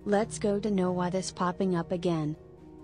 Let's go to know why this popping up again.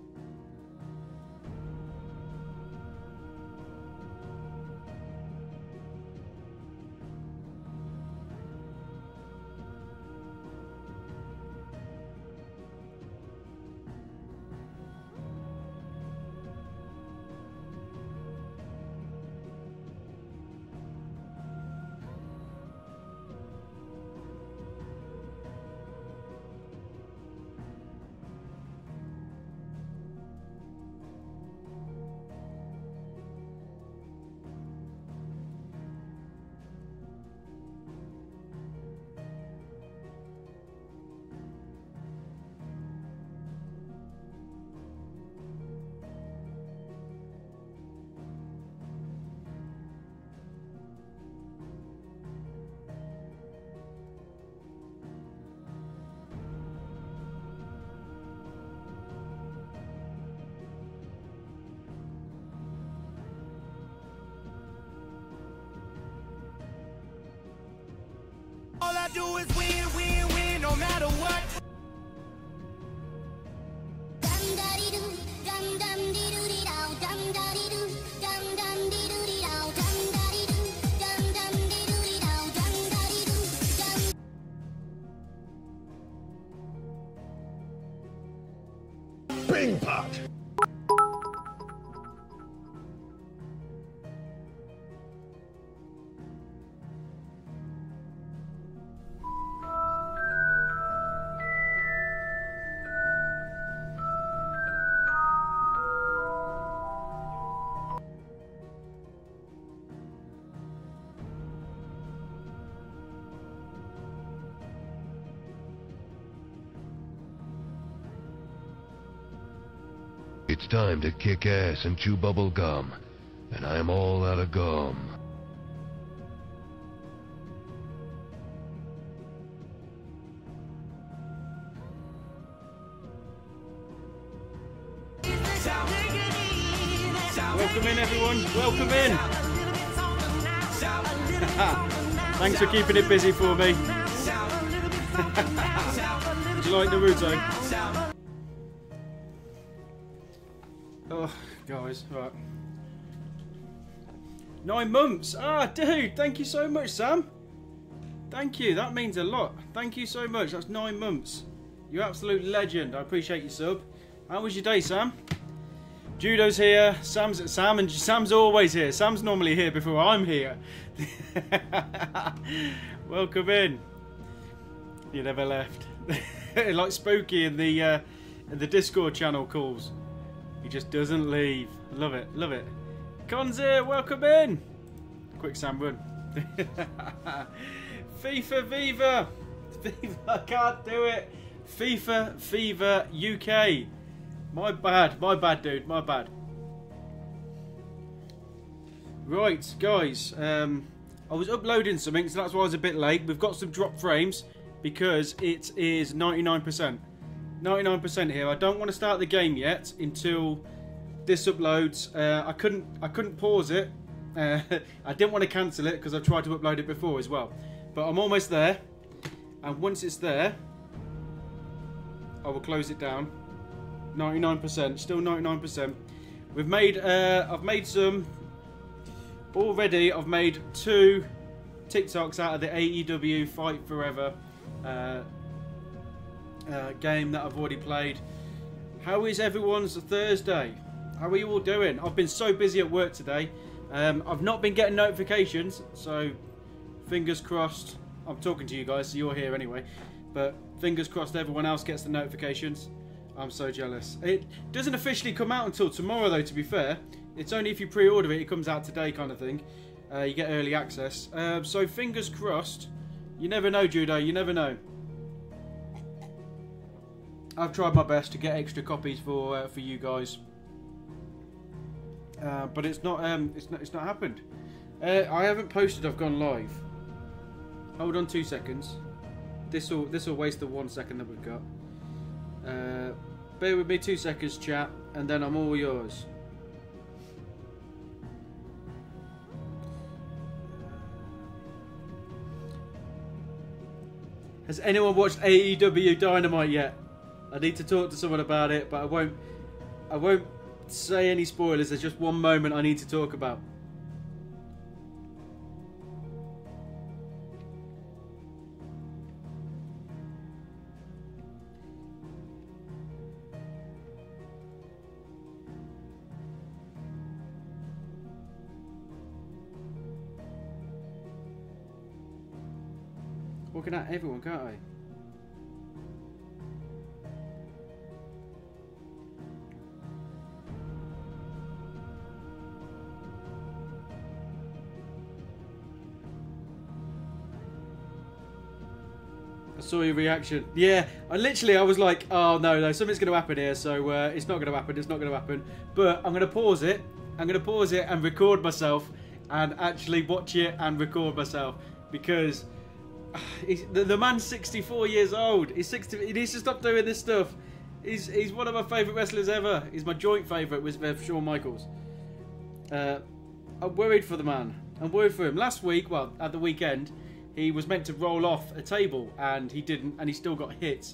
All I do is win, win, win, no matter what. Bing pot. It's time to kick ass and chew bubble gum, and I'm all out of gum. Welcome in, everyone. Welcome in. Thanks for keeping it busy for me. Do you like Naruto? Oh, guys, right. 9 months. Ah, dude, thank you so much, Sam. Thank you. That means a lot. Thank you so much. That's 9 months. You're absolute legend. I appreciate your sub. How was your day, Sam? Judo's here. Sam's always here. Sam's normally here before I'm here. Welcome in. You never left. Like Spooky in the Discord channel calls. He just doesn't leave. Love it, love it. Con's here, welcome in. Quick Sam run. FIFA Viva. FIFA, I can't do it. FIFA Fever UK. My bad dude, my bad. Right, guys, I was uploading something, so that's why I was a bit late. We've got some drop frames because it is 99%. 99% here. I don't want to start the game yet until this uploads. I couldn't pause it. I didn't want to cancel it because I've tried to upload it before as well. But I'm almost there, and once it's there, I will close it down. 99%, still 99%. We've made. I've made some already. I've made 2 TikToks out of the AEW Fight Forever game that I've already played. How is everyone's Thursday? How are you all doing? I've been so busy at work today. I've not been getting notifications, so fingers crossed. I'm talking to you guys, so you're here anyway. But fingers crossed everyone else gets the notifications. I'm so jealous. It doesn't officially come out until tomorrow, though, to be fair. It's only if you pre-order it, it comes out today kind of thing. You get early access. So fingers crossed. You never know, Judo. You never know. I've tried my best to get extra copies for you guys, but it's not happened. I haven't posted. I've gone live. Hold on 2 seconds. This will waste the 1 second that we've got. Bear with me 2 seconds, chat, and then I'm all yours. Has anyone watched AEW Dynamite yet? I need to talk to someone about it, but I won't say any spoilers. There's just one moment I need to talk about. Looking at everyone, can't I? I saw your reaction. Yeah, I was like, oh no, something's going to happen here, so it's not going to happen, it's not going to happen. But I'm going to pause it. I'm going to pause it and record myself and actually watch it and record myself because the man's 64 years old. He's 60. He needs to stop doing this stuff. He's one of my favourite wrestlers ever. He's my joint favourite with Shawn Michaels. I'm worried for the man. I'm worried for him. Last week, well, at the weekend, he was meant to roll off a table and he didn't, and he still got hit.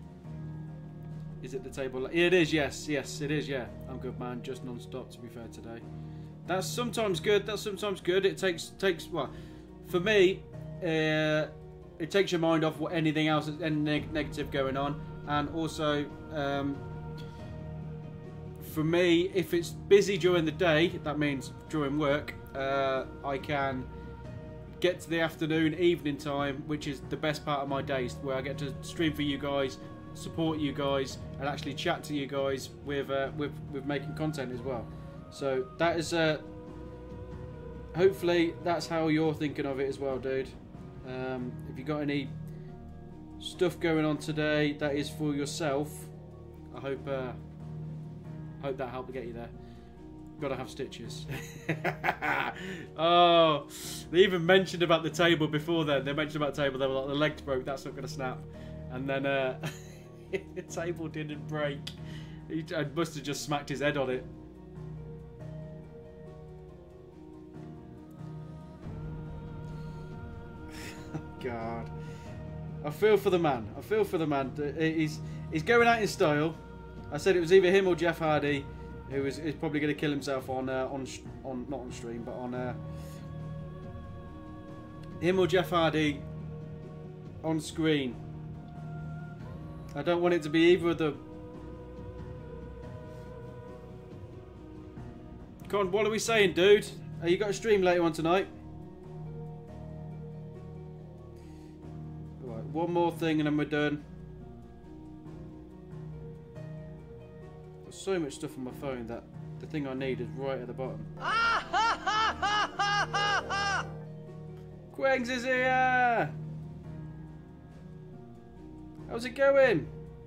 Is it the table? Yeah, it is. Yes, it is. Yeah, I'm good, man. Just non-stop. To be fair, today. That's sometimes good. That's sometimes good. It takes well, for me. It takes your mind off what anything else, any negative going on, and also for me, if it's busy during the day, that means during work, I can get to the afternoon, evening time, which is the best part of my days, where I get to stream for you guys, support you guys, and actually chat to you guys with making content as well. So that is hopefully that's how you're thinking of it as well, dude. If you got any stuff going on today that is for yourself, I hope that helped to get you there. Gotta have stitches. Oh, they even mentioned about the table before then. They mentioned about the table. They were like, the legs broke. That's not gonna snap. And then the table didn't break. I must have just smacked his head on it. God, I feel for the man. I feel for the man. He's going out in style. I said it was either him or Jeff Hardy, who is probably going to kill himself on not on stream, but on him or Jeff Hardy on screen. I don't want it to be either of them. Come on, what are we saying, dude? You got a stream later on tonight? One more thing and then we're done. There's so much stuff on my phone that the thing I need is right at the bottom. Quengs is here! How's it going?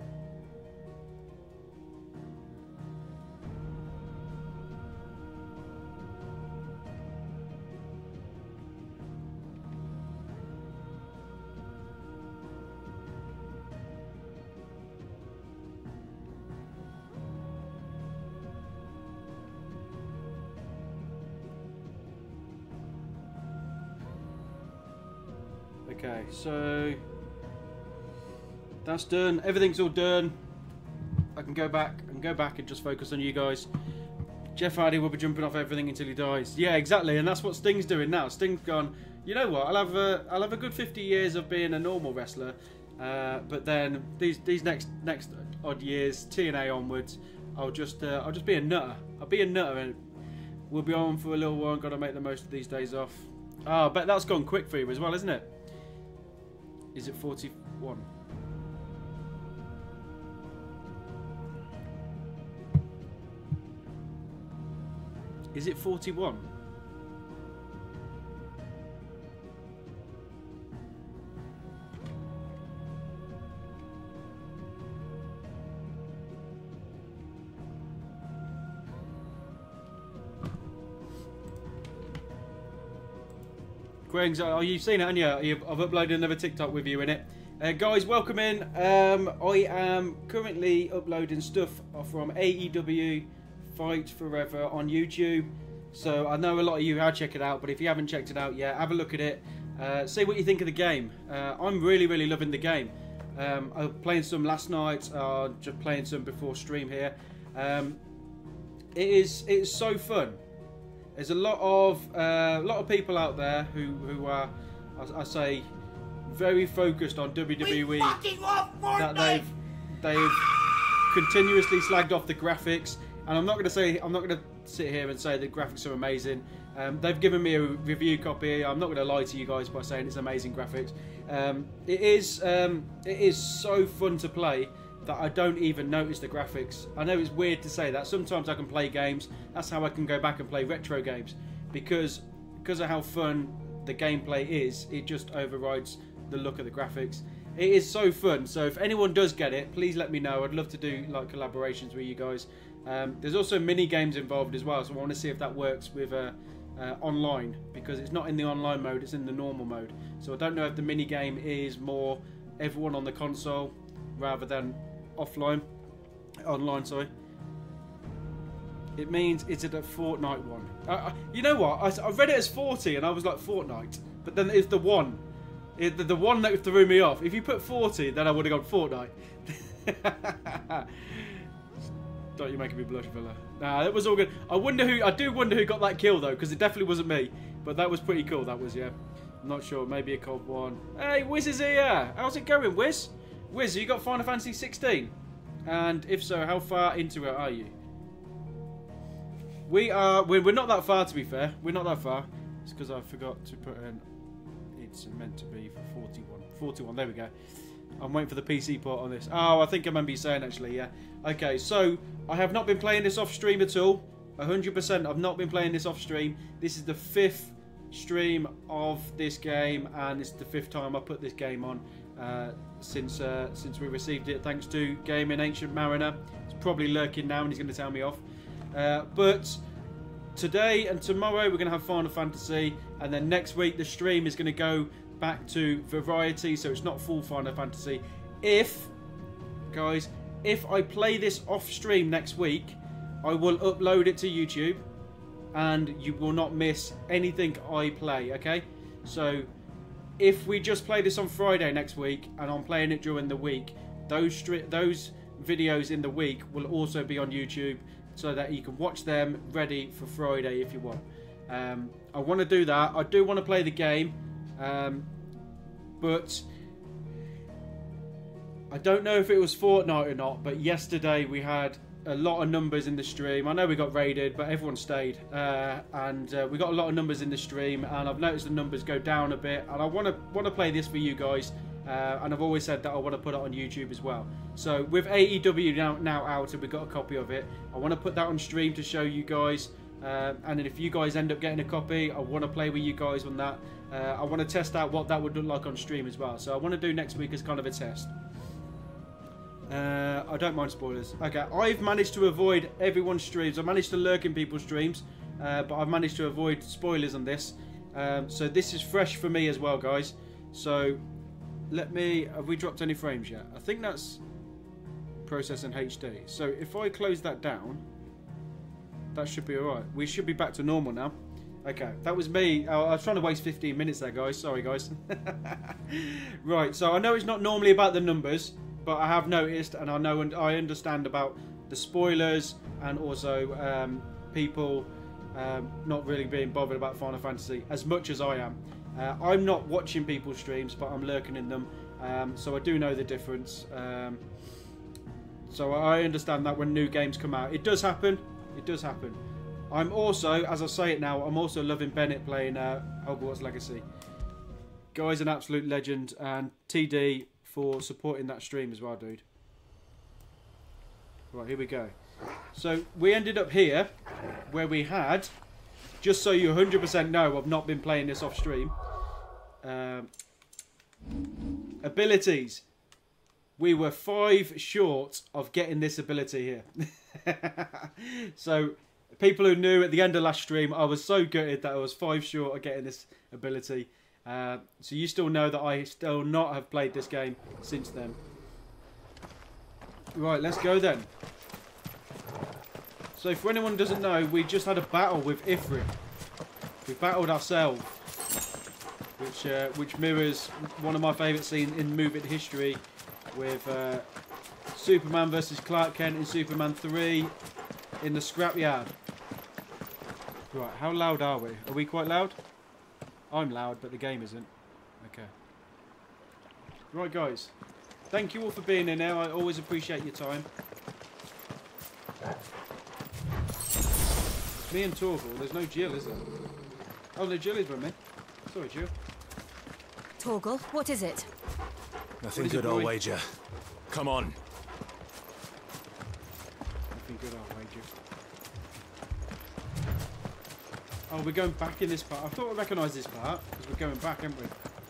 Okay, so that's done. Everything's all done. I can go back and just focus on you guys. Jeff Hardy will be jumping off everything until he dies. Yeah, exactly, and that's what Sting's doing now. Sting's gone, you know what? I'll have a good 50 years of being a normal wrestler, but then these next odd years, TNA onwards, I'll just be a nutter. I'll be a nutter, and we'll be on for a little while. Got to make the most of these days off. Oh, I bet that's gone quick for you as well, isn't it? Is it 41? Is it 41? Quengs, oh, you've seen it, haven't you? I've uploaded another TikTok with you in it. Guys, welcome in. I am currently uploading stuff from AEW Fight Forever on YouTube. So I know a lot of you have checked it out, but if you haven't checked it out yet, have a look at it. See what you think of the game. I'm really, really loving the game. I was playing some last night, just playing some before stream here. It is so fun. There's a lot of people out there who are, I say, very focused on WWE. That they've continuously slagged off the graphics, and I'm not going to sit here and say the graphics are amazing. They've given me a review copy. I'm not going to lie to you guys by saying it's amazing graphics. It is so fun to play that I don't even notice the graphics. I know it's weird to say that. Sometimes I can play games. That's how I can go back and play retro games, because of how fun the gameplay is. It just overrides the look of the graphics. It is so fun. So if anyone does get it, please let me know. I'd love to do like collaborations with you guys. There's also mini games involved as well, so I want to see if that works with online, because it's not in the online mode, it's in the normal mode. So I don't know if the mini game is more everyone on the console rather than online, sorry. It means it's a Fortnite one. You know what? I read it as 40 and I was like Fortnite, but then it's the one. The one that threw me off. If you put 40, then I would have gone Fortnite. Don't you making me blush, fella? Nah, that was all good. I do wonder who got that kill though, because it definitely wasn't me. But that was pretty cool. That was, yeah. I'm not sure. Maybe a cold one. Hey, Wiz is here. How's it going, Wiz? Wiz, you got Final Fantasy 16? And if so, how far into it are you? We're not that far, to be fair. We're not that far. It's because I forgot to put in. It's meant to be for 41. 41. There we go. I'm waiting for the PC port on this. Oh, I think I remember you saying, actually, yeah. Okay, so I have not been playing this off stream at all. 100%. I've not been playing this off stream. This is the 5th stream of this game, and it's the 5th time I put this game on since we received it. Thanks to Gaming Ancient Mariner. He's probably lurking now, and he's going to tell me off. But today and tomorrow we're going to have Final Fantasy, and then next week the stream is going to go back to variety, so it's not full Final Fantasy. If I play this off stream next week, I will upload it to YouTube and you will not miss anything I play, okay? So if we just play this on Friday next week and I'm playing it during the week, those videos in the week will also be on YouTube, so that you can watch them ready for Friday if you want. I want to do that. I do want to play the game. But I don't know if it was Fortnite or not, but yesterday we had a lot of numbers in the stream. I know we got raided, but everyone stayed, and we got a lot of numbers in the stream, and I've noticed the numbers go down a bit, and I want to play this for you guys, and I've always said that I want to put it on YouTube as well. So with AEW now out and we've got a copy of it, I want to put that on stream to show you guys. And then if you guys end up getting a copy, I want to play with you guys on that. I want to test out what that would look like on stream as well. So I want to do next week as kind of a test. I don't mind spoilers. Okay, I've managed to avoid everyone's streams. I managed to lurk in people's streams, but I've managed to avoid spoilers on this. So this is fresh for me as well, guys. So have we dropped any frames yet? I think that's processing HD. So if I close that down, that should be alright. We should be back to normal now. Okay, that was me. I was trying to waste 15 minutes there, guys. Sorry, guys. Right, so I know it's not normally about the numbers, but I have noticed, and I know and I understand about the spoilers, and also people not really being bothered about Final Fantasy as much as I am. I'm not watching people's streams, but I'm lurking in them, so I do know the difference. So I understand that when new games come out, it does happen. It does happen. I'm also, as I say it now, I'm also loving Bennett playing Hogwarts Legacy. Guy's an absolute legend, and TD for supporting that stream as well, dude. Right, here we go. So we ended up here, where we had, just so you 100% know, I've not been playing this off stream. Abilities. We were 5 short of getting this ability here. So, people who knew at the end of last stream, I was so gutted that I was 5 short of getting this ability. So you still know that I still not have played this game since then. Right, let's go then. So for anyone who doesn't know, we just had a battle with Ifrit. We battled ourselves, which mirrors one of my favourite scenes in movie history, with Superman versus Clark Kent in Superman 3 in the scrapyard. Right, how loud are we? Are we quite loud? I'm loud, but the game isn't. Okay. Right, guys. Thank you all for being in there. I always appreciate your time. Me and Torgal. There's no Jill, is there? Oh, no, Jill is with me. Sorry, Jill. Torgal, what is it? Nothing good, I'll wager. Come on. Nothing good, I'll wager. Oh, we're going back in this part. I thought I recognised this part, because we're going back, aren't we?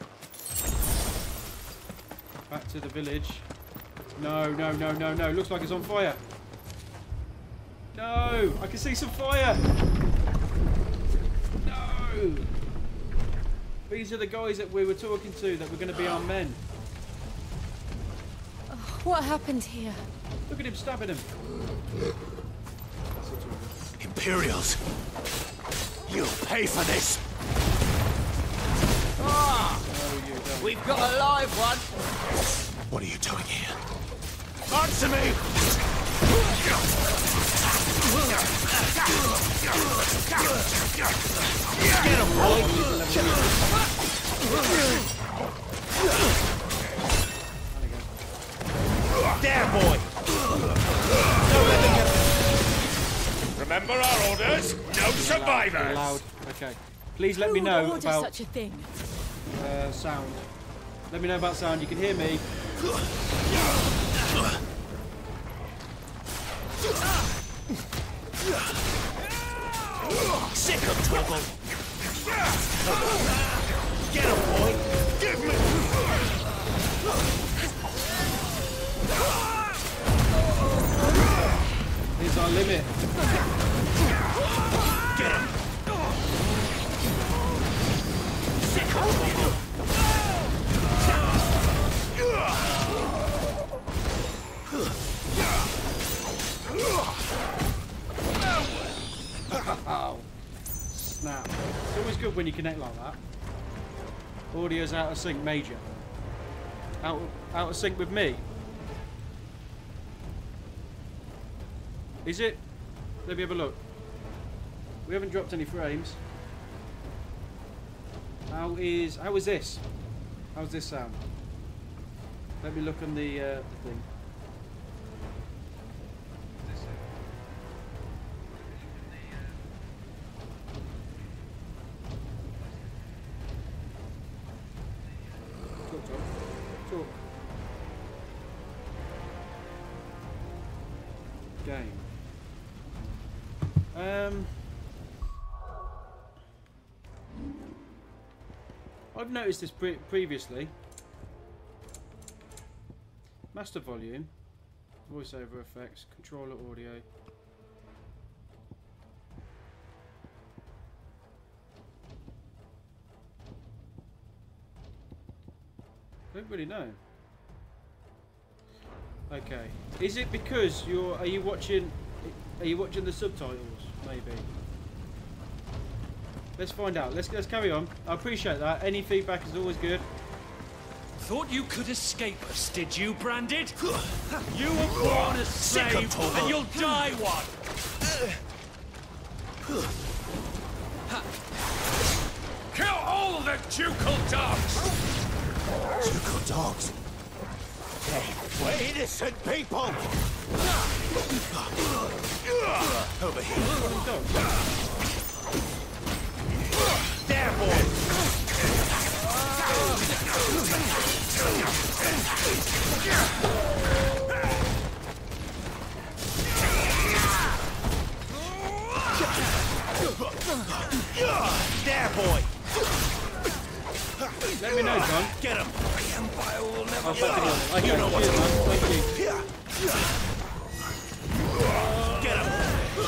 Back to the village. No, no, no, no, no. Looks like it's on fire. No! I can see some fire! No! These are the guys that we were talking to that were going to be our men. What happened here? Look at him stabbing him. Imperials! You'll pay for this! Ah! No, you don't. We've got a live one! What are you doing here? Answer me! Get him, boy! There, boy! Don't let them get... Remember our orders? No survivors! Loud. Okay. Please let me Who know would order about such a thing? sound. Let me know about sound. You can hear me. Sick of trouble! Get him, boy! Give me! Here's our limit. Get him! Sick of trouble! Oh. Snap. It's always good when you connect like that. Audio's out of sync, major. Out of sync with me. Is it? Let me have a look. We haven't dropped any frames. How is this? How's this sound? Let me look on the thing. Talk. Game. I've noticed this previously. Master volume, voiceover effects, controller audio. I don't really know. Okay. Is it because are you watching the subtitles, maybe? Let's find out. Let's carry on. I appreciate that. Any feedback is always good. Thought you could escape us, did you, Branded? You were born a slave, and you'll die one! Kill all the ducal dogs! Ducal dogs? Hey, we're innocent people! Over here. There, boy! There, boy! Let me know, John. Get him! The Empire will never Okay, you know what to do. Thank you. Get him!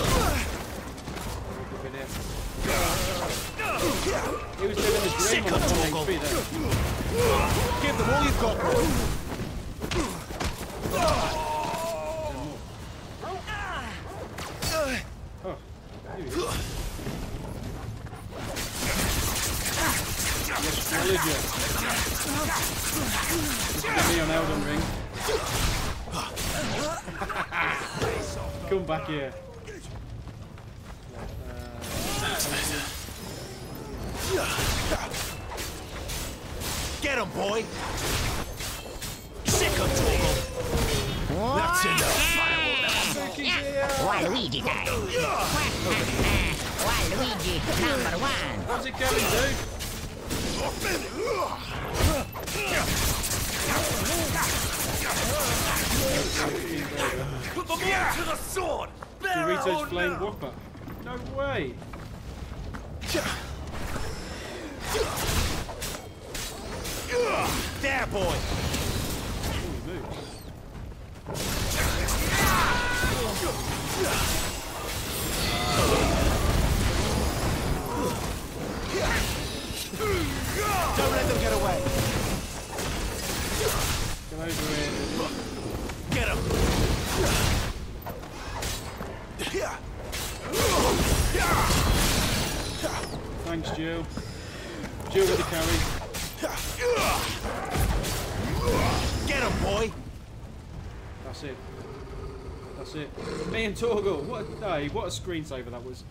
He was living his dream on the 1 HP there. Give them all you've got, boy! Oh, here he is. Yes, Religion. This is me on Elden Ring. Come back here. Get him, boy! Sick of Torgal! That's enough! Waluigi time! Waluigi number one! How's it going, dude? Put them all to the sword! Doritos Flame Whopper. No way! There, boy! Don't let them get away! Come over here. Get him! Thanks, Jill. Jill with the carry. Get him, boy! That's it. That's it. Me and Torgal. What a day. What a screensaver that was.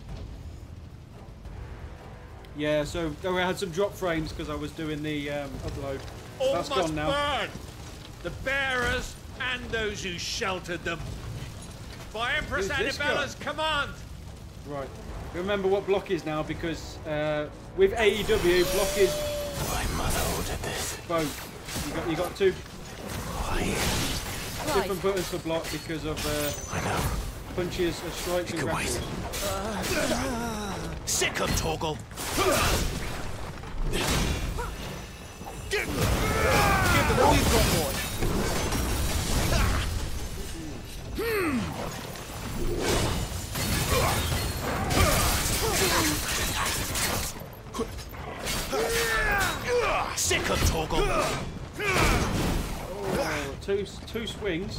Yeah, so I had some drop frames because I was doing the upload. All That's must gone now. burn! The bearers and those who sheltered them. By Empress Who's this Annabella's command! Right. Remember what block is now because with AEW, block is My mother ordered this. both. You got two Clive, different buttons for block because of I know. punches, strikes, and Good grapples. Sick of Torgal! Give them all you've got, boy! Sick of Torgal! Oh, two swings.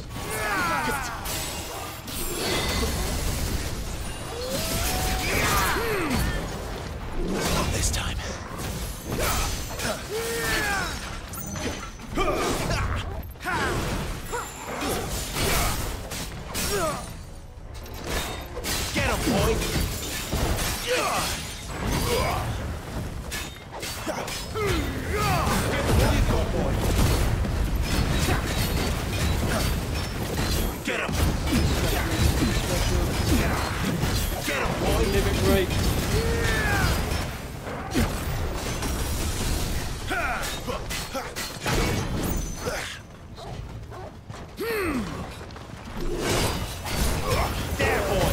Not this time. Get him, boy! Get him! Get him, boy! Limit break. There, boy!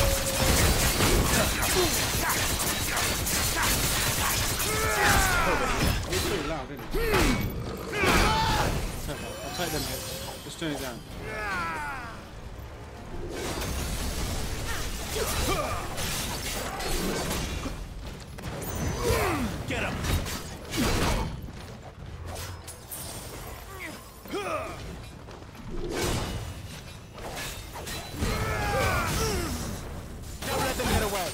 It's too loud, isn't it? I'll take them hits. Just turn it down. Get him! Don't let them get away!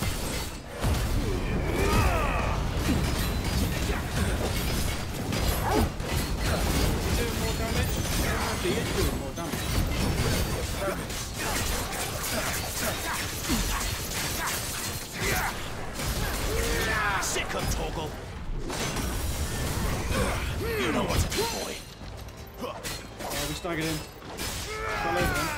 Doing more damage? He is doing more damage. Sick of Torgal! You know what to do, boy! We staggered in. Fell over them.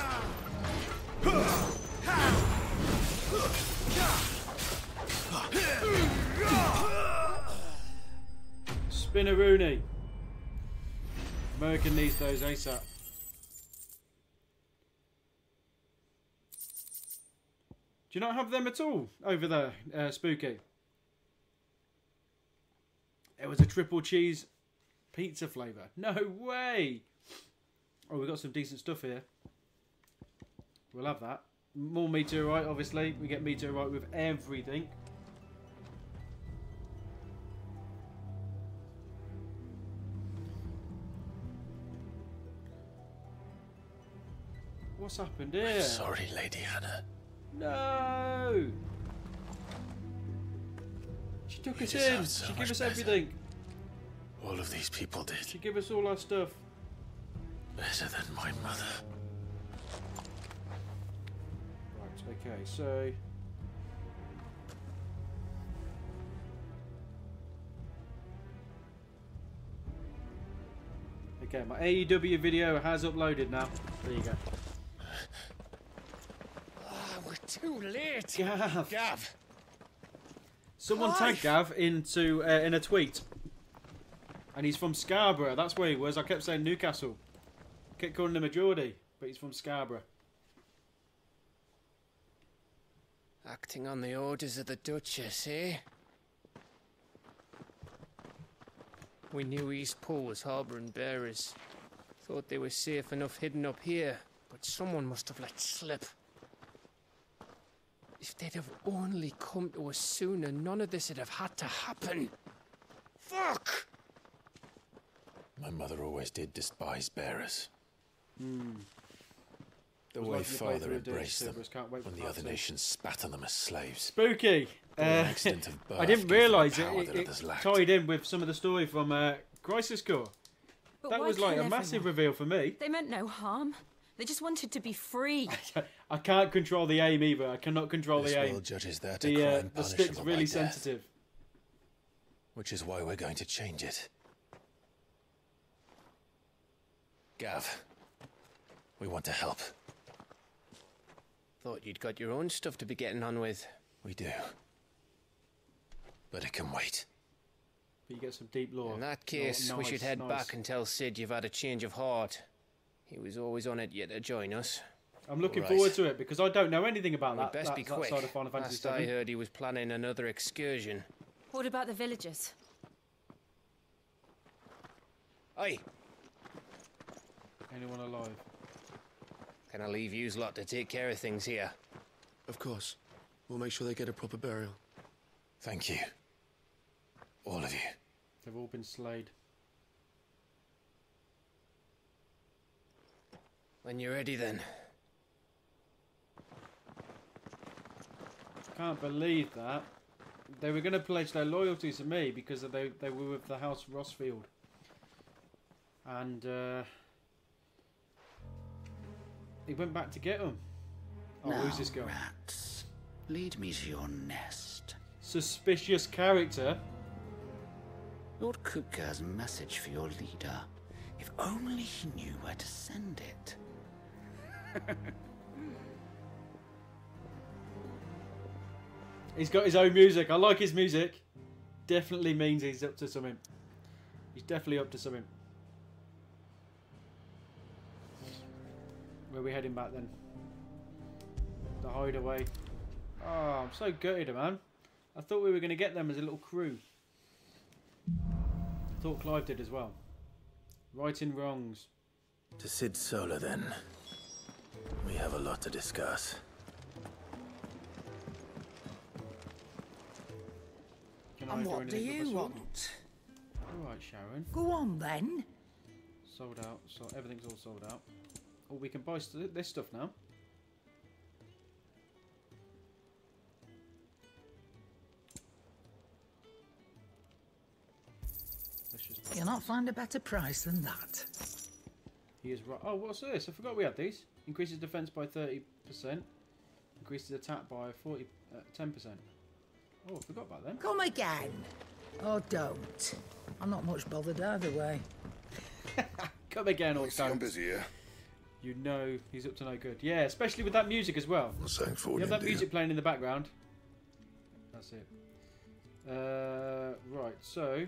Spinneroonie. American needs those ASAP. Do you not have them at all over there, Spooky? It was a triple cheese pizza flavour. No way! Oh, we've got some decent stuff here. We'll have that. More meteorite, obviously. We get meteorite with everything. What's happened here? Sorry, Lady Hannah. No! She took us in. deserve so She much gave us better. everything. All of these people did. She gave us all our stuff. But Better than my mother. Right, okay, so... Okay, my AEW video has uploaded now. There you go. Oh, we're too late. Gav! Gav! Someone tagged Gav into in a tweet. And he's from Scarborough. That's where he was. I kept saying Newcastle. Kept calling him a Geordie, but he's from Scarborough. Acting on the orders of the Duchess, eh? We knew East Pool was harbouring bearers. Thought they were safe enough hidden up here, but someone must have let slip. If they'd have only come to us sooner, none of this would have had to happen. Fuck! My mother always did despise bearers. The Was way like the father playthrough of embraced them Silvers, can't wait for when the part other two. nations spat on them as slaves. Spooky! By an accident of birth I didn't gave them a realise power that it others lacked. tied in with some of the story from Crisis Core. But That why was like kill a massive everyone? reveal for me. They meant no harm. They just wanted to be free. I can't control the aim either. I cannot control This the aim. world judges there to The, cry and the punish stick's them by really death, sensitive. which is why we're going to change it. Gav, we want to help. Thought you'd got your own stuff to be getting on with. We do. But it can wait. But you get some deep lore. In that case, Oh, we nice, should head nice. back and tell Sid you've had a change of heart. He was always on it yet to join us. I'm looking Right. forward to it because I don't know anything about We'd that, best that, be that quick. side of Final Fantasy Last I VII. heard he was planning another excursion. What about the villagers? Oi! Anyone alive? Can I leave yous lot to take care of things here? Of course. We'll make sure they get a proper burial. Thank you. All of you. They've all been slayed. When you're ready then. Can't believe that. They were going to pledge their loyalty to me because they were with the House Rossfield. And he went back to get them. Oh, Now, who's this guy? rats, lead me to your nest. Suspicious character. Lord Kupka has a message for your leader. If only he knew where to send it. He's got his own music. I like his music. Definitely means he's up to something. He's definitely up to something. Where are we heading back then? The hideaway. Oh, I'm so gutted, man. I thought we were going to get them as a little crew. I thought Clive did as well. Righting wrongs. To Sid Solar then. We have a lot to discuss. Can I And throw what do anything with you my sword? want? Alright, Sharon. Go on then. Sold out. So everything's all sold out. Oh, we can buy this stuff now. Let's just You'll not find a better price than that. He is right. Oh, what's this? I forgot we had these. Increases defense by 30%. Increases attack by 10%. Oh, I forgot about them. Come again. Oh, don't. I'm not much bothered either way. Come again, or I'm don't. busy here. You know he's up to no good. Yeah, especially with that music as well. What's saying for You have you, that music playing in the background. That's it. Right, so...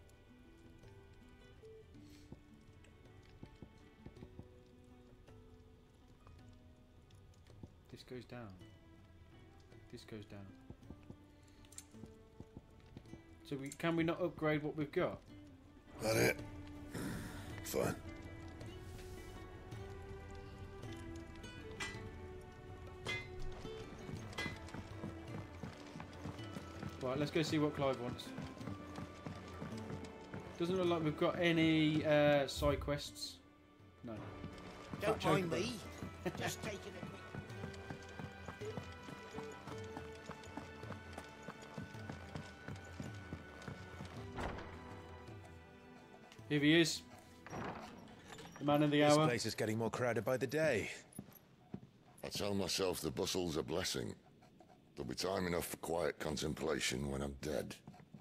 This goes down. This goes down. So can we not upgrade what we've got? That it? Fine. Right, let's go see what Clive wants. Doesn't look like we've got any side quests. No. Don't Fat mind chocobo. me. Just taking a quick... Here he is. The man of the This hour. place is getting more crowded by the day. I tell myself the bustle's a blessing. There'll be time enough for quiet contemplation when I'm dead.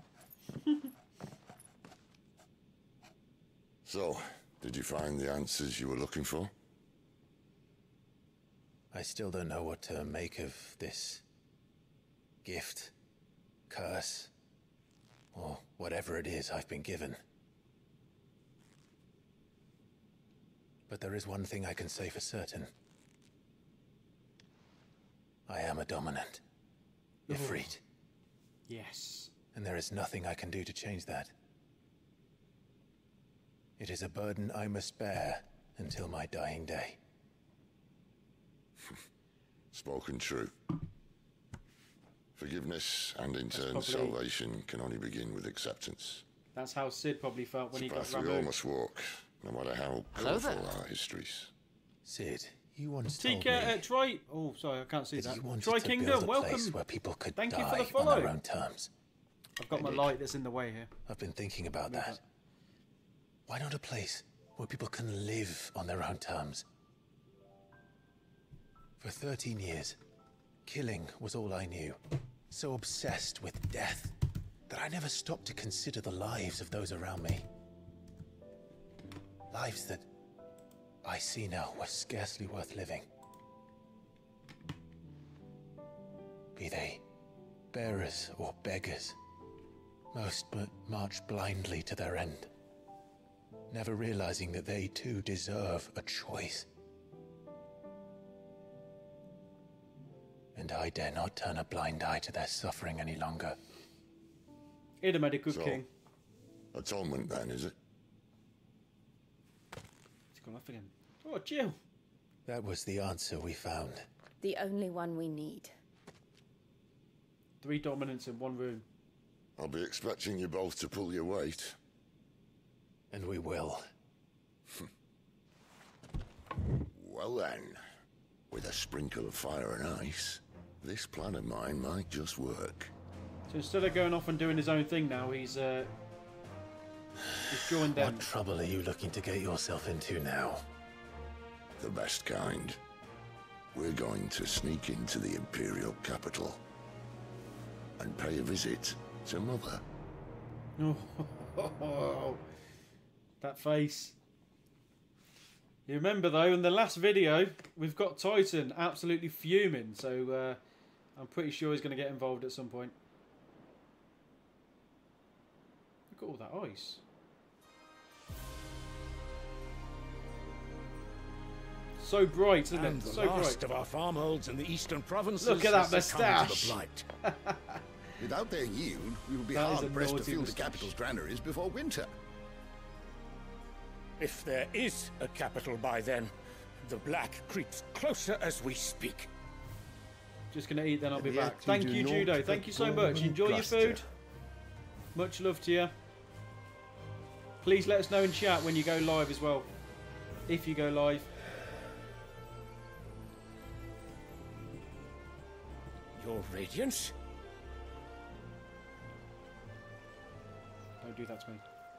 So, did you find the answers you were looking for? I still don't know what to make of this gift, curse, or whatever it is I've been given. But there is one thing I can say for certain. I am a dominant. Ifrit. Yes. And there is nothing I can do to change that. It is a burden I must bear until my dying day. Spoken true. Forgiveness and in turn probably- salvation can only begin with acceptance. That's how Sid probably felt when he got It's a path we all rammed. must walk, no matter how Hello colourful there. our histories. Sid, you once told me Try. Oh, sorry, I can't see that. you wanted Try to Kingdom, build a welcome. place where people could Thank you die for the on follow. their own terms. I've got my light that's in the way here. I've been thinking about that. Why not a place where people can live on their own terms? For 13 years, killing was all I knew. So obsessed with death that I never stopped to consider the lives of those around me. Lives that I see now were scarcely worth living. Be they bearers or beggars, most but march blindly to their end, never realizing that they too deserve a choice. And I dare not turn a blind eye to their suffering any longer. He'd have made a good So, king. Atonement then, is it? He's gone off again. Oh, Jill. That was the answer we found. The only one we need. 3 dominants in 1 room. I'll be expecting you both to pull your weight. And we will. Well then, with a sprinkle of fire and ice, this plan of mine might just work. So instead of going off and doing his own thing now, he's joined them. What trouble are you looking to get yourself into now? The best kind. We're going to sneak into the Imperial capital and pay a visit to Mother. Oh, that face. You remember though, in the last video, we've got Titan absolutely fuming, so I'm pretty sure he's going to get involved at some point. Look at all that ice. So bright, isn't And it? the So last bright. of our farmholds in the eastern provinces. Look at that has succumbed to moustache. the blight. Without their yield, we will be That is a hard-pressed to naughty fill the moustache. capital's granaries before winter. If there is a capital by then, the black creeps closer as we speak. Just going to eat, then I'll be And yet back. you Thank do you, naught Judo. but Thank you so bore much. and Enjoy your bluster. food. Much love to you. Please let us know in chat when you go live as well. If you go live. Your radiance? Don't do that to me.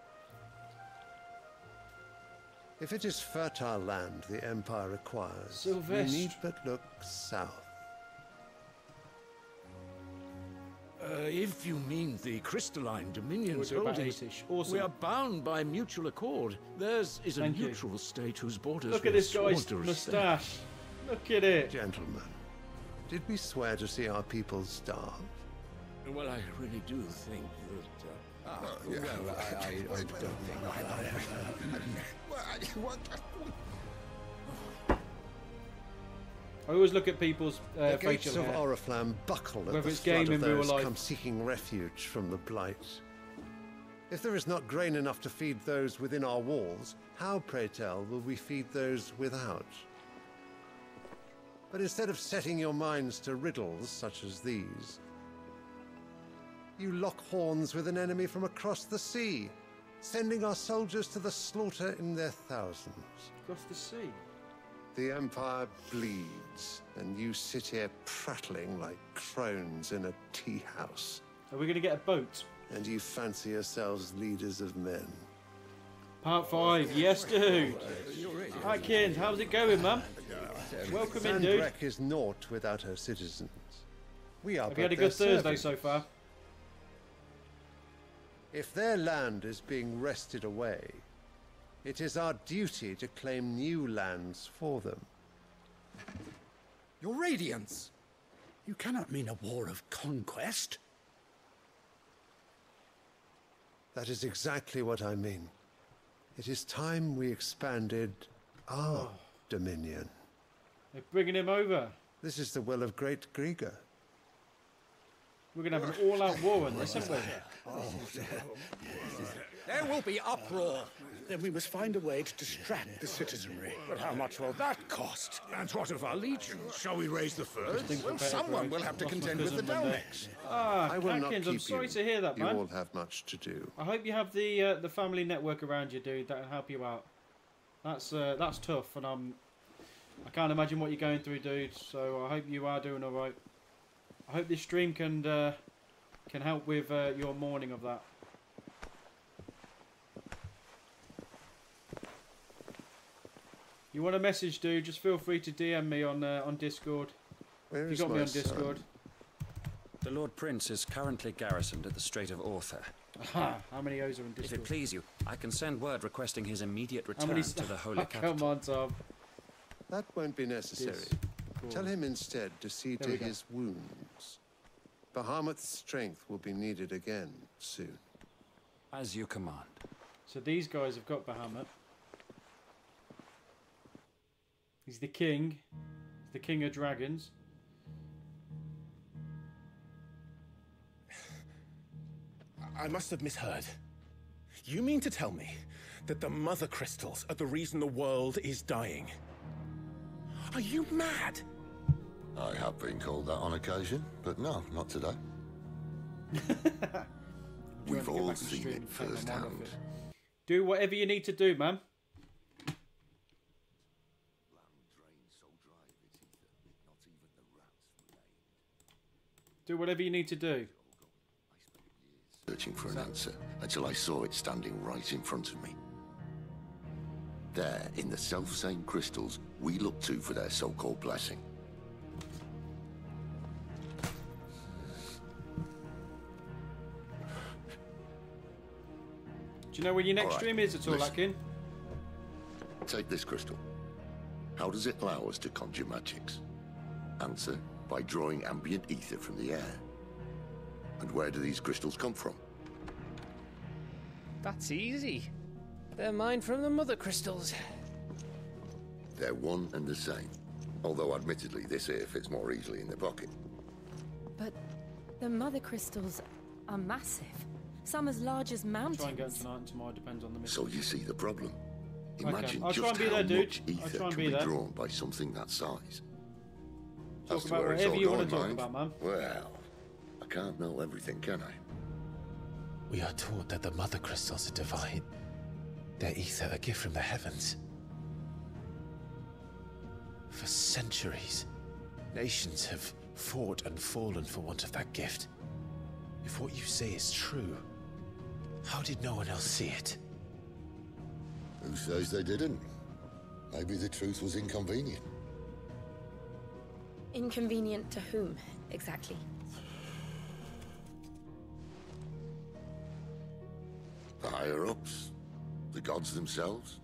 If it is fertile land the Empire requires, Sylvester. we need but look south. If you mean the crystalline dominions We're about holding, 8-ish. Awesome. we are bound by mutual accord. Theirs is a Thank you. neutral state whose borders Look we at this are sworn guy's to respect. moustache. Look at it. Gentlemen, did we swear to see our people starve? Well, I really do think that... Well, I don't think I always look at people's The gates facial of hair. Oriflamme buckle at Whether the it's flood game of in real those life. come seeking refuge from the blight. If there is not grain enough to feed those within our walls, how, pray tell, will we feed those without? But instead of setting your minds to riddles such as these, you lock horns with an enemy from across the sea, sending our soldiers to the slaughter in their thousands. Across the sea. The Empire bleeds, and you sit here prattling like crones in a tea house. Are we going to get a boat? And you fancy yourselves leaders of men. Part 5, yes, dude. Atkins, how's it going, man? Welcome in, dude. Sandbreck is naught without her citizens. We are. Have you had a good Thursday so far? If their land is being wrested away, it is our duty to claim new lands for them. Your Radiance! You cannot mean a war of conquest. That is exactly what I mean. It is time we expanded our dominion. They're bringing him over. This is the will of Great Grieger. We're going to have an all-out war on this, aren't we? There will be uproar. Then we must find a way to distract the citizenry. But how much will that cost? And what of our legions? Shall we raise the first? Well, someone will have to contend with the Daleks. Ah, I will not Atkins, keep I'm sorry you. to hear that, man. You all have much to do. I hope you have the family network around you, dude, that'll help you out. That's tough, and I can't imagine what you're going through, dude. So I hope you are doing all right. I hope this stream can help with your mourning of that. You want a message, dude? Just feel free to DM me on Discord. Where you is got me my on Discord. son? The Lord Prince is currently garrisoned at the Strait of Arthur. Aha, how many O's are in Discord? If it please you, I can send word requesting his immediate How return many to the Holy Oh, Capital. come on, Tom. That won't be necessary. Cool. Tell him instead to see There we to go. his wounds. Bahamut's strength will be needed again soon. As you command. So these guys have got Bahamut. He's the king. He's the king of dragons. I must have misheard. You mean to tell me that the mother crystals are the reason the world is dying? Are you mad? I have been called that on occasion, but no, not today. We've all seen it firsthand. Do whatever you need to do, man. Do whatever you need to do. Searching for an answer until I saw it standing right in front of me. There, in the self-same crystals we look to for their so-called blessing. Do you know when your next stream is at all, listen. Atkin? Take this crystal. How does it allow us to conjure magics? Answer, by drawing ambient ether from the air. And where do these crystals come from? That's easy. They're mine from the mother crystals. They're one and the same. Although admittedly this here fits more easily in the pocket. But the mother crystals are massive. Some as large as mountains. Try and go tonight and tomorrow, depends on the mission. So you see the problem. Imagine I'll try just and be how there, dude. much I'll ether try and can be be there. drawn by something that size. Talk As to about where it's whatever all you want to going, talk mind, about, man. Well, I can't know everything, can I? We are taught that the mother crystals are divine. Their ether a gift from the heavens. For centuries, nations have fought and fallen for want of that gift. If what you say is true, how did no one else see it? Who says they didn't? Maybe the truth was inconvenient. Inconvenient to whom, exactly? The higher-ups? The gods themselves?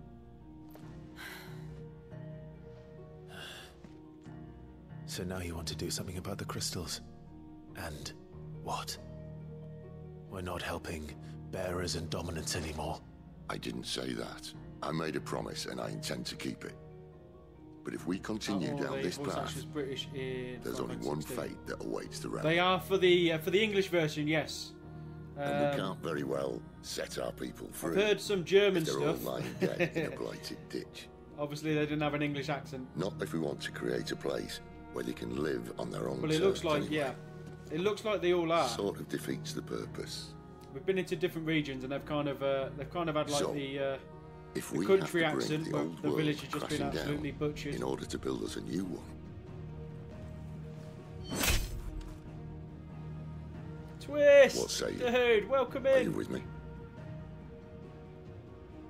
So now you want to do something about the crystals? And what? We're not helping bearers and dominants anymore. I didn't say that. I made a promise and I intend to keep it. But if we continue down this path, British in there's only one fate that awaits the realm. They are for the English version, yes. And we can't very well set our people free. I've heard some German if they're stuff. all lying dead in a blighted ditch. Obviously, they didn't have an English accent. Not if we want to create a place where they can live on their own Well, it looks like, anyway. yeah. It looks like they all are. Sort of defeats the purpose. We've been into different regions, and they've kind of had like So, the If we country have to bring accent, the but old the world village has just been crashing absolutely down butchered. in order to build us a new one. Twist! What say you? Dude, welcome Are you in! with me?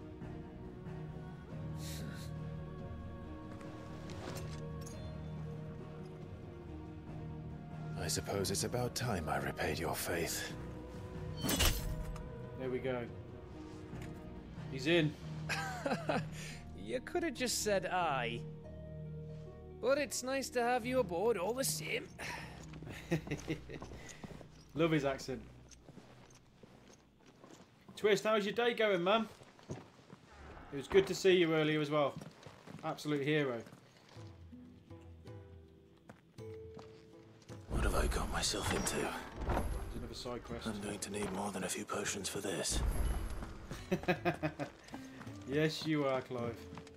suppose it's about time I repaid your faith. There we go. He's in. You could have just said aye. But it's nice to have you aboard all the same. Love his accent. Twist, how's your day going, man? It was good to see you earlier as well. Absolute hero. What have I got myself into? There's another side quest. I'm going to need more than a few potions for this. Yes, you are, Clive.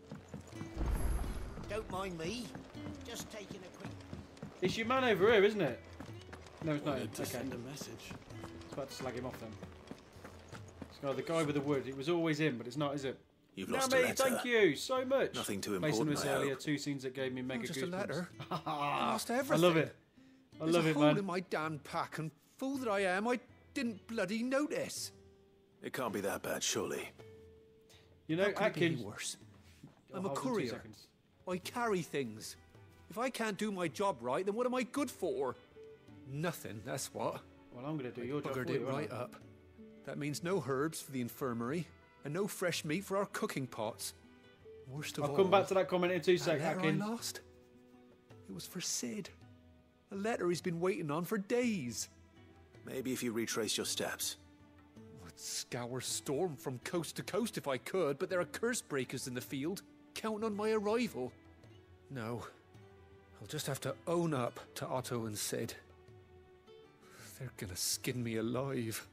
Don't mind me. Just taking a quick... It's your man over here, isn't it? No, it's not him. To Okay. send a message. I was about to slag him off then. It's the guy with the wood. It was always him, but it's not, is it? You've lost a Nami, letter. thank you so much. Nothing too Based on important, this I earlier, hope. 2 scenes that gave me mega Just goosebumps. a letter. I lost everything. I love it. I love There's a it, hole man. in my damn pack, and fool that I am, I didn't bloody notice. It can't be that bad, surely. You know, How could it be any Atkins. worse? Oh, I'm a hold on 2 courier. seconds. I carry things. If I can't do my job right, then what am I good for? Nothing, that's what. Well, I'm going to do your job for Buggered you, it aren't right I? up. That means no herbs for the infirmary, and no fresh meat for our cooking pots. Worst of all, I'll come back to that comment in 2 that seconds, letter I Atkins. lost. It was for Sid. A letter he's been waiting on for days. Maybe if you retrace your steps. I'd scour Storm from coast to coast if I could, but there are curse breakers in the field, counting on my arrival. No, I'll just have to own up to Otto and Sid. They're gonna skin me alive.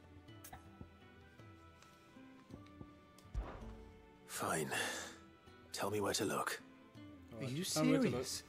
Fine. Tell me where to look. Are you tell me where to look. serious?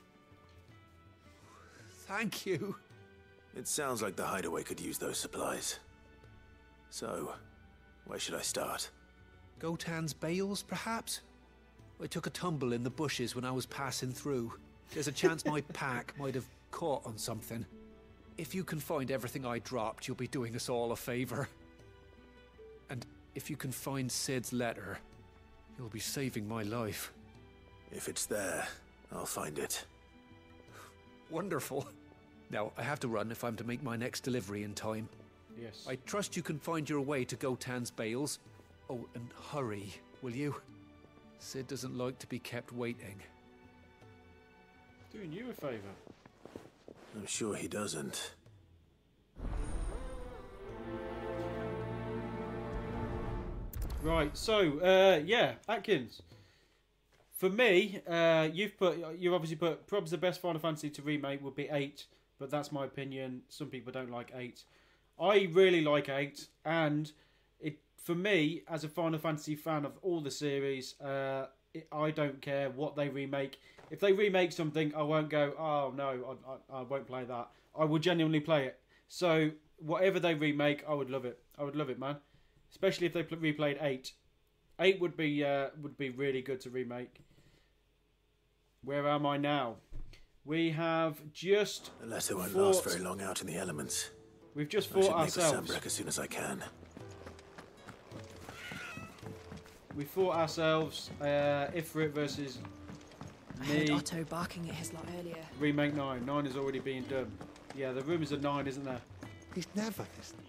Thank you. It sounds like the hideaway could use those supplies. So, where should I start? Gotan's bales, perhaps? I took a tumble in the bushes when I was passing through. There's a chance my pack might have caught on something. If you can find everything I dropped, you'll be doing us all a favor. And if you can find Sid's letter, you'll be saving my life. If it's there, I'll find it. Wonderful. Now, I have to run if I'm to make my next delivery in time. Yes. I trust you can find your way to Gotan's bales. Oh, and hurry, will you? Sid doesn't like to be kept waiting. Doing you a favour. I'm sure he doesn't. Right, so, yeah, Atkins. For me, you obviously put, probably the best Final Fantasy to remake would be 8, but that's my opinion. Some people don't like 8. I really like 8, and for me, as a Final Fantasy fan of all the series, I don't care what they remake. If they remake something, I won't go, oh no, I won't play that. I will genuinely play it. So, whatever they remake, I would love it. I would love it, man. Especially if they replayed 8. 8 would be really good to remake. Where am I now? We have just The letter won't fought, last very long out in the elements. We've just I fought should make the ourselves. sunbreak as soon as I can. We fought ourselves. Ifrit versus I heard me. Otto barking at his lot earlier. Remake 9. 9 is already being done. Yeah, the rumours of 9, isn't there? He's never listening.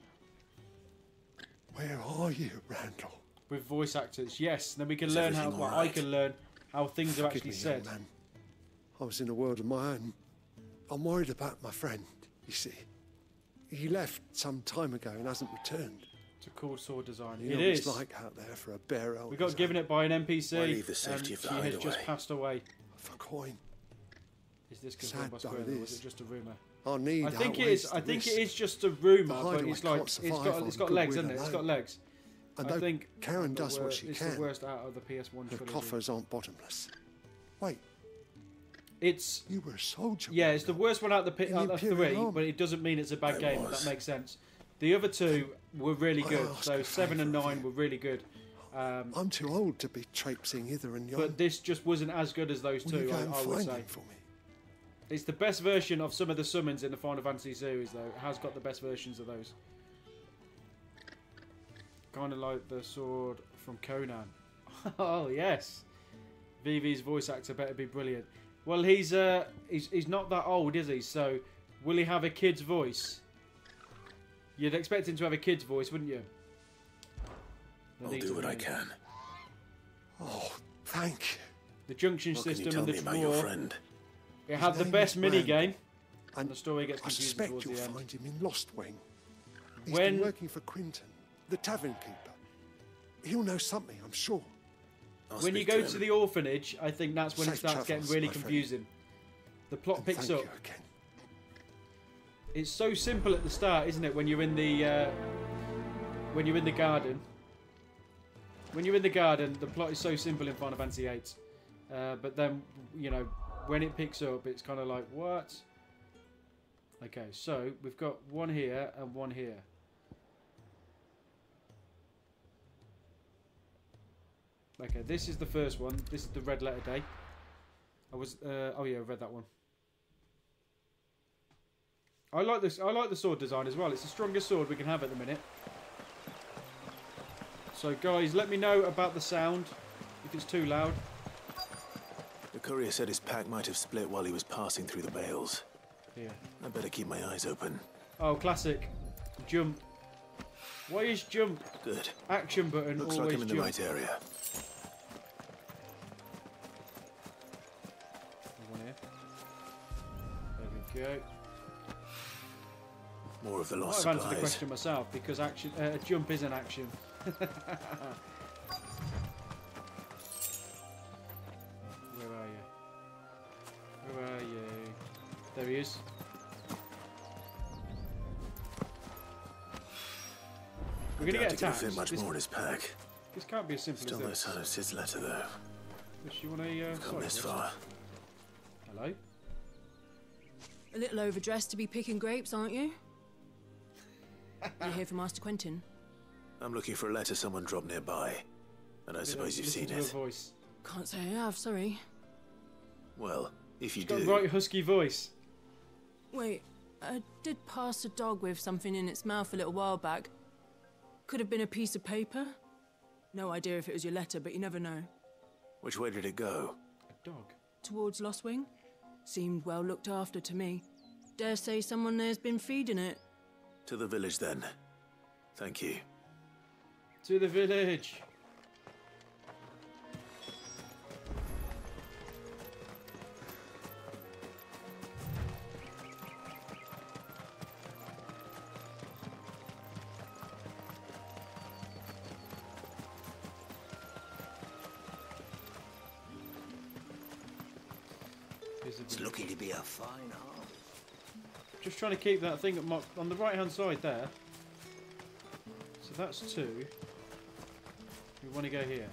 Where are you, Randall? With voice actors, yes. Then we can Is learn how. everything Well, all I right? can learn how things are Forgive actually me, said. young man. I was in a world of my own. I'm worried about my friend, you see. He left some time ago and hasn't returned. It's a cool sword design. You It know what is. it's like out there for a bear elf. We got given it by an NPC, Why leave the and safety of the she has just hideaway? passed away. For coin. Is this Sad confirmed by though Square, it or was is. it just a rumor? Our need I think it outweighs is. the I think it risk. is just a The rumor, but hideaway it's like can't survive it's on got legs, goodwill isn't it? It's got alone. legs. And I though think Karen does what it's she the can, worst out of the PS1 her trilogy. coffers aren't bottomless. Wait, It's you were a soldier. yeah, it's the worst one out of the In the out of Imperial 3, Army. but it doesn't mean it's a bad I game. If was. that makes sense. The other 2 were really I good. ask So a 7 and favour of 9 were really good. I'm too old to be traipsing hither and yon. But this just wasn't as good as those Will 2. you go and I would find say him for me? it's the best version of some of the summons in the Final Fantasy series, though. It has got the best versions of those. Kind of like the sword from Conan. Oh yes, Vivi's voice actor better be brilliant. Well, he's not that old, is he? So Will he have a kid's voice? You'd expect him to have a kid's voice, wouldn't you? I'll do what I can. Oh, thank you. The junction What can you system tell and the me about your drawer. friend? It had His the name best is mini Brandon. game. And the story gets I confusing suspect towards you'll the end. find him in Lost Wing. He's When- been working for Quinton, the tavern keeper. He'll know something, I'm sure. When you go to the orphanage, I think that's when it Safe starts getting travels, really my friend. confusing. The plot And picks thank up. you again. It's so simple at the start, isn't it? When you're in the garden. When you're in the garden, the plot is so simple in Final Fantasy VIII. But then, you know, when it picks up, it's kind of like, what? Okay, so we've got one here and one here. Okay, this is the first one. This is the red letter day. Oh yeah, I read that one. I like this. I like the sword design as well. It's the strongest sword we can have at the minute. So guys, let me know about the sound if it's too loud. The courier said his pack might have split while he was passing through the bales. Yeah. I better keep my eyes open. Oh, classic. Jump. Why is jump? Good. Action button. Looks always like I'm in the jump. right area. One here. There we go. More of the I might lost have answered the supplies. question myself because action. Jump is an action. Where are you? Where are you? There he is. We're gonna I doubt get he attacked. can fit much This- more in his pack. This can't be as simple Still as no this. sign of Sid's letter, though. Does you want a We've come this sorry, far. Hello? A little overdressed to be picking grapes, aren't you? You're here for Master Quentin? I'm looking for a letter someone dropped nearby. And I suppose you've seen Listen to it. her voice. Can't say I have, sorry. Well, if you She's got do... a right husky voice. Wait, I did pass a dog with something in its mouth a little while back. Could have been a piece of paper. No idea if it was your letter, but you never know. Which way did it go? A dog. Towards Lost Wing? Seemed well looked after to me. Dare say someone there's been feeding it. To the village, then. Thank you. To the village. It's looking to be a fine harvest. Just trying to keep that thing on the right hand side there. So that's two. We want to go here.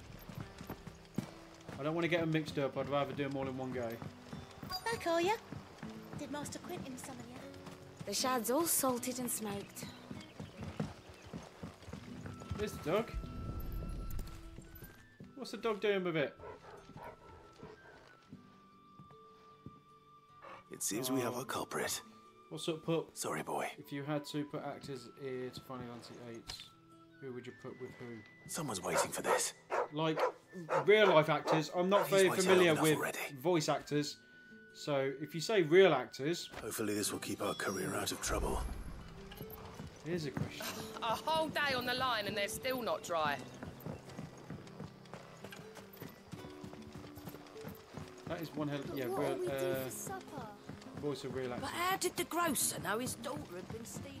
I don't want to get them mixed up. I'd rather do them all in one go. Back are ya? Did Master Quentin summon ya? The shad's all salted and smoked. There's the dog. What's the dog doing with it? It seems we have a culprit. What's up, pup? Sorry, boy. If you had to put actors here to Final Fantasy VIII, who would you put with who? Someone's waiting for this. Like, real life actors. I'm not very my tail familiar enough with already. voice actors. So, if you say real actors... Hopefully this will keep our career out of trouble. Here's a question. A whole day on the line and they're still not dry. That is one hell... Yeah, What will we do real, for supper? voice of real actor. But how did the grocer know his daughter had been stealing?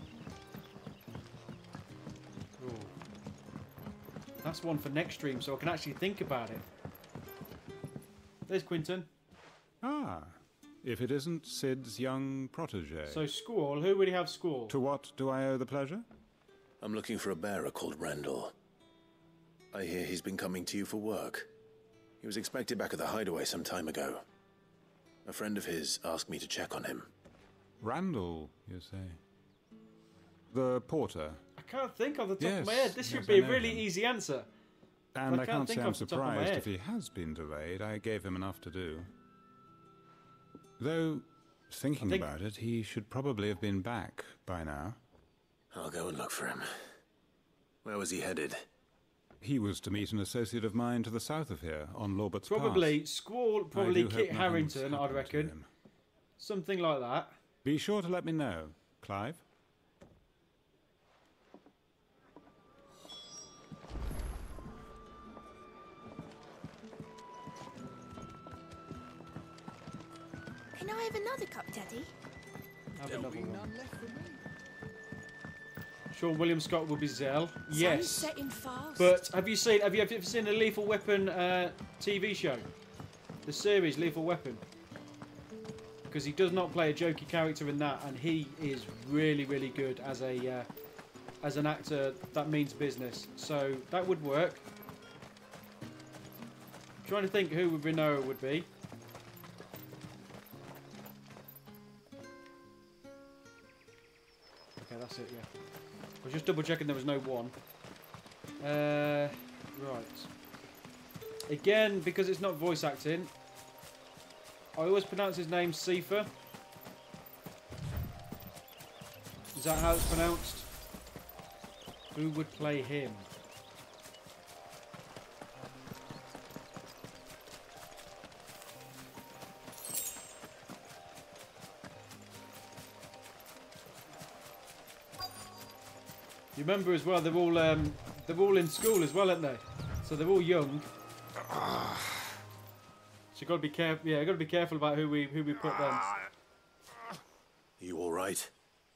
Ooh. That's one for next stream, so I can actually think about it. There's Quinton. Ah, if it isn't Sid's young protege. So Squall, who would he have Squall? To what do I owe the pleasure? I'm looking for a bearer called Randall. I hear he's been coming to you for work. He was expected back at the hideaway some time ago. A friend of his asked me to check on him. Randall, you say? The porter. I can't think off the top of my Yes, head. This yes, should be I a know really him. easy answer. And I I can't can't think say I'm off the top of my surprised head. if he has been delayed. I gave him enough to do. Though, thinking think- about it, he should probably have been back by now. I'll go and look for him. Where was he headed? He was to meet an associate of mine to the south of here, on Lorbert's Probably Pass. Squall, I probably do hope Kit nothing's Harrington, I'd happened to reckon. him. Something like that. Be sure to let me know, Clive. Can I have another cup, Daddy? Have another one. Sean William Scott will be Zell. Yes. Setting fast. But have you ever seen the Lethal Weapon TV show? The series Lethal Weapon? Because he does not play a jokey character in that, and he is really, really good as an actor that means business. So that would work. I'm trying to think who Renoa would be. Okay, that's it, yeah. I was just double checking there was no one. Right. Again, because it's not voice acting, I always pronounce his name Sifa. Is that how it's pronounced? Who would play him? You remember as well, they're all in school as well, aren't they? So they're all young. So you got to be careful. Yeah, got to be careful about who we put them. You all right?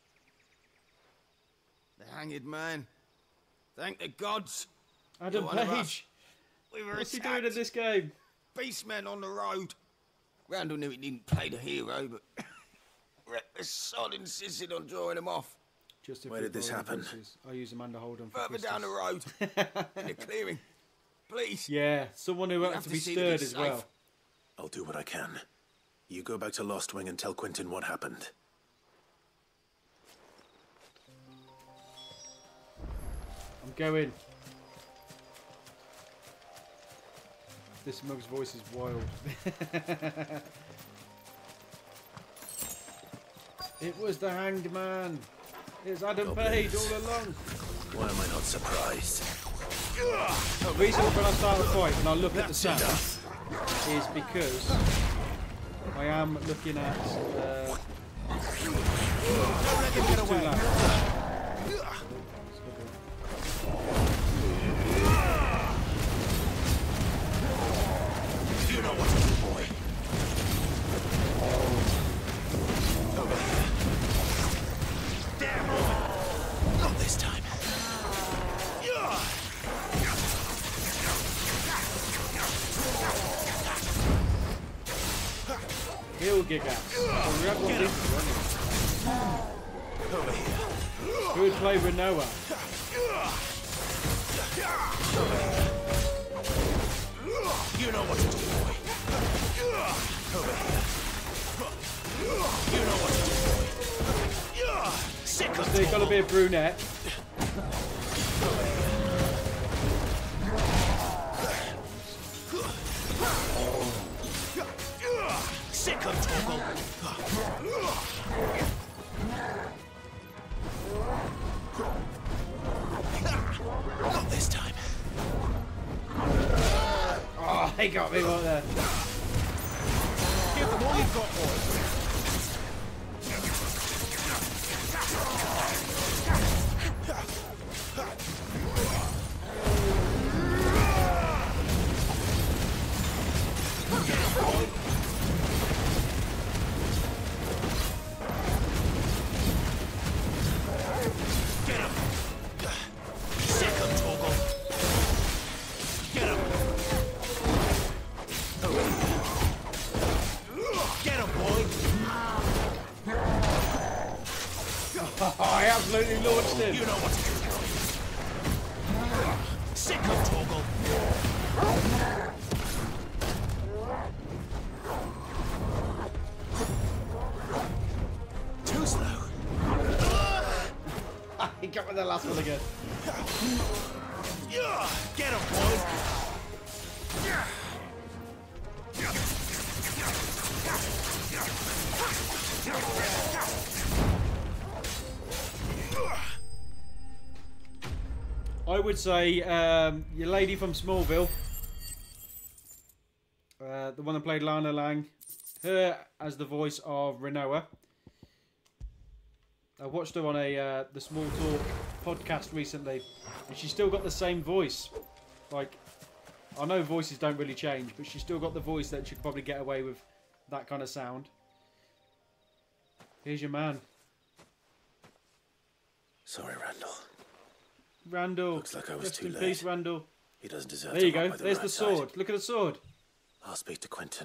The hanged man. Thank the gods. Adam Page. We were What's he doing in this game? Beastmen on the road. Randall knew he didn't play the hero, but the sod insisted on drawing him off. Where did this happen? I use Amanda Holden for Further down the road. In the clearing. Please. Yeah, someone who had to be stirred as well. I'll do what I can. You go back to Lost Wing and tell Quentin what happened. I'm going. This mug's voice is wild. It was the Hanged Man. It's Adam Page all along. Why am I not surprised? The reason when I start a fight and I look at the sound is because I am looking at. Don't let them get away. You know what to do, boy. Over here. Damn woman. Not this time. He'll get out. Over here. Who would play Renoa? You know what to do, boy. Over here. You know what to do, boy. Sick of There's got to be a brunette. Sick of Toggle. Not this time. Oh, he got me right there. Give them all you've got, boys. I absolutely launched him. You know what to do. Sick of Toggle. Too slow. He got me the last one again. Get him, boys. I would say your lady from Smallville, the one that played Lana Lang, her as the voice of Renoa. I watched her on a the Small Talk podcast recently, and she's still got the same voice. Like, I know voices don't really change, but she's still got the voice that she could probably get away with that kind of sound. Here's your man. Sorry, Randall. Randall. Looks like I was Rest too in late. peace, Randall. He doesn't deserve There to you rot go. by the There's the roadside. sword. Look at the sword. I'll speak to Quentin.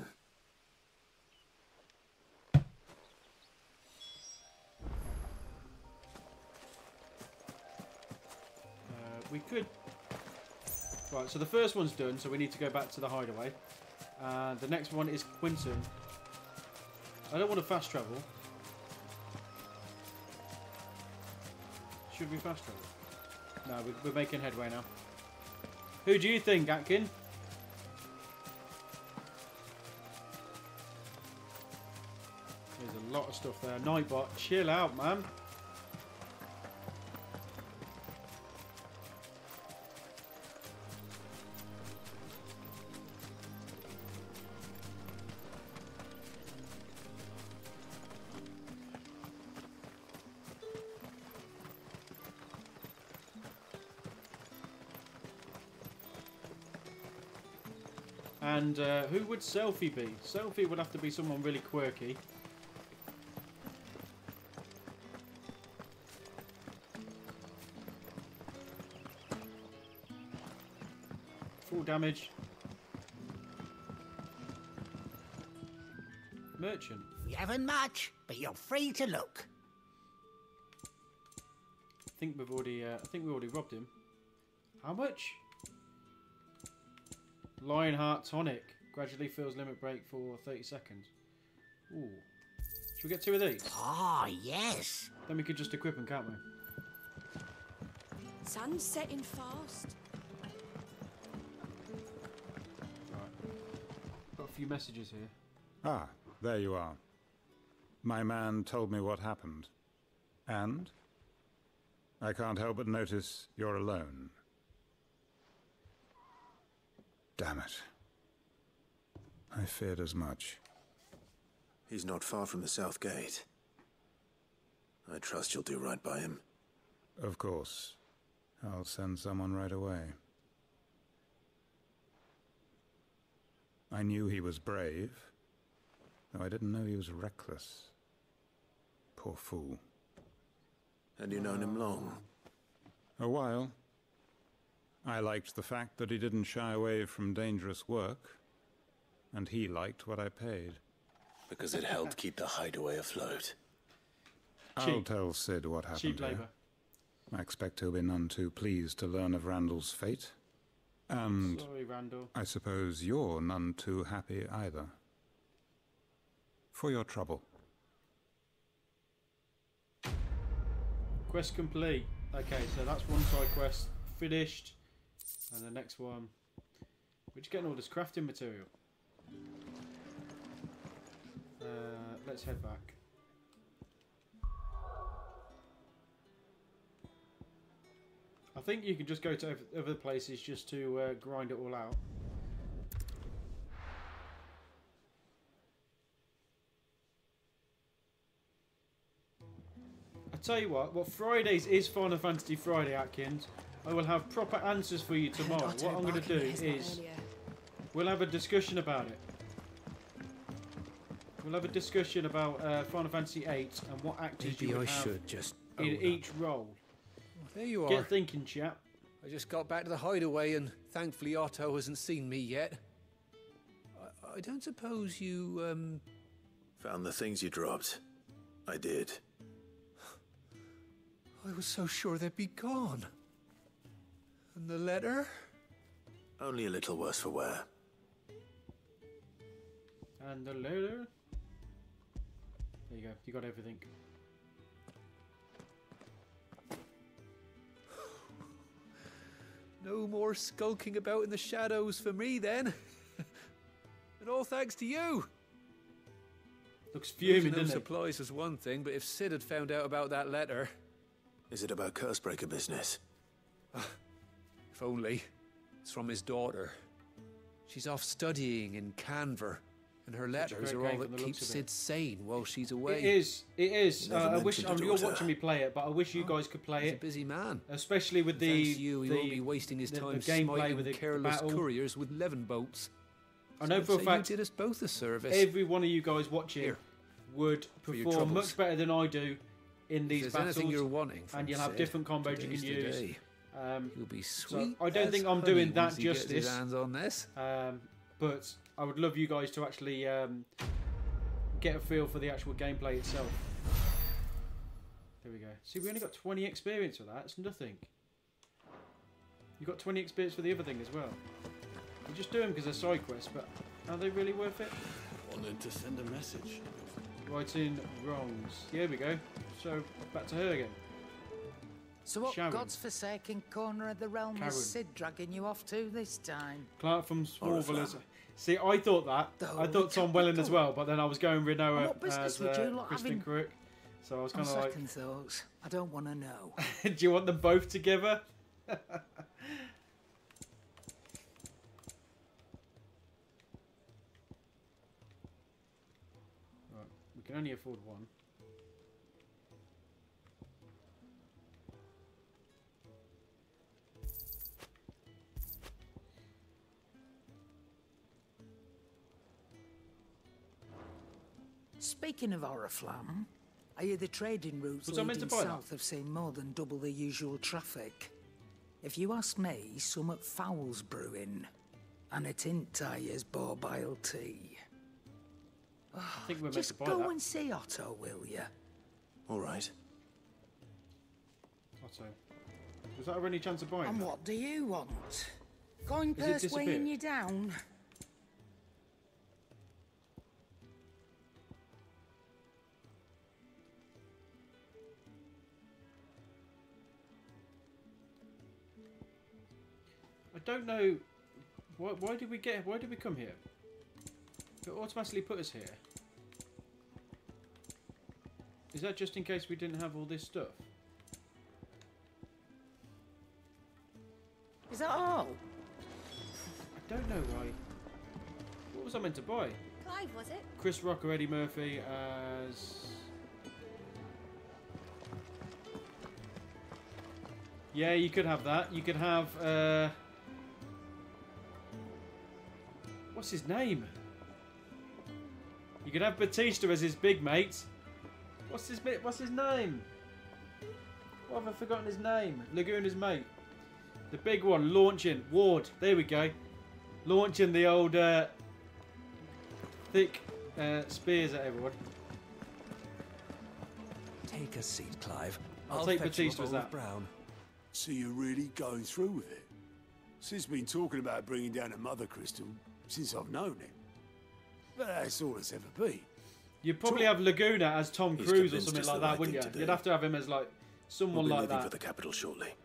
We could... Right, so the first one's done, so we need to go back to the hideaway. The next one is Quentin. I don't want to fast travel. Should we fast travel? No, we're making headway now. Who do you think, Atkin? There's a lot of stuff there. Nightbot, chill out, man. And who would Selfie be? Selfie would have to be someone really quirky. Full damage. Merchant. We haven't much, but you're free to look. I think we already robbed him. How much? Lionheart tonic. Gradually fills limit break for 30 seconds. Ooh. Should we get 2 of these? Ah, yes. Then we could just equip them, can't we? Sun's setting fast. Right. Got a few messages here. Ah, there you are. My man told me what happened. And? I can't help but notice you're alone. Damn it. I feared as much. He's not far from the South Gate. I trust you'll do right by him. Of course. I'll send someone right away. I knew he was brave, though I didn't know he was reckless. Poor fool. And you've known him long? A while. I liked the fact that he didn't shy away from dangerous work, and he liked what I paid. Because it helped keep the hideaway afloat. I'll tell Sid what happened Cheap here. labour. I expect he'll be none too pleased to learn of Randall's fate. And Sorry, Randall. I suppose you're none too happy either. For your trouble. Quest complete. Okay, so that's one side quest finished. And the next one... We're just getting all this crafting material. Let's head back. I think you can just go to other places just to grind it all out. I tell you what Fridays is Final Fantasy Friday, Atkins. I will have proper answers for you tomorrow. What I'm going to do is we'll have a discussion about it. We'll have a discussion about Final Fantasy VIII and what actors Maybe you would I have should just in own each role. There you are. Get thinking, chap. I just got back to the hideaway and thankfully Otto hasn't seen me yet. I don't suppose you, Found the things you dropped. I did. I was so sure they'd be gone. And the letter? Only a little worse for wear. And the letter? There you go. You got everything. No more skulking about in the shadows for me then. And all thanks to you. Looks fuming, Losing doesn't those it? supplies was one thing, but if Sid had found out about that letter... Is it about Cursebreaker business? If only. It's from his daughter. She's off studying in Canver. And her letters are all that keep Sid sane while she's away. It is. It is. I wish you're daughter. watching me play it, but I wish you guys could play He's it. a busy man. Especially with Thanks to you, he won't be wasting his time gameplay smiting with the careless battle. couriers with levin bolts. I know for a fact you did us both a service. every one of you guys watching would perform much better than I do in these battles. Anything you're wanting from and you'll have Sid, different combos you can use. You'll be sweet. So I don't think I'm doing that justice. His hands on this. But I would love you guys to actually get a feel for the actual gameplay itself. There we go. See, we only got 20 experience for that. It's nothing. You got 20 experience for the other thing as well. You just do them because they're side quests, but are they really worth it? Wanted to send a message. Righting wrongs. Here we go. So back to her again. So what Sharon. God's forsaken corner of the realm Karen. is Sid dragging you off to this time? Clark from Smallville. See, I thought that. I thought Tom Welland as well, but then I was going Rinoa as Kristen Crook. So I was kind of like... second thoughts, I don't want to know. Do you want them both together? Right, we can only afford one. Speaking of Oriflamme, I hear the trading routes Was I meant to leading buy south have seen more than double the usual traffic. If you ask me, summat foul's brewing, and it ain't tires borbile tea. I think we're meant Just to buy go that. and see Otto, will you? All right. Otto. Was that our only chance of buying And that? what do you want? Going Has it purse weighing disappeared? you down? I don't know. Why did we come here? It automatically put us here. Is that just in case we didn't have all this stuff? Is that all? I don't know why. What was I meant to buy? Clive, was it? Chris Rock or Eddie Murphy as... Yeah, you could have that. You could have... What's his name? You could have Batista as his big mate. What's his name? What have I forgotten his name? Laguna's mate. The big one, launching. Ward. There we go. Launching the old thick spears at everyone. Take a seat, Clive. I'll take Batista as that. Brown. So you're really going through with it? Sid's been talking about bringing down a Mother Crystal since I've known him. But that's all it's ever been. You'd probably have Laguna as Tom He's Cruise or convinced something it's like the that, right wouldn't you? thing to You'd do. have to have him as like someone We'll be like leaving that. for the capital shortly.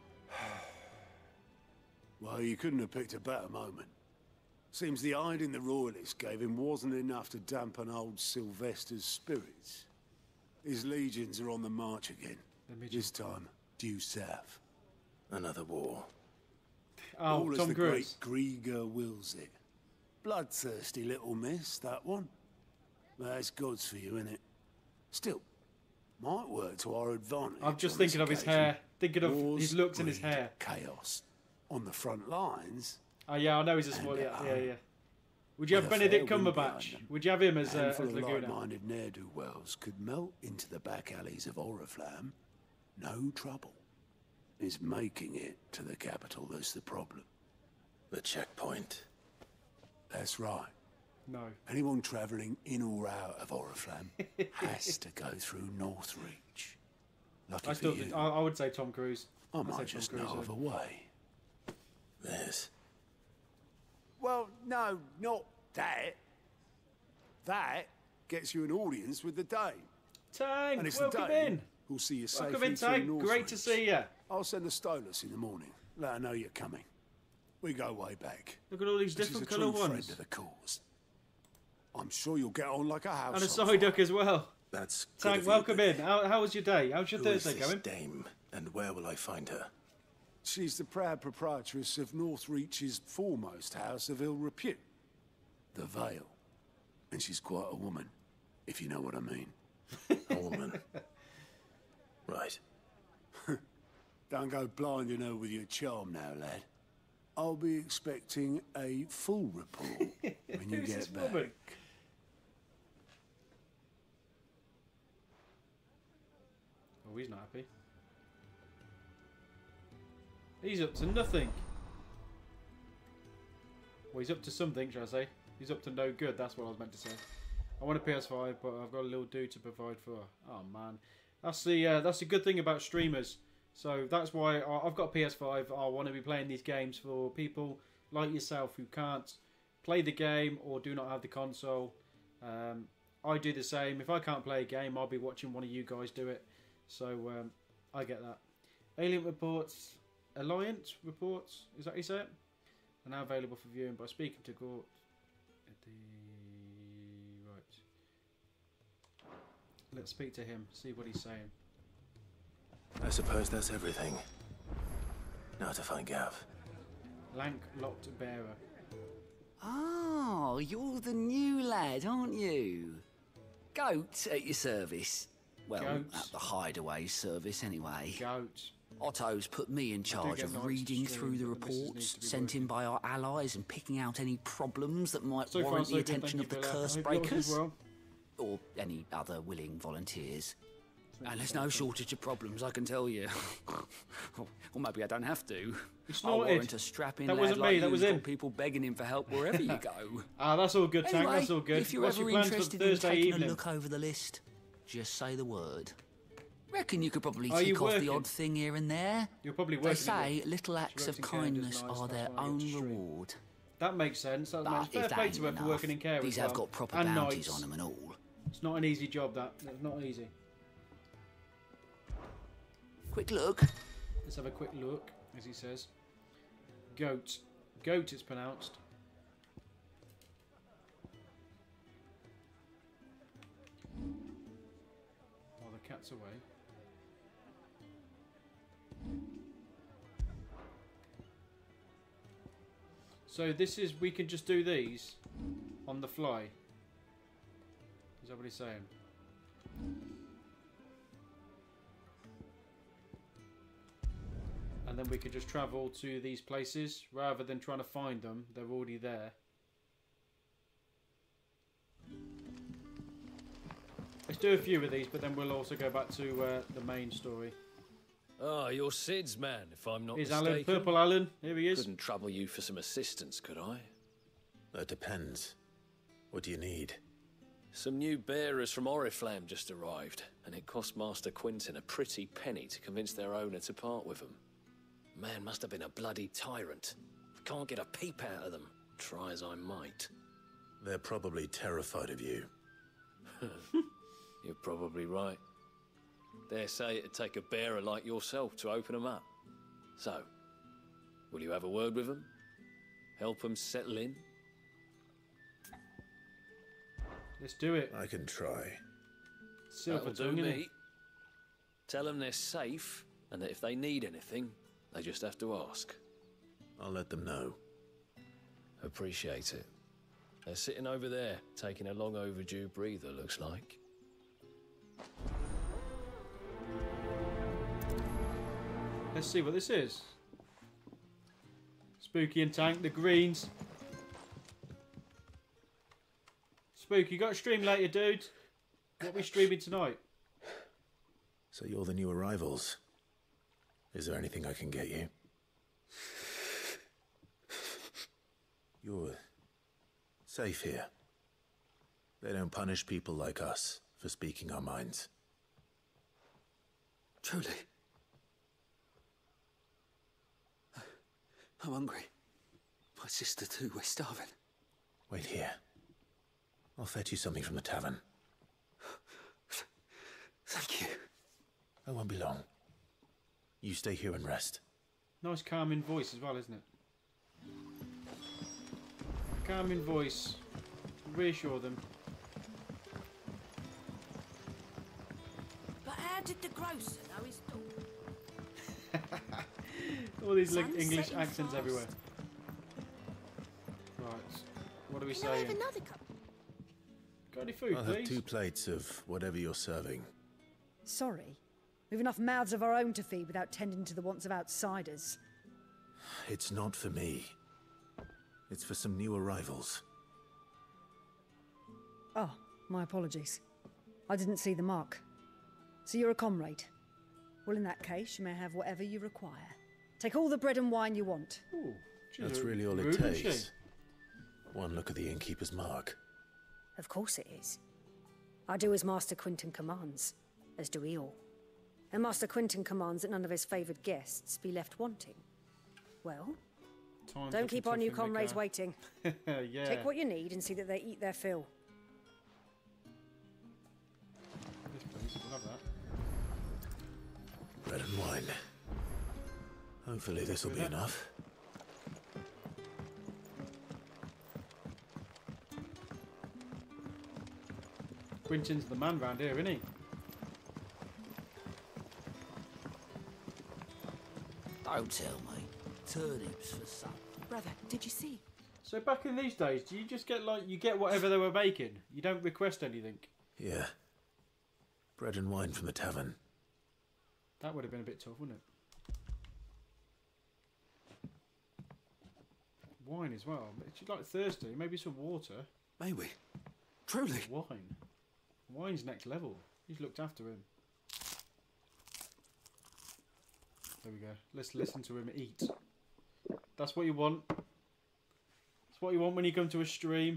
Well, you couldn't have picked a better moment. Seems the hiding the royalists gave him wasn't enough to dampen old Sylvester's spirits. His legions are on the march again. This time, due south. Another war. Oh, All as Tom the Cruise. great Grieger wills it. Bloodthirsty little miss, that one. That's God's for you, innit? Still, might work to our advantage. I'm just on this thinking of his occasion. hair. Thinking of Wars his looks and his breed hair. Chaos. On the front lines. Oh yeah, I know he's a small. Yeah, yeah. Would you have With a Benedict fair wind Cumberbatch? behind them, Would you have him as handful of Laguna? like-minded ne'er-do-wells could melt into the back alleys of Oriflamme. No trouble. It's making it to the capital that's the problem. The checkpoint. That's right. No. Anyone travelling in or out of Oriflamme has to go through Northreach. Lucky for you, I would say Tom Cruise. I I'd say might Tom just Cruise, know of a way. There's. Well, no, not that. That gets you an audience with the Dane. Tank, And it's welcome the Dane in. who'll see you Welcome safely in, through Tank. Great to Northreach. see you. I'll send the Stolas in the morning. Let her know you're coming. We go way back. Look at all these This different is a true colour friend ones. of the cause. I'm sure you'll get on like a house. And a on side fire. duck as well. That's good Tank, of you, welcome but in. How was your day? How's your who is Thursday this going? dame, and where will I find her? She's the proud proprietress of Northreach's foremost house of ill repute, the Vale. And she's quite a woman, if you know what I mean. A woman. Right. Don't go blinding her with your charm now, lad. I'll be expecting a full report when you get back. Woman? Oh, he's not happy. He's up to nothing. Well, he's up to something, shall I say. He's up to no good, that's what I was meant to say. I want a PS5, but I've got a little dude to provide for. Oh, man. That's the good thing about streamers. So that's why I've got a PS5. I want to be playing these games for people like yourself who can't play the game or do not have the console. I do the same. If I can't play a game, I'll be watching one of you guys do it. So I get that. Alien reports, Alliance reports, is that how you say it? Are now available for viewing by speaking to court. Right. Let's speak to him, see what he's saying. I suppose that's everything. Now to find Gav. Lank locked bearer. Oh, you're the new lad, aren't you? Goat at your service. Well, Goat. at the hideaway service anyway. Goat. Otto's put me in charge get of nights reading to through the stream, but the missus reports needs to be sent in by our allies and picking out any problems that might So far, warrant so the good, attention of thank the you, curse Bella. I hope yours breakers. as well. Or any other willing volunteers. And there's no shortage of problems, I can tell you. Or maybe I don't have to. He I'll snorted. warrant a strapping That lad wasn't like me, that you was who's him. got people begging him for help wherever you go. Ah, that's all good, Tank. Anyway, That's all good. if you're What's ever your plans for interested in Thursday taking evening? a look over the list, just say the word. Reckon you could probably Are you tick off the working? odd thing here and there. You're probably They working. say again. little acts of She works in care and does kindness nights, are that's their why I get own to stream. reward. That makes sense. That But makes fair if that play ain't to her for enough, working in care these as have well. got proper And bounties nights. on them and all. It's not an easy job, that. It's not easy. Quick look. Let's have a quick look, as he says. Goat. Goat, it's pronounced. While the cat's away. So this is, we can just do these on the fly. Is that what he's saying? And then we could just travel to these places rather than trying to find them. They're already there. Let's do a few of these, but then we'll also go back to the main story. Ah, you're Sid's man, if I'm not Here's mistaken. Alan, Purple Alan. Here he is. Couldn't trouble you for some assistance, could I? That depends. What do you need? Some new bearers from Oriflamme just arrived, and it cost Master Quinton a pretty penny to convince their owner to part with them. Man must have been a bloody tyrant. Can't get a peep out of them, try as I might. They're probably terrified of you. You're probably right. Dare say it'd take a bearer like yourself to open them up. So, will you have a word with them? Help them settle in? Let's do it. I can try. Silver That'll tongue, do innit? me. Tell them they're safe, and that if they need anything, they just have to ask. I'll let them know. Appreciate it. They're sitting over there, taking a long overdue breather, looks like. Let's see what this is. Spooky and Tank, the greens. Spooky, you got to stream later, dude. What are we streaming tonight? So you're the new arrivals. Is there anything I can get you? You're safe here. They don't punish people like us for speaking our minds. Truly. I'm hungry. My sister too, we're starving. Wait here. I'll fetch you something from the tavern. Thank you. I won't be long. You stay here and rest. Nice calming voice as well, isn't it? Calming voice. Reassure them. But how did the grocer know his dog? All these Sun's English setting accents fast. everywhere. Right. What are we Can I have saying? another cup? Got any food, I'll please? have 2 plates of whatever you're serving. Sorry. We've enough mouths of our own to feed without tending to the wants of outsiders. It's not for me. It's for some new arrivals. Oh, my apologies. I didn't see the mark. So you're a comrade. Well, in that case, you may have whatever you require. Take all the bread and wine you want. Ooh, That's really all it takes. One look at the innkeeper's mark. Of course it is. I do as Master Quinton commands, as do we all. And Master Quinton commands that none of his favoured guests be left wanting. Well, don't keep our new comrades waiting. Yeah. Take what you need and see that they eat their fill. Yes, please. We'll have that. Bread and wine. Hopefully this will be enough. Quinton's the man round here, isn't he? Don't tell me. Turnips for supper. Brother, did you see? So back in these days, do you just get like, you get whatever they were making? You don't request anything? Yeah. Bread and wine from the tavern. That would have been a bit tough, wouldn't it? Wine as well. But she's like thirsty. Maybe some water. Maybe. Truly. Wine. Wine's next level. He's looked after him. There we go. Let's listen to him eat. That's what you want. That's what you want when you come to a stream.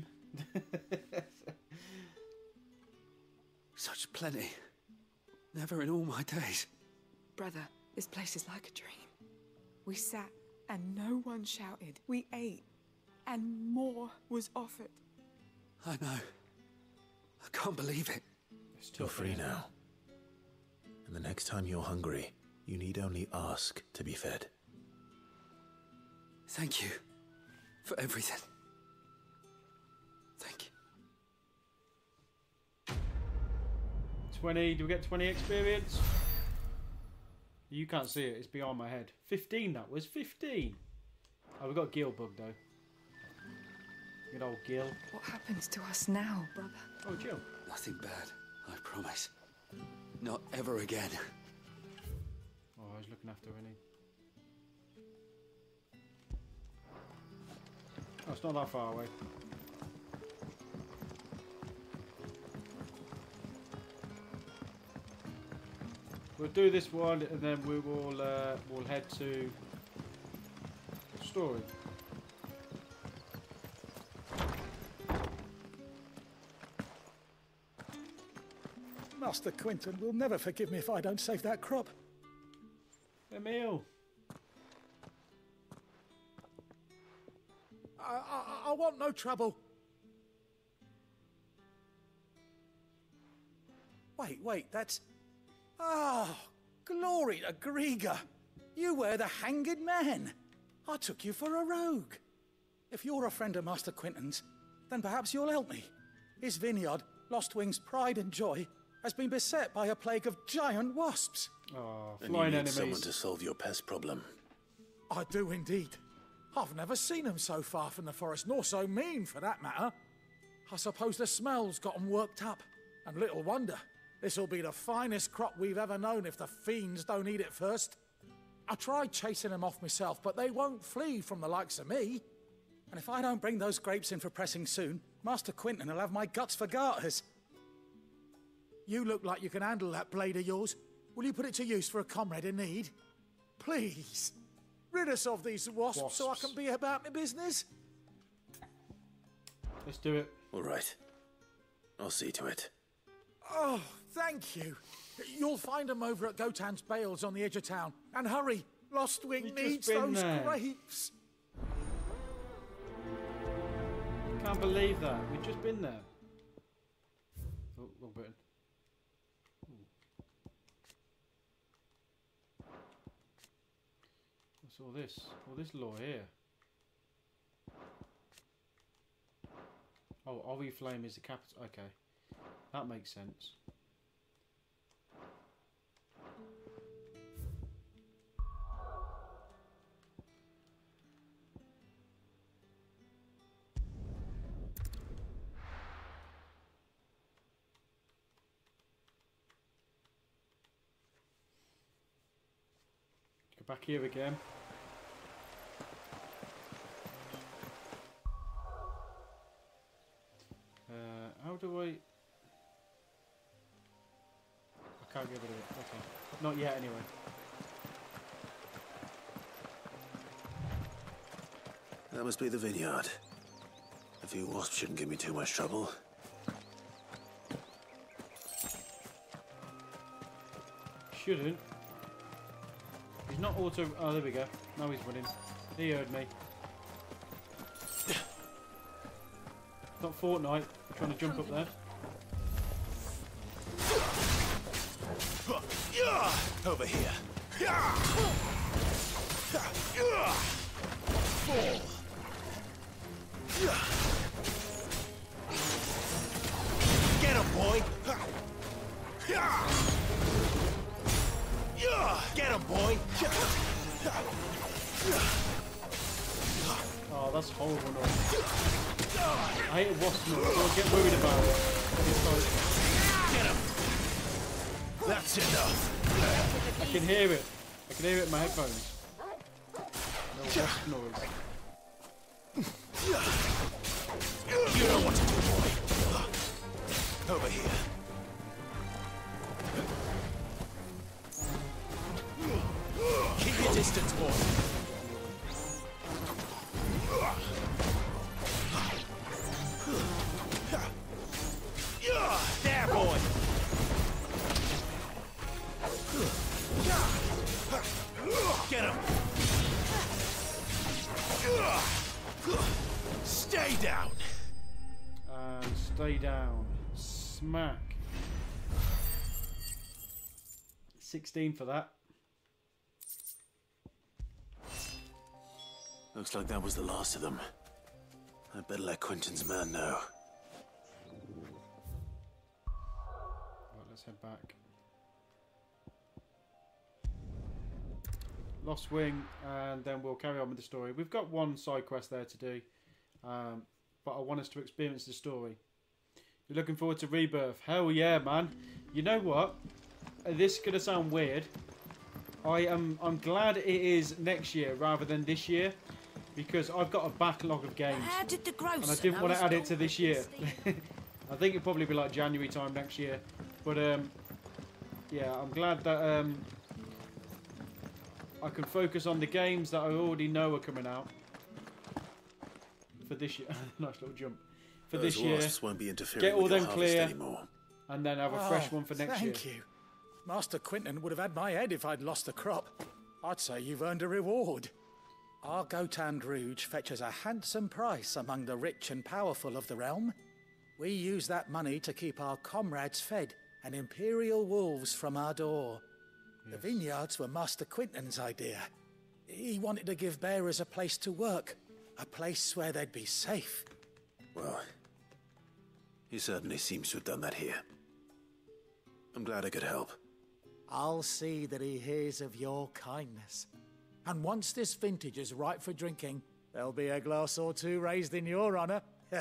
Such plenty. Never in all my days. Brother, this place is like a dream. We sat and no one shouted. We ate and more was offered. I know. I can't believe it. You're free now. And the next time you're hungry, you need only ask to be fed. Thank you for everything. Thank you. 20. Do we get 20 experience? You can't see it. It's beyond my head. 15 that was. 15. Oh, we got Gil bug though. Good old Gil. What happens to us now, brother? Oh, Jill. Nothing bad, I promise. Not ever again. Oh, I was looking after Winnie. Oh, it's not that far away. We'll do this one, and then we will we'll head to the story. Master Quinton will never forgive me if I don't save that crop. Emil. I want no trouble. Wait, that's... Ah, glory to Grieger. You were the hanged man. I took you for a rogue. If you're a friend of Master Quinton's, then perhaps you'll help me. His vineyard, Lostwing's pride and joy, has been beset by a plague of giant wasps. Oh, and you need someone to solve your pest problem. I do indeed. I've never seen them so far from the forest, nor so mean, for that matter. I suppose the smell's got them worked up. And little wonder. This'll be the finest crop we've ever known if the fiends don't eat it first. I tried chasing them off myself, but they won't flee from the likes of me. And if I don't bring those grapes in for pressing soon, Master Quinton will have my guts for garters. You look like you can handle that blade of yours. Will you put it to use for a comrade in need? Please. Rid us of these wasps so I can be about my business. Let's do it. All right. I'll see to it. Oh, thank you. You'll find them over at Gotan's Bales on the edge of town. And hurry, Lostwing needs those grapes. Can't believe that. We've just been there. Oh, wrong button. What's all this? All this lore here. Oh, Oriflame is the capital. Okay. That makes sense. back here again. How do I can't get rid of it. Okay. Not yet, anyway. That must be the vineyard. A few wasps shouldn't give me too much trouble. Shouldn't. He's not auto... Oh, there we go. Now he's running. He heard me. Not Fortnite. Trying to jump up there. Over here. Fall. Get him, boy. Get him, boy. Oh, that's horrible noise. I hate wasp noise. Don't get worried about it. Get him. That's enough. I can hear it. I can hear it in my headphones. No wasp noise. You know what to do, boy. Over here. Keep your distance, boy. There, boy. Get him. Stay down. And stay down. Smack. 16 for that. Looks like that was the last of them. I'd better let Quentin's man know. Right, let's head back. Lost Wing, and then we'll carry on with the story. We've got one side quest there to do, but I want us to experience the story. You're looking forward to Rebirth? Hell yeah, man! You know what? This is gonna sound weird. I'm glad it is next year rather than this year, because I've got a backlog of games, How did the grocer and I didn't want to add it to this year. I think it'll probably be like January time next year, but yeah, I'm glad that I can focus on the games that I already know are coming out for this year. Nice little jump. For Those this year, wasps won't be interfering get all with your them harvest clear, anymore. and then have a fresh one for next year. Thank you. Master Quentin would have had my head if I'd lost the crop. I'd say you've earned a reward. Our Gotand Rouge fetches a handsome price among the rich and powerful of the realm. We use that money to keep our comrades fed and imperial wolves from our door. The vineyards were Master Quentin's idea. He wanted to give bearers a place to work, a place where they'd be safe. Well, he certainly seems to have done that here. I'm glad I could help. I'll see that he hears of your kindness. And once this vintage is ripe for drinking, there'll be a glass or two raised in your honour.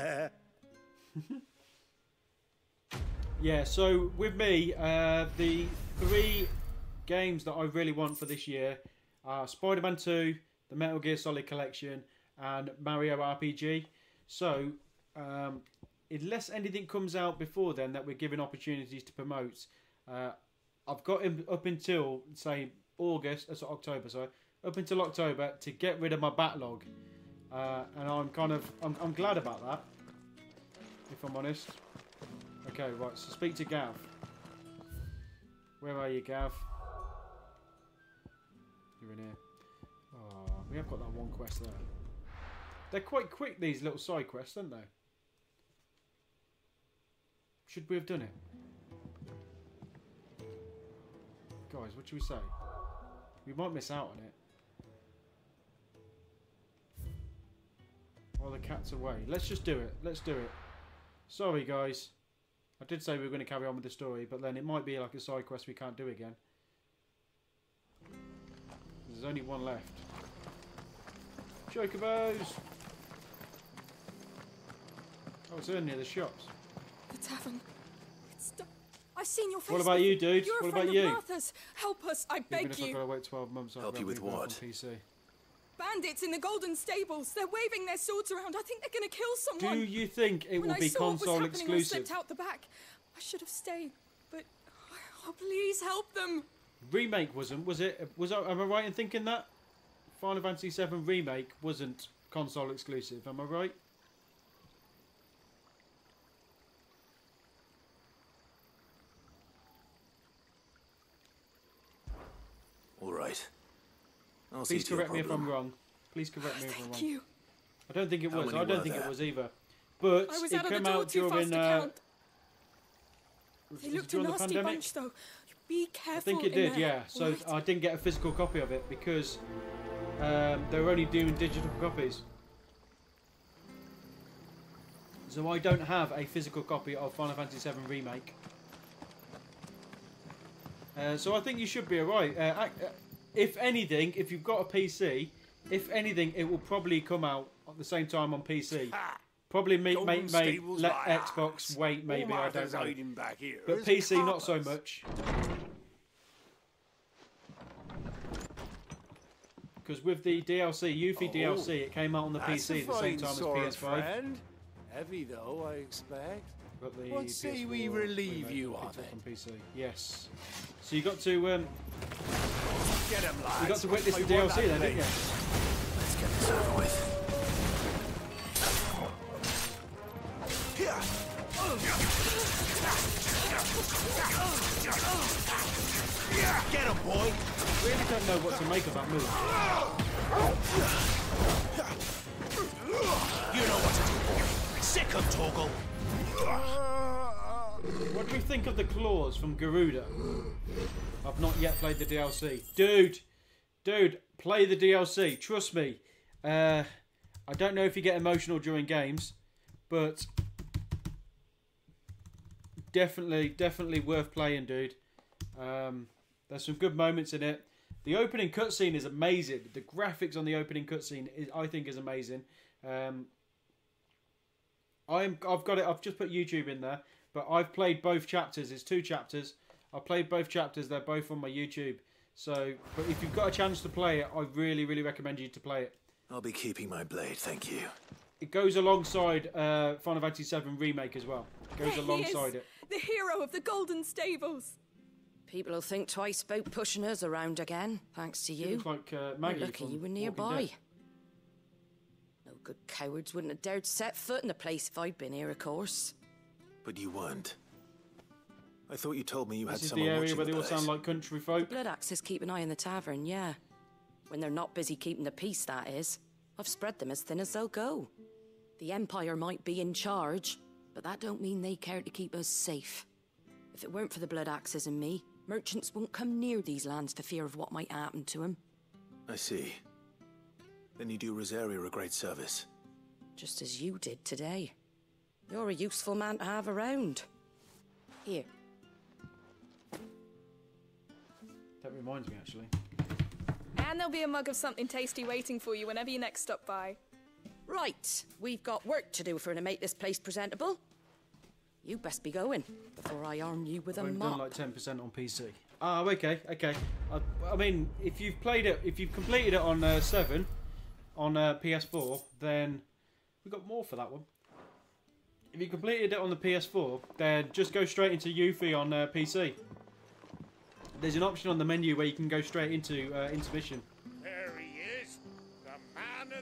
Yeah, so with me, the 3 games that I really want for this year are Spider-Man 2, the Metal Gear Solid Collection, and Mario RPG. So, unless anything comes out before then that we're given opportunities to promote, I've got him up until, say, October, sorry, up until October to get rid of my backlog. And I'm glad about that, if I'm honest. Okay, right, so speak to Gav. Where are you, Gav? You're in here. Oh, we have got that one quest there. They're quite quick, these little side quests, aren't they? Should we have done it? Guys, what should we say? We might miss out on it. While the cat's away. Let's just do it. Let's do it. Sorry, guys. I did say we were going to carry on with the story, but then it might be like a side quest we can't do again. There's only one left. Chocobos! Oh, it's in near the shops. The tavern. It's I I've seen your face. What about you, dude? You're What a friend about you? of Martha's. Help us, I Even beg if I've you. got to wait 12 months, I'll Help you with probably what? do it on PC. Bandits in the Golden Stables. They're waving their swords around. I think they're going to kill someone. Do you think it When will I be saw what was console happening, I exclusive? slipped out the back. I should have stayed, but oh, please help them. Remake wasn't, was it? Am I right in thinking that Final Fantasy VII Remake wasn't console exclusive? Am I right? All right. I'll see Please to your correct me if I'm problem. wrong. Please correct me if I'm wrong. Thank you. I don't think it How was. many I don't were think it there? was either. But I was it out of the came door out too fast during. to count. They Was it looked a during the nasty pandemic? bunch, though. Be careful. I think it in did, there. yeah. So Right. I didn't get a physical copy of it because they were only doing digital copies. So I don't have a physical copy of Final Fantasy VII Remake. So I think you should be alright. If anything, if you've got a PC, if anything, it will probably come out at the same time on PC. Probably let Xbox wait, maybe, I don't know. Back here. But PC, not so much. Because with the DLC, Yuffie DLC, it came out on the PC at the same time as PS5. Friend. Heavy though, I expect. Got the What say PS4 we relieve remake you picked of up it? on PC. Yes. So you got to Get him, lads. you got to witness the I want DLC that then, didn't you? Let's get this over with. Get him, boy! Really don't know what to make of that move. You know what to do, boy. Sick of Toggle. What do we think of the claws from Garuda? I've not yet played the DLC. Dude, play the DLC. Trust me. I don't know if you get emotional during games, but definitely worth playing, dude. There's some good moments in it. The opening cutscene is amazing. The graphics on the opening cutscene I think is amazing. I've got it. I've just put YouTube in there, but I've played both chapters. It's 2 chapters. I've played both chapters. They're both on my YouTube. So, but if you've got a chance to play it, I really recommend you to play it. I'll be keeping my blade, thank you. It goes alongside Final Fantasy VII Remake as well. It goes There he alongside is, it. the hero of the Golden Stables. People will think twice about pushing us around again, thanks to It you. looks like Maggie We're lucky from you were Walking nearby. Dead. No good cowards wouldn't have dared set foot in the place if I'd been here, of course. But you weren't. I thought you told me you had This is the someone area watching where the they all place. sound like country folk. Blood Axes keep an eye on the tavern, yeah. When they're not busy keeping the peace, that is. I've spread them as thin as they'll go. The Empire might be in charge, but that don't mean they care to keep us safe. If it weren't for the Blood Axes and me, merchants won't come near these lands for fear of what might happen to them. I see. Then you do Rosaria a great service. Just as you did today. You're a useful man to have around. Here. That reminds me, actually. And there'll be a mug of something tasty waiting for you whenever you next stop by. Right, we've got work to do for to make this place presentable. You best be going before I arm you with a I've only done mop. like 10% on PC. Oh, okay. I mean, if you've played it, if you've completed it on 7 on PS4, then we got more for that one. If you completed it on the PS4, then just go straight into Yuffie on PC. There's an option on the menu where you can go straight into intermission. There he is, the man of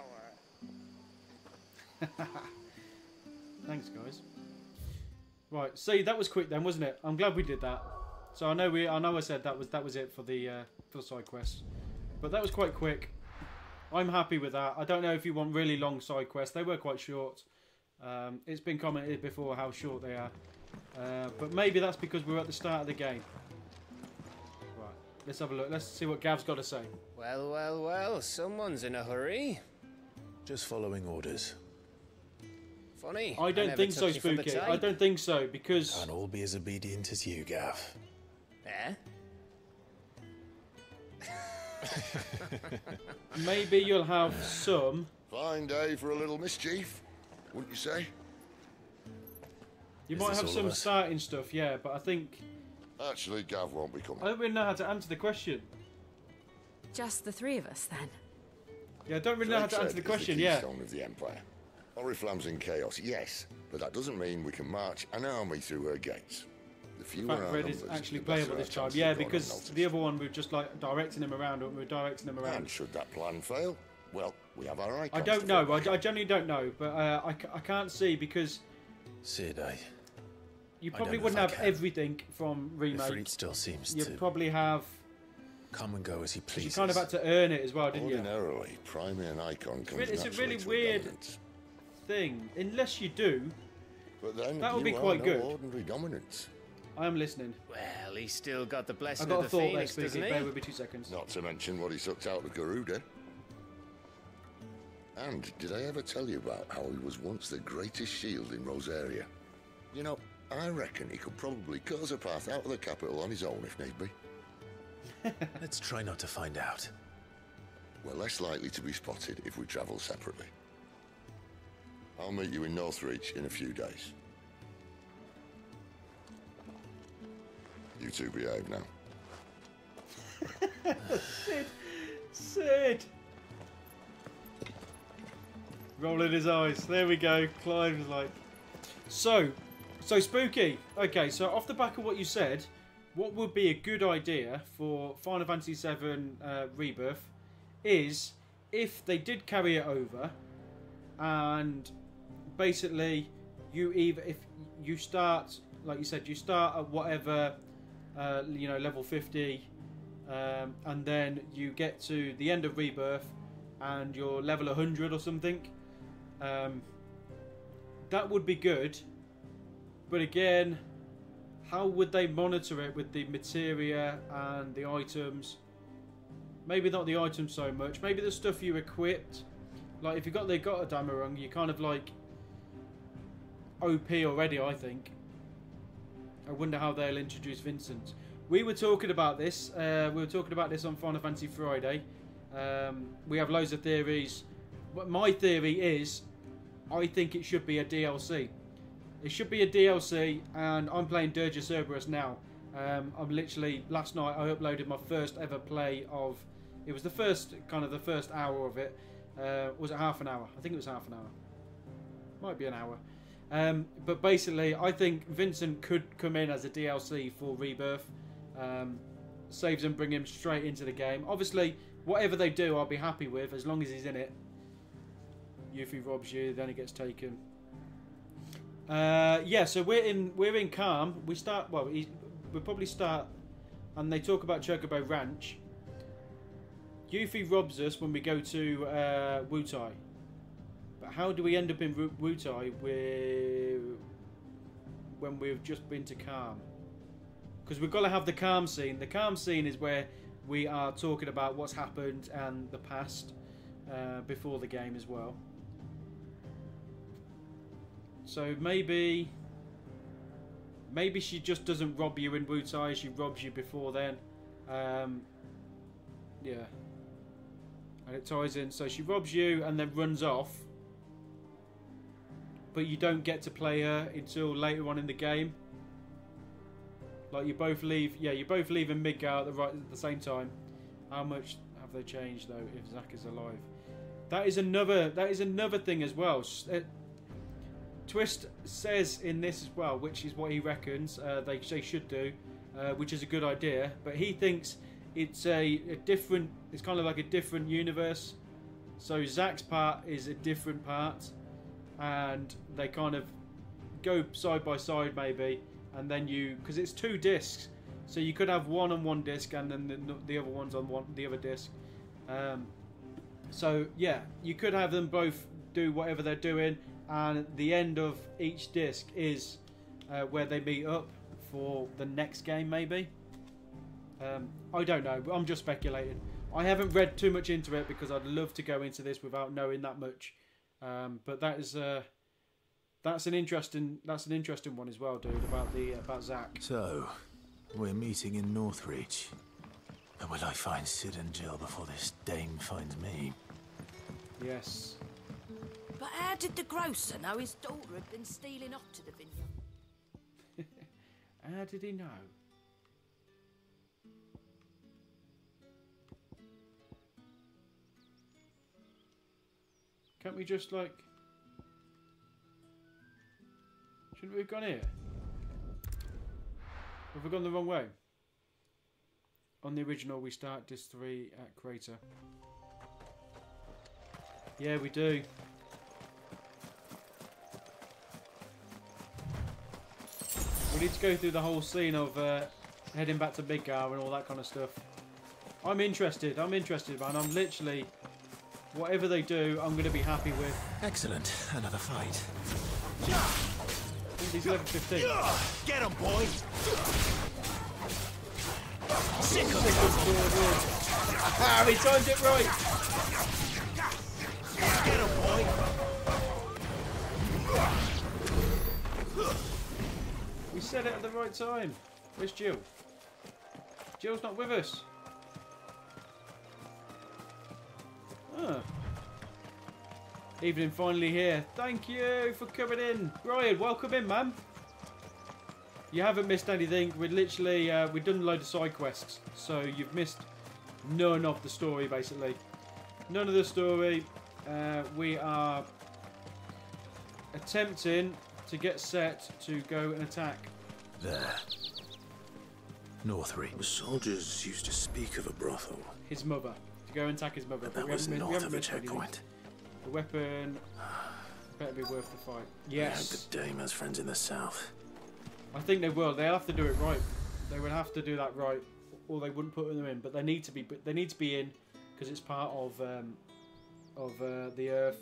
the hour. Thanks, guys. Right, see, that was quick then, wasn't it? I'm glad we did that. So I know I said that was it for the side quests, but that was quite quick. I'm happy with that. I don't know if you want really long side quests. They were quite short. It's been commented before how short they are, but maybe that's because we're at the start of the game. Right, let's have a look. Let's see what Gav's got to say. Well, someone's in a hurry. Just following orders. Funny. I don't never think so, took you for the Spooky. I type. don't think so, because... Can't all be as obedient as you, Gav. Eh? Maybe you'll have some... Fine day for a little mischief, wouldn't you say? You Is might this have all some of us? starting stuff, yeah, but I think Actually, Gav won't be coming. I don't really know how to answer the question. Just the three of us, then? Yeah, I don't really know how to answer the question, the yeah. keystone of the Empire. Oriflamme's in chaos, yes, but that doesn't mean we can march an army through her gates. The The fewer fact our Red is numbers, actually the better playable our this time. chance of Yeah, going because unnoticed. the other one we were just like directing him around, and we were directing him around. And should that plan fail, well, we have our icons. I don't to know. fall back I genuinely don't know, but I can't see because Sid, you I probably don't know if wouldn't I have can. everything from remake. Ifrit still seems You'd to probably have. come and go as he You pleases. kind of had to earn it as well, didn't you? Ordinarily, priming an icon comes It's a naturally really to weird dominance. thing. Unless you do, But then that would you be are quite no good. ordinary dominance. I am listening. Well, he's still got the blessing I've got of a the thought there, Phoenix, Speaky. doesn't he? Bear with me 2 seconds. Not to mention what he sucked out of Garuda. And did I ever tell you about how he was once the greatest shield in Rosaria? You know, I reckon he could probably cut us a path out of the capital on his own if need be. Let's try not to find out. We're less likely to be spotted if we travel separately. I'll meet you in Northreach in a few days. You two behave now. Sid! Rolling his eyes. There we go. Clive is like... So Spooky. Okay, so off the back of what you said, what would be a good idea for Final Fantasy VII Rebirth is if they did carry it over and basically if you start, like you said, you start at whatever, level 50 and then you get to the end of Rebirth and you're level 100 or something. That would be good. But again, how would they monitor it with the materia and the items? Maybe not the items so much. Maybe the stuff you equipped. Like if you got a Damarung, you're kind of like OP already, I think. I wonder how they'll introduce Vincent. We were talking about this. We were talking about this on Final Fantasy Friday. We have loads of theories. But my theory is, I think it should be a DLC. It should be a DLC, and I'm playing Dirge Cerberus now. I'm literally, last night I uploaded my first ever play of, it was the first hour of it. Was it half an hour? I think it was half an hour. Might be an hour. But basically, I think Vincent could come in as a DLC for Rebirth. Saves and bring him straight into the game. Obviously, whatever they do, I'll be happy with, as long as he's in it. Yuffie robs you, then he gets taken. So we're in Calm. We probably start, and they talk about Chocobo Ranch. Yuffie robs us when we go to Wutai. But how do we end up in Wutai when we've just been to Calm? Because we've got to have the Calm scene. The Calm scene is where we are talking about what's happened and the past before the game as well. So maybe she just doesn't rob you in Wutai, she robs you before then. Yeah. And it ties in. So she robs you and then runs off. But you don't get to play her until later on in the game. Like you both leave, you both leave in Midgar at the same time. How much have they changed though if Zack is alive? That is another thing as well. Twist says in this as well, which is what he reckons they should do, which is a good idea. But he thinks it's it's kind of like a different universe. So Zack's part is a different part, and they kind of go side by side maybe, and then because it's 2 discs, so you could have one on one disc and then the other one's on the other disc. So yeah, you could have them both do whatever they're doing. And the end of each disc is where they meet up for the next game, maybe. I don't know. I'm just speculating. I haven't read too much into it because I'd love to go into this without knowing that much. But that's an interesting one as well, dude. About Zack. So, we're meeting in Northreach. And will I find Sid and Jill before this dame finds me? Yes. But how did the grocer know his daughter had been stealing off to the vineyard? How did he know? Can't we just like... Shouldn't we have gone here? Have we gone the wrong way? On the original, we start Disc 3 at Crater. Yeah, we do. We need to go through the whole scene of heading back to Midgar and all that kind of stuff. I'm interested, man. I'm literally... Whatever they do, I'm going to be happy with. Excellent. Another fight. He's level 15. Get him, boy! Sick of Ah, he timed it right! Get him, boy! We said it at the right time. Where's Jill? Jill's not with us. Ah. Evening finally here. Thank you for coming in. Ryan, welcome in, man. You haven't missed anything. We're literally, we've done a load of side quests. So you've missed none of the story, basically. None of the story. We are attempting to get set to go and attack. There. Northreach. The soldiers used to speak of a brothel. His mother. To go and attack his mother. But that was north of a checkpoint. The weapon better be worth the fight. Yes. The dame has friends in the south. I think they will. They'll have to do it right. They would have to do that right, or they wouldn't put them in. But they need to be. They need to be in because it's part of the Earth.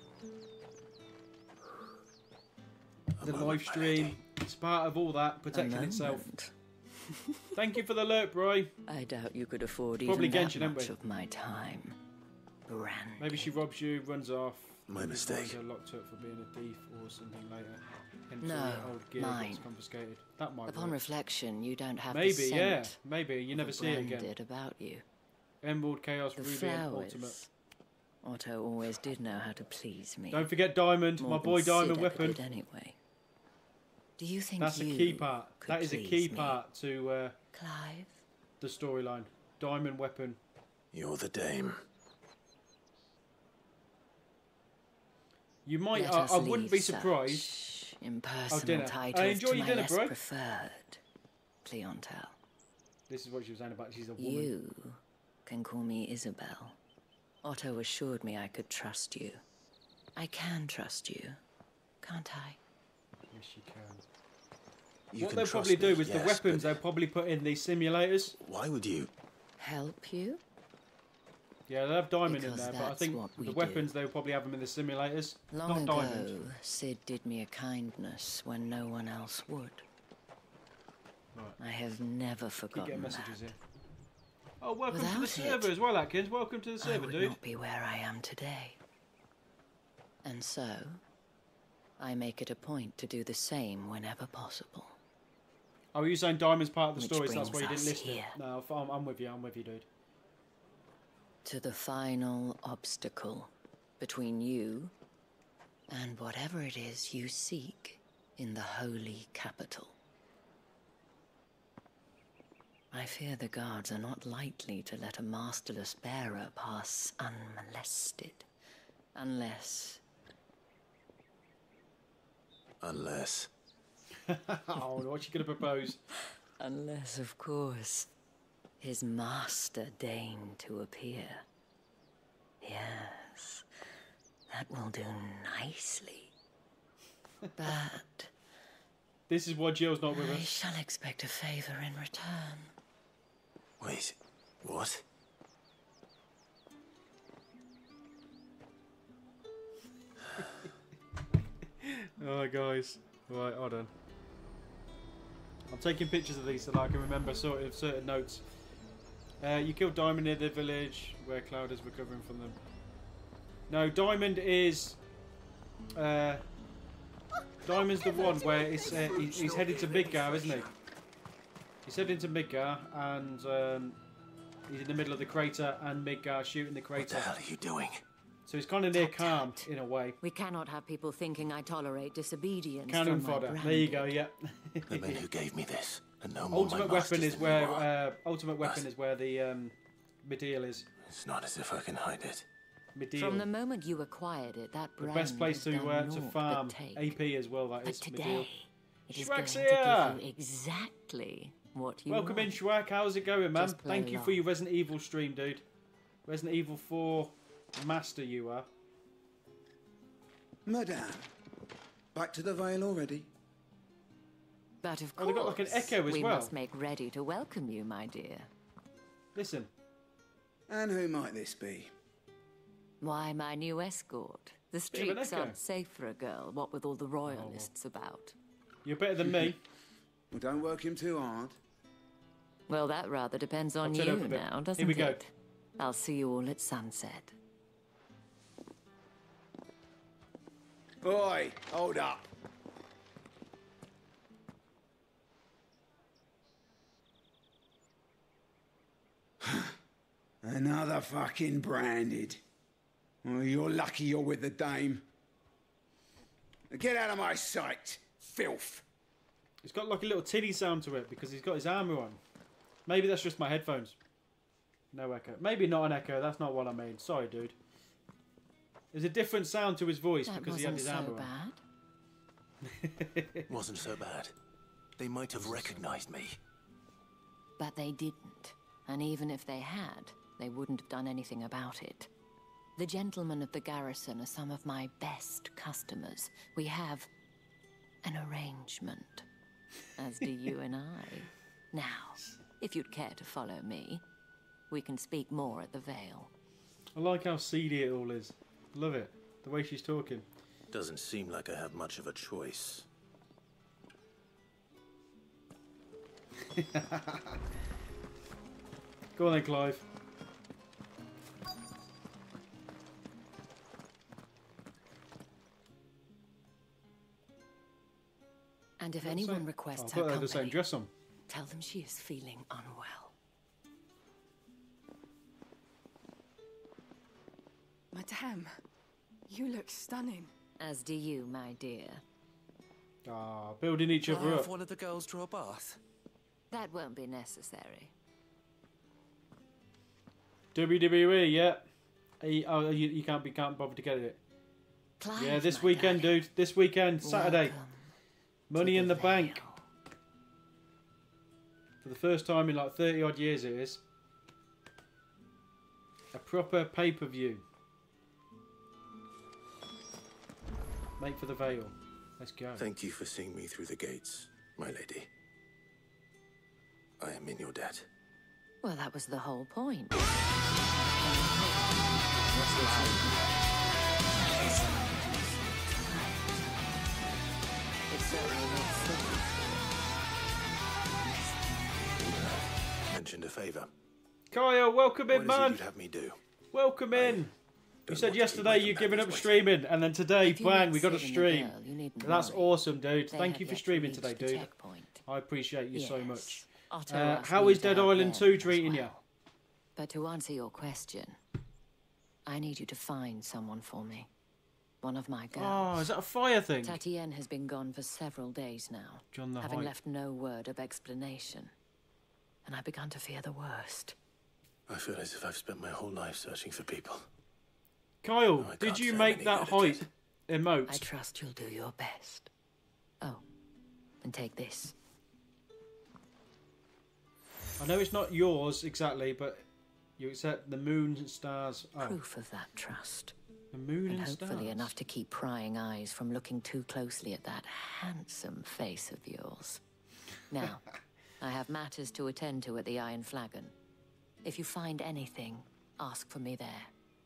The live stream. It's part of all that protecting itself. Thank you for the alert, Bri. I doubt you could afford Probably even Genshin, that much haven't of my time. Brand. Maybe she robs you, runs off. My mistake. Her locked up for being a thief or something later. Hence No, all the old gear mine. gets confiscated. That might Upon work. reflection, you don't have Maybe, the scent yeah. Maybe you never see it again. branded about you. Emerald, Chaos, The Ruby, and flowers. Ultimate. Otto always did know how to please me. Don't forget Diamond, More my than boy Sid Diamond ever weapon. did anyway. Do you think That's a you key part. could That is a please key me? part to Clive? the storyline. Diamond weapon. You're the dame. You might. Let us I wouldn't leave be surprised. such impersonal dinner. titles Enjoy to your my dinner, less bro. preferred clientele. This is what she was saying about. She's a woman. You can call me Isabel. Otto assured me I could trust you. I can trust you, can't I? Yes, you can. You What can they'll trust probably do me, is the yes, weapons but they'll probably put in these simulators. Why would you? Help you? Yeah, they'll have diamond in Because there, but I that's think what we the do. weapons they'll probably have them in the simulators. Long not ago, diamond. Sid did me a kindness when no one else would. Right. I have never Keep forgotten getting that. messages here. Oh, welcome to the Without server it, as well, Atkins. Welcome to the I server, would dude. not be where I am today. And so, I make it a point to do the same whenever possible. Oh, are you saying diamond's part of the Which story, so that's why you brings didn't us list it? here. No, I'm with you. I'm with you, dude. To the final obstacle between you and whatever it is you seek in the holy capital. I fear the guards are not likely to let a masterless bearer pass unmolested. Unless... Oh, what's she going to propose? Unless, of course, his master deigned to appear. Yes, that will do nicely. But This is why Jill's not with I us. shall expect a favor in return. Wait, what? Oh, guys. Right, hold on. I'm taking pictures of these so that I can remember sort of certain notes. You killed Diamond near the village where Cloud is recovering from them. No, Diamond is... Diamond's the one where it's, he's headed to Midgar, isn't he? He's heading to Midgar and he's in the middle of the crater and Midgar shooting the crater. What the hell are you doing? So he's kind of near calm, in a way. We cannot have people thinking I tolerate disobedience. Cannon from my fodder. There you go, branded. yeah. The men who gave me this, and no more Ultimate my weapon masters is than you are. where the Medeal is. It's not as if I can hide it. Medeal. From the moment you acquired it, that The brand best place has done to naught farm but take. AP as well, that But is. today, Medeal. it is going Schwack's to here! give you exactly what you Welcome want. in, Schwack. How's it going, man? Just play Thank you for along. your Resident Evil stream, dude. Resident Evil 4 master you are. Madame, back to the Vale already? But of Oh, course, they've got like an echo as we well. must make ready to welcome you, my dear. Listen. And who might this be? Why, my new escort. The Bit of an streets echo. aren't safe for a girl, what with all the royalists about. You're better than me. Well, don't work him too hard. Well, that rather depends on I'll turn you up a bit. now, doesn't Here we go. it? I'll see you all at sunset. Oi, hold up. Another fucking branded. Well, you're lucky you're with the dame. Get out of my sight, filth. It's got like a little tinny sound to it because he's got his armour on. Maybe that's just my headphones. No echo. Maybe not an echo. That's not what I mean. Sorry, dude. There's a different sound to his voice That because he had wasn't his so armour bad. Wasn't so bad. They might have recognized me. But they didn't. And even if they had, they wouldn't have done anything about it. The gentlemen of the garrison are some of my best customers. We have an arrangement, as do you and I. Now, if you'd care to follow me, we can speak more at the Vale. I like how seedy it all is. Love it. The way she's talking. Doesn't seem like I have much of a choice. Go on then, Clive. And if What's anyone that? requests Oh, I her thought they had the same company, dress on. tell them she is feeling unwell. Madame, you look stunning. As do you, my dear. Ah, building each Shall I other have up. one of the girls draw a bath? That won't be necessary. WWE, yeah. You can't bother to get it. Clive, Yeah, this my weekend, darling. dude. This weekend, Saturday. Welcome Money to in the the bank. For the first time in like 30 odd years, it is. A proper pay-per-view. Make for the Vale. Let's go. Thank you for seeing me through the gates, my lady. I am in your debt. Well, that was the whole point. It certainly looks silly. Mentioned a favor. Kyle, welcome in, What is it man. you'd have me do? Welcome in. You said yesterday you're giving up streaming, and then today, If you bang, met we got a Sid and the stream. girl, you needn't That's worry. awesome, dude. They Thank have you for yet to streaming reach today, the dude. checkpoint. I appreciate you so Yes. much. Otto asked How me is to Dead help Island them 2 as treating you? well. But to answer your question, I need you to find someone for me. One of my girls. Oh, is that a fire thing? Tatienne has been gone for several days now, John the having Hype. left no word of explanation. And I began to fear the worst. I feel as if I've spent my whole life searching for people. Kyle, I did can't you say make I'm that any good height I emote? trust you'll do your best. Oh, and take this. I know it's not yours exactly, but you accept the moon and stars. Oh, Proof of that trust. the moon And and hopefully stars. enough to keep prying eyes from looking too closely at that handsome face of yours. Now, I have matters to attend to at the Iron Flagon. If you find anything, ask for me there.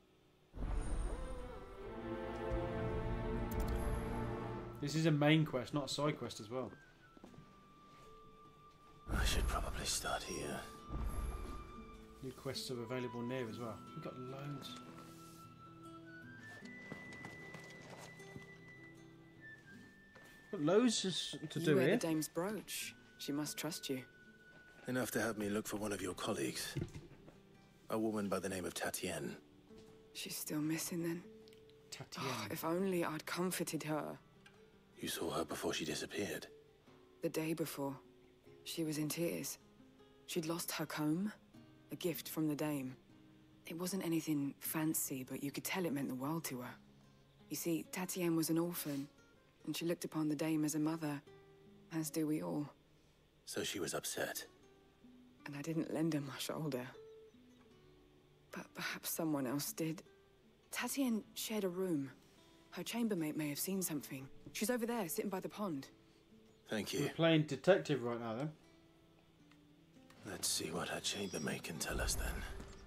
This is a main quest, not a side quest as well. I should probably start here. New quests are available near as well. We've got loads. Got loads to You do wear here. the dame's brooch. She must trust you. Enough to have me look for one of your colleagues. A woman by the name of Tatienne. She's still missing then. Tatiana. Oh, if only I'd comforted her. You saw her before she disappeared. The day before, she was in tears. She'd lost her comb, a gift from the dame. It wasn't anything fancy, but you could tell it meant the world to her. You see, Tatiana was an orphan, and she looked upon the dame as a mother, as do we all. So she was upset. And I didn't lend her my shoulder. But perhaps someone else did. Tatiana shared a room. Her chambermaid may have seen something. She's over there, sitting by the pond. Thank you. We're playing detective right now, then. Let's see what her chambermaid can tell us then.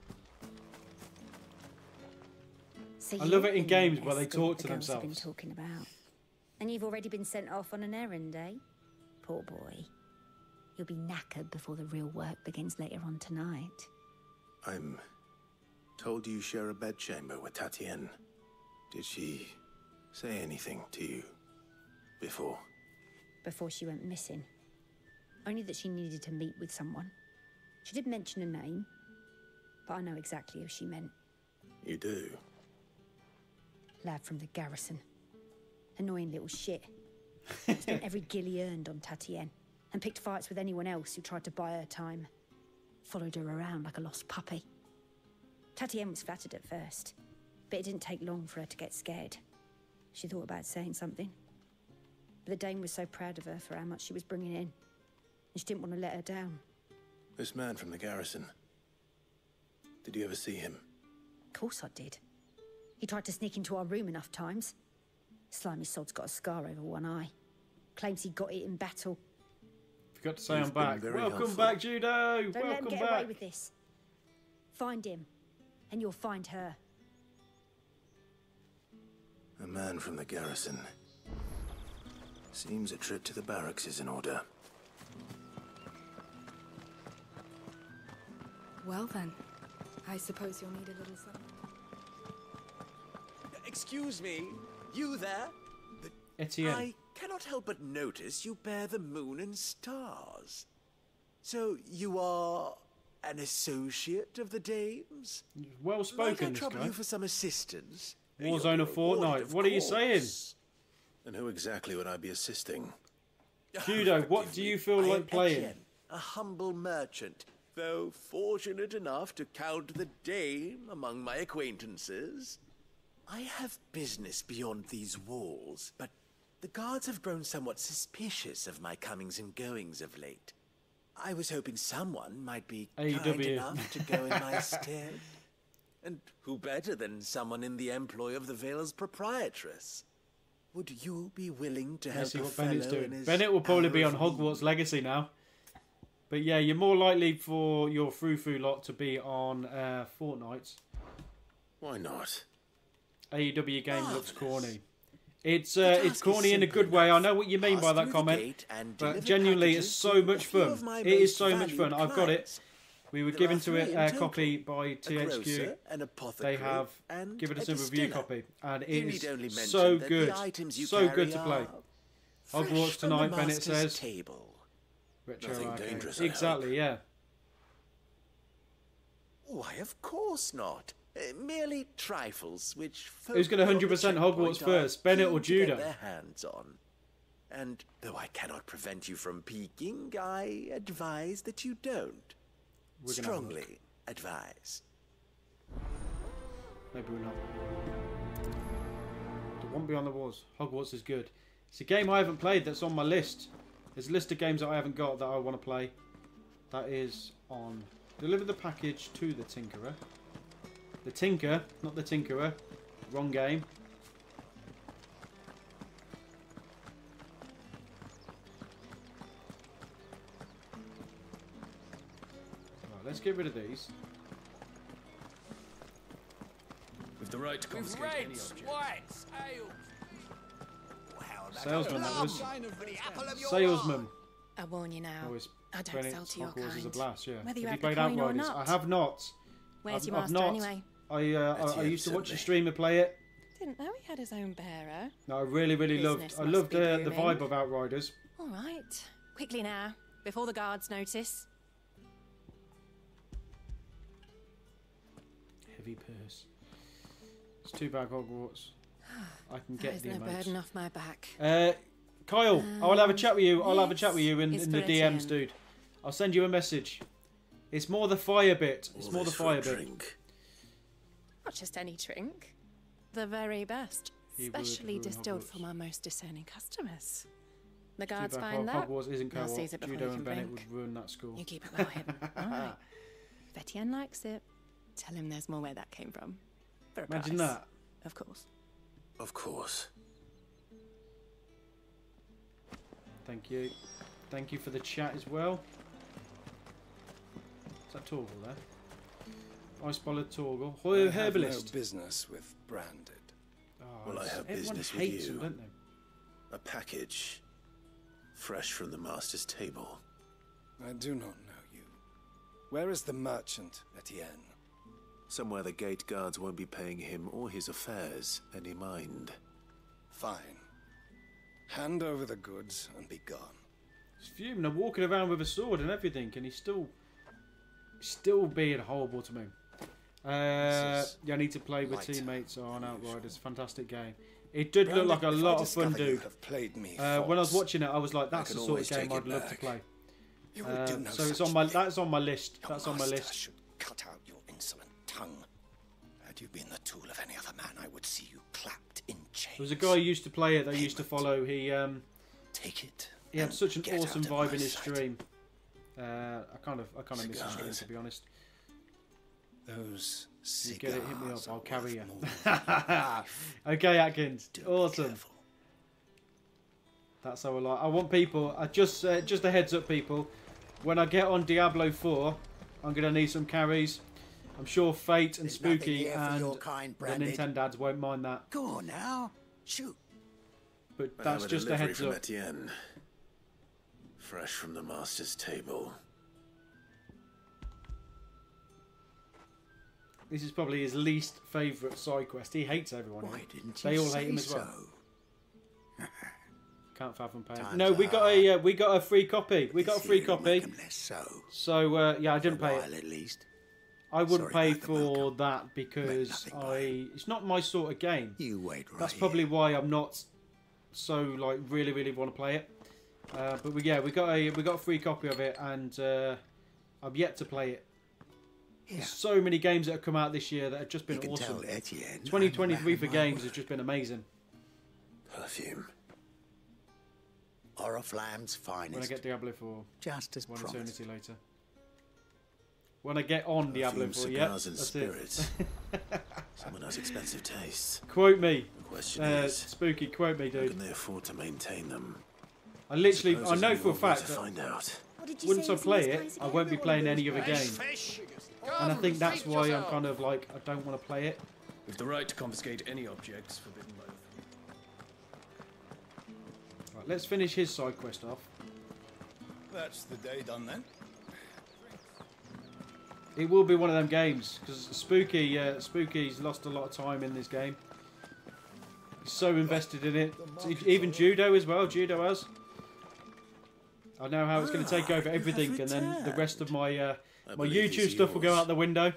So I love it in you're games the where they escort talk to the girls have themselves. been talking about. And you've already been sent off on an errand, eh? Poor boy. You'll be knackered before the real work begins later on tonight. I'm told you share a bedchamber with Tatiana. Did she say anything to you before? Before she went missing. Only that she needed to meet with someone. She did mention a name, but I know exactly who she meant. You do? Lad from the garrison. Annoying little shit. Spent every gil he earned on Tatiana, and picked fights with anyone else who tried to buy her time. Followed her around like a lost puppy. Tatiana was flattered at first, but it didn't take long for her to get scared. She thought about saying something. But the dame was so proud of her for how much she was bringing in, and she didn't want to let her down. This man from the garrison. Did you ever see him? Of course I did. He tried to sneak into our room enough times. Slimy sod's got a scar over one eye. Claims he got it in battle. Forgot to say You've I'm back. been very Welcome helpful. back, Judo. Don't let him Welcome get back. away with this. Find him, and you'll find her. A man from the garrison. Seems a trip to the barracks is in order. Well then, I suppose you'll need a little something. Excuse me, you there? Etienne. I cannot help but notice you bear the moon and stars. So you are an associate of the dames? Well Might I spoken, this trouble guy. you for some assistance? Warzone of Fortnite. What are you saying? And who exactly would I be assisting? Judo, what do you feel I am like playing? Etienne, a humble merchant, though fortunate enough to count the dame among my acquaintances. I have business beyond these walls, but the guards have grown somewhat suspicious of my comings and goings of late. I was hoping someone might be kind AEW. enough to go in my stead. And who better than someone in the employ of the Vale's proprietress? Would you be willing to help Let's see a what Bennett's fellow in doing. his Bennett will probably be hour on of Hogwarts Legacy now. But yeah, you're more likely for your frou-frou lot to be on Fortnite. Why not? AEW game looks corny. It's task corny is in a good way. I know what you mean by Pass that through the comment, gate and but deliver genuinely, it's packages so to much a few fun. of my It is most so much fun. valued I've got it. clients. We were There given are to three it in a total. copy by A THQ. grocer, an They apothecary, have and given us a a review distiller. copy, and it You is need only mention so that good, the items you so carry good to play. are fresh Hogwarts from the tonight, Bennett master's says. table. Retro Nothing arcade. dangerous, I hope. Exactly, yeah. Why, of course not. Merely trifles, which Who's going to folk 100% on the Hogwarts checkpoint are first, Bennett or keen to get Judo? their hands on. And though I cannot prevent you from peeking, I advise that you don't. We're gonna have a look. Strongly advise. Maybe we're not. The one beyond the walls. Hogwarts is good. It's a game I haven't played that's on my list. There's a list of games that I haven't got that I want to play. That is on Deliver the Package to the Tinkerer. The Tinker, not the Tinkerer. Wrong game. Right, let's get rid of these. With the right to confiscate any object. whites, ale. Salesman, that was. Salesman. I warn you now. Always I don't Bennett sell to your Hogwarts is a kind. blast, yeah. Whether you Have have you the played coin or Outriders? not. I have not. Where's I've your master not. anyway? I used to watch a streamer play it. Didn't know he had his own bearer. No, I really loved. Business I must loved be the booming. vibe of Outriders. All right. Quickly now, before the guards notice. Heavy purse. It's too bad Hogwarts. I can get the no emotes. burden off my back. Kyle, I'll have a chat with you. I'll have a yes, chat with you in it's the for DMs, Etienne. dude. I'll send you a message. It's more the fire bit. It's more the fire bit. Not just any drink. The very best. He would Specially ruin distilled Hogwarts. from our most discerning customers. The Too guards bad find that. Hogwarts isn't they'll co-op. seize it before Judo you and can Bennett blink. would ruin that school. You keep it well hidden. All right. If Etienne likes it, tell him there's more where that came from. For a Imagine price. that. Of course. Of course. Thank you. Thank you for the chat as well. Is that Torgal there? Ice Bollard Torgal. Hoy Herbalist. No business with Branded. Oh, Well, I have everyone business with hates you. them, don't they? A package, fresh from the master's table. I do not know you. Where is the merchant, Etienne? Somewhere the gate guards won't be paying him or his affairs any mind. Fine. Hand over the goods and be gone. He's fuming. I'm walking around with a sword and everything, and he's still being horrible to me. Yeah, I need to play with teammates on Outriders. Fantastic game. It did look like a lot of fun, dude. When I was watching it, I was like, "That's the sort of game I'd love to play." So it's on my. That's on my list. That's on my list. Should cut out your insolent tongue. Had you been the tool of any other man, I would see you clapped in chains. There was a guy who used to play it that I used to follow. He Take it. He had such an get awesome out of vibe my in his sight. stream. I kind of miss his stream, to be honest. Those You get it, hit me up, cigars I'll are carry you. worth more than life. Okay, Atkins, awesome. That's how I like. I want people. Just a heads up, people. When I get on Diablo 4, I'm gonna need some carries. I'm sure Fate and There's nothing Spooky here for and your kind, the Branded. Nintendads won't mind that. Go on now. Shoot. But I that's have just a delivery heads from up. Etienne. Fresh from the master's table. This is probably his least favourite side quest. He hates everyone. Why didn't They you all hate him say as well. so? Can't fathom pain. Times No, we got a free copy. We got a free copy. So yeah, I didn't pay while, it. at least. I wouldn't Sorry pay about the for that because it's not my sort of game. You wait right That's probably why I'm not so like really want to play it. But we got a free copy of it, and I've yet to play it. There's so many games that have come out this year that have just been You can awesome. tell Etienne 2023 I'm for a man of games my has just been amazing. Perfume. Oriflamme's finest. When I get Diablo 4, Just as one promised. eternity later. When I get on Diablo 4, yeah, cigars and that's spirits. it. Someone has expensive tastes. Quote me. The question is, Spooky, quote me, how dude. can they afford to maintain them? I literally, Suppose I know there's for a no way fact to that find out. once I play it, I won't be playing any other game. And I think that's why I'm kind of like, I don't want to play it. With the right to confiscate any objects forbidden by the Right, let's finish his side quest off. That's the day done then. It will be one of them games because Spooky's lost a lot of time in this game. He's so invested in it. Even Judo as well. Judo has. I know how it's going to take over everything, and then the rest of my my YouTube stuff will go out the window.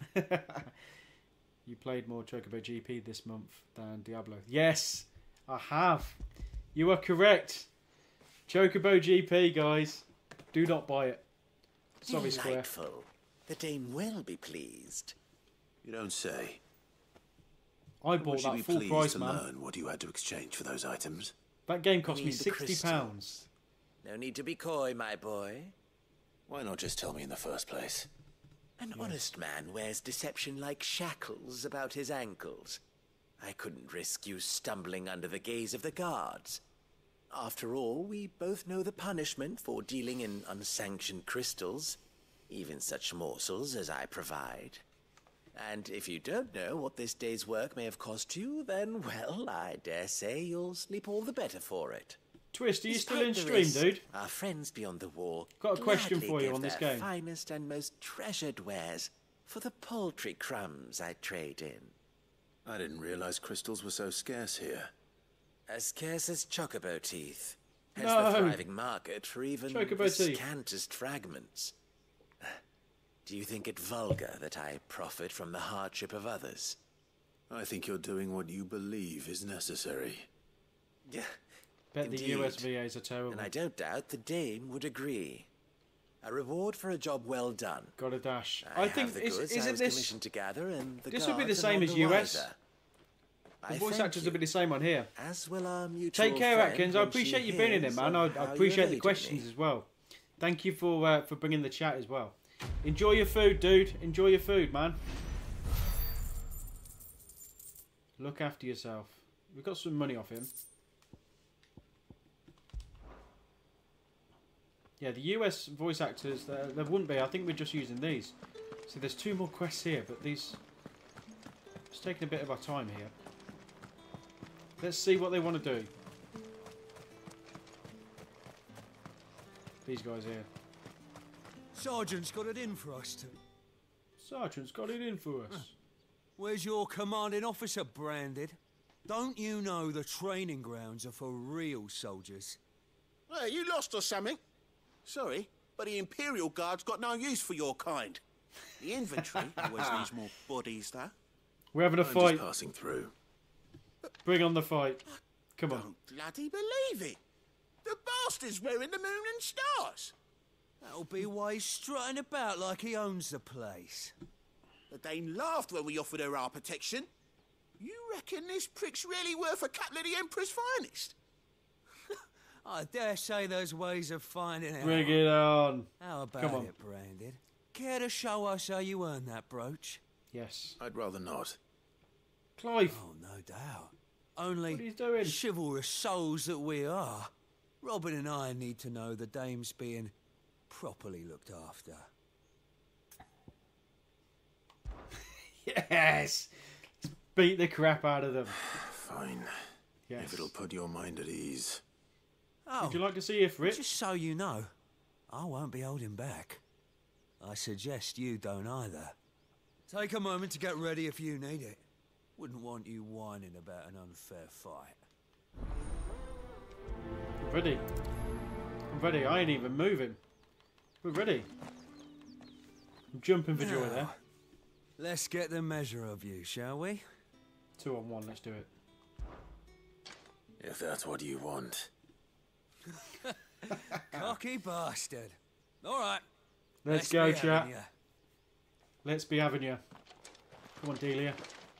You played more Chocobo GP this month than Diablo. Yes, I have. You are correct. Chocobo GP, guys. Do not buy it. Sorry, Square. Delightful. The dame will be pleased. You don't say. I Would bought you that be full pleased price, to man. learn what you had to exchange for those items? That game cost me Need the £60. No need to be coy, my boy. Why not just tell me in the first place? An honest man wears deception like shackles about his ankles. I couldn't risk you stumbling under the gaze of the guards. After all, we both know the punishment for dealing in unsanctioned crystals, even such morsels as I provide. And if you don't know what this day's work may have cost you, then, well, I dare say you'll sleep all the better for it. Twist, are you still in Despite the stream, risk, dude? Our friends beyond the wall Got a question gladly for you give on this their game. finest and most treasured wares for the paltry crumbs I trade in. I didn't realize crystals were so scarce here. As scarce as chocobo teeth. Hence No. the thriving market for even Chocobo the teeth. scantest fragments. Do you think it vulgar that I profit from the hardship of others? I think you're doing what you believe is necessary. Yeah. Bet the Indeed. USVAs are terrible. And I don't doubt the Dame would agree. A reward for a job well done. Got a dash. I I think have the goods I isn't was this commissioned to gather, and the this would be the guards are same none as the US. wiser. The I voice thank actors you, will be the same on here. as will our mutual Take care, friend Atkins. I when she appreciate you being in it, hears man. of I how you appreciate the evaded questions me. as well. Thank you for bringing the chat as well. Enjoy your food, dude. Enjoy your food, man. Look after yourself. We've got some money off him. Yeah, the US voice actors, there wouldn't be. I think we're just using these. See, there's 2 more quests here, but these... It's taking a bit of our time here. Let's see what they want to do. These guys here. Sergeant's got it in for us to... Sergeant's got it in for us. Where's your commanding officer branded? Don't you know the training grounds are for real soldiers? Hey, you lost or something? Sorry, but the Imperial Guard's got no use for your kind. The infantry always needs more bodies, though. We're having a I'm fight. just passing through. Bring on the fight. Come on. Don't bloody believe it. The bastard's wearing the moon and stars. That'll be why he's strutting about like he owns the place. The Dane laughed when we offered her our protection. You reckon this prick's really worth a couple of the Emperor's finest? I dare say there's ways of finding out. Bring it on. How about Come on. it, Branded? Care to show us how you earned that brooch? Yes. I'd rather not. Clive. Oh, no doubt. Only What are you doing? chivalrous souls that we are. Robin and I need to know the dame's being properly looked after. Yes. Let's beat the crap out of them. Fine. Yes. If it'll put your mind at ease. Oh, Would you like to see if Rich? just so you know, I won't be holding back. I suggest you don't either. Take a moment to get ready if you need it. Wouldn't want you whining about an unfair fight. I'm ready. I'm ready. I ain't even moving. We're ready. I'm jumping for joy there. Let's get the measure of you, shall we? 2 on 1. Let's do it. If that's what you want. Cocky bastard. All right. Let's be go, having chat. ya. Let's be having you. Come on, Delia.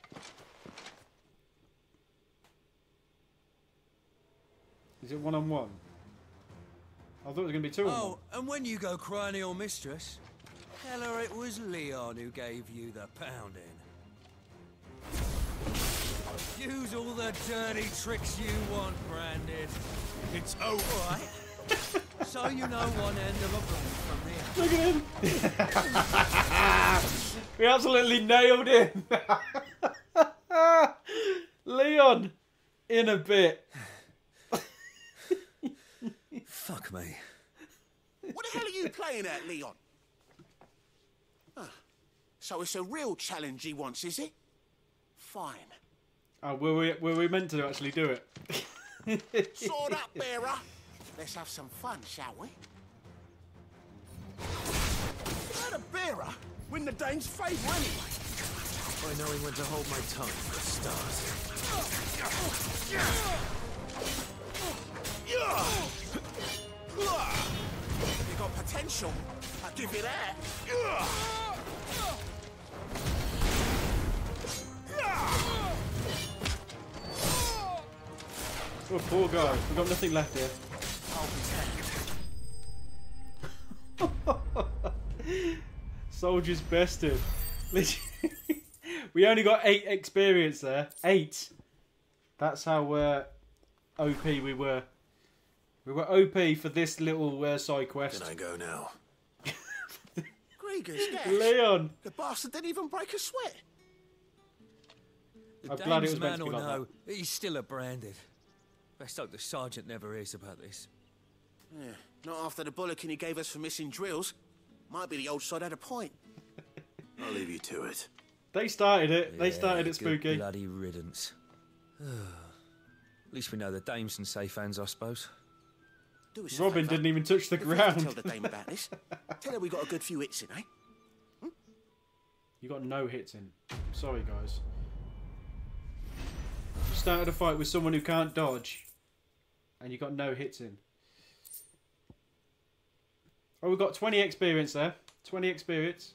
Is it 1 on 1? I thought it was going to be 2 on 1. Oh, and when you go crying to your mistress, tell her it was Leon who gave you the pounding. Use all the dirty tricks you want, Branded. It's over. All right. So you know one end of a broom from the other. Look at him! We absolutely nailed him! Leon! In a bit. Fuck me. What the hell are you playing at, Leon? Ah, so it's a real challenge he wants, is it? Fine. Oh, were we meant to actually do it? Sword up, bearer. Let's have some fun, shall we? Let a bearer win the Dane's favour anyway. By knowing when to hold my tongue, for a start. You got potential. I'll give you that. Oh, poor guy. We've got nothing left here. Soldiers bested. We only got 8 experience there. 8. That's how OP we were. We were OP for this little side quest. Can I go now? Gregor's dash. Leon! The bastard didn't even break a sweat. The I'm glad it was dame's meant to man be will like know that he's still a Branded. Best hope the sergeant never hears about this. Yeah, not after the bollocking he gave us for missing drills. Might be the old sod had a point. I'll leave you to it. They started it. They started it good spooky. Bloody riddance. At least we know the dame's in safe hands, I suppose. Do us a Robin favour. didn't even touch the If we have to ground. Tell the dame about this. Tell her we got a good few hits in, eh? You got no hits in. Sorry, guys. started a fight with someone who can't dodge, and you got no hits in. Oh, we've got 20 experience there. 20 experience.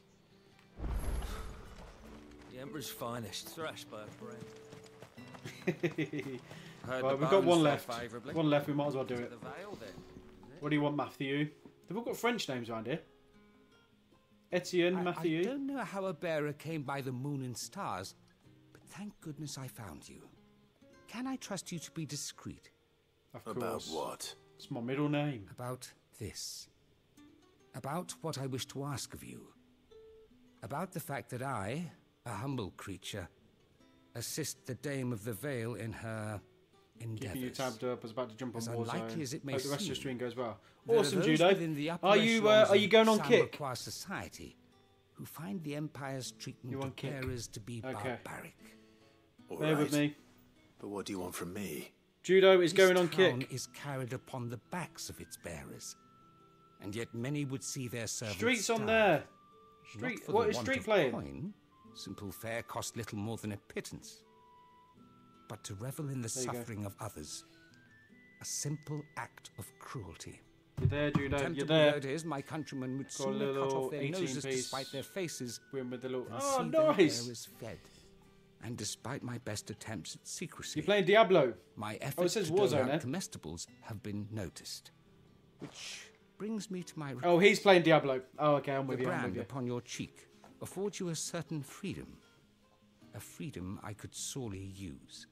The Emperor's finest, thrashed by a friend. Right, we've got one left. One left, we might as well do it. What do you want, Matthew? They've all got French names around here. Etienne, Matthew. I don't know how a bearer came by the moon and stars, but thank goodness I found you. Can I trust you to be discreet? Of course. About what? It's my middle name. About this. About what I wish to ask of you. About the fact that I, a humble creature, assist the Dame of the Vale in her endeavors. Keeping you tabbed up, I was about to jump on Warzone. Unlikely as it may Hope the rest of your seem, stream goes well. there Awesome, are those Judo. within the upper Are you going on echelons of kick? Samboquois society who find the Empire's treatment of bearers to be barbaric. Bear with me. But what do you want from me? Judo is going on This kick. town is carried upon the backs of its bearers, and yet many would see their servants Street's on starve. there. Not Street. for What the is want Street of playing? coin. Simple fare cost little more than a pittance. But to revel in the There you go. suffering of others, a simple act of cruelty. You're there, Judo. You're Contemptible there. though it is, my countrymen would Got a sooner cut little off their 18 noses piece despite their faces win with the little. than Oh, see their nice. bearers fed. And despite my best attempts at secrecy, You're playing Diablo. my Oh, it efforts says to dole Warzone, out eh? comestibles have been noticed. Which brings me to my Oh, he's playing Diablo. Oh, okay, I'm with the you. I'm brand with you. upon your cheek affords you a certain freedom. A freedom I could sorely use.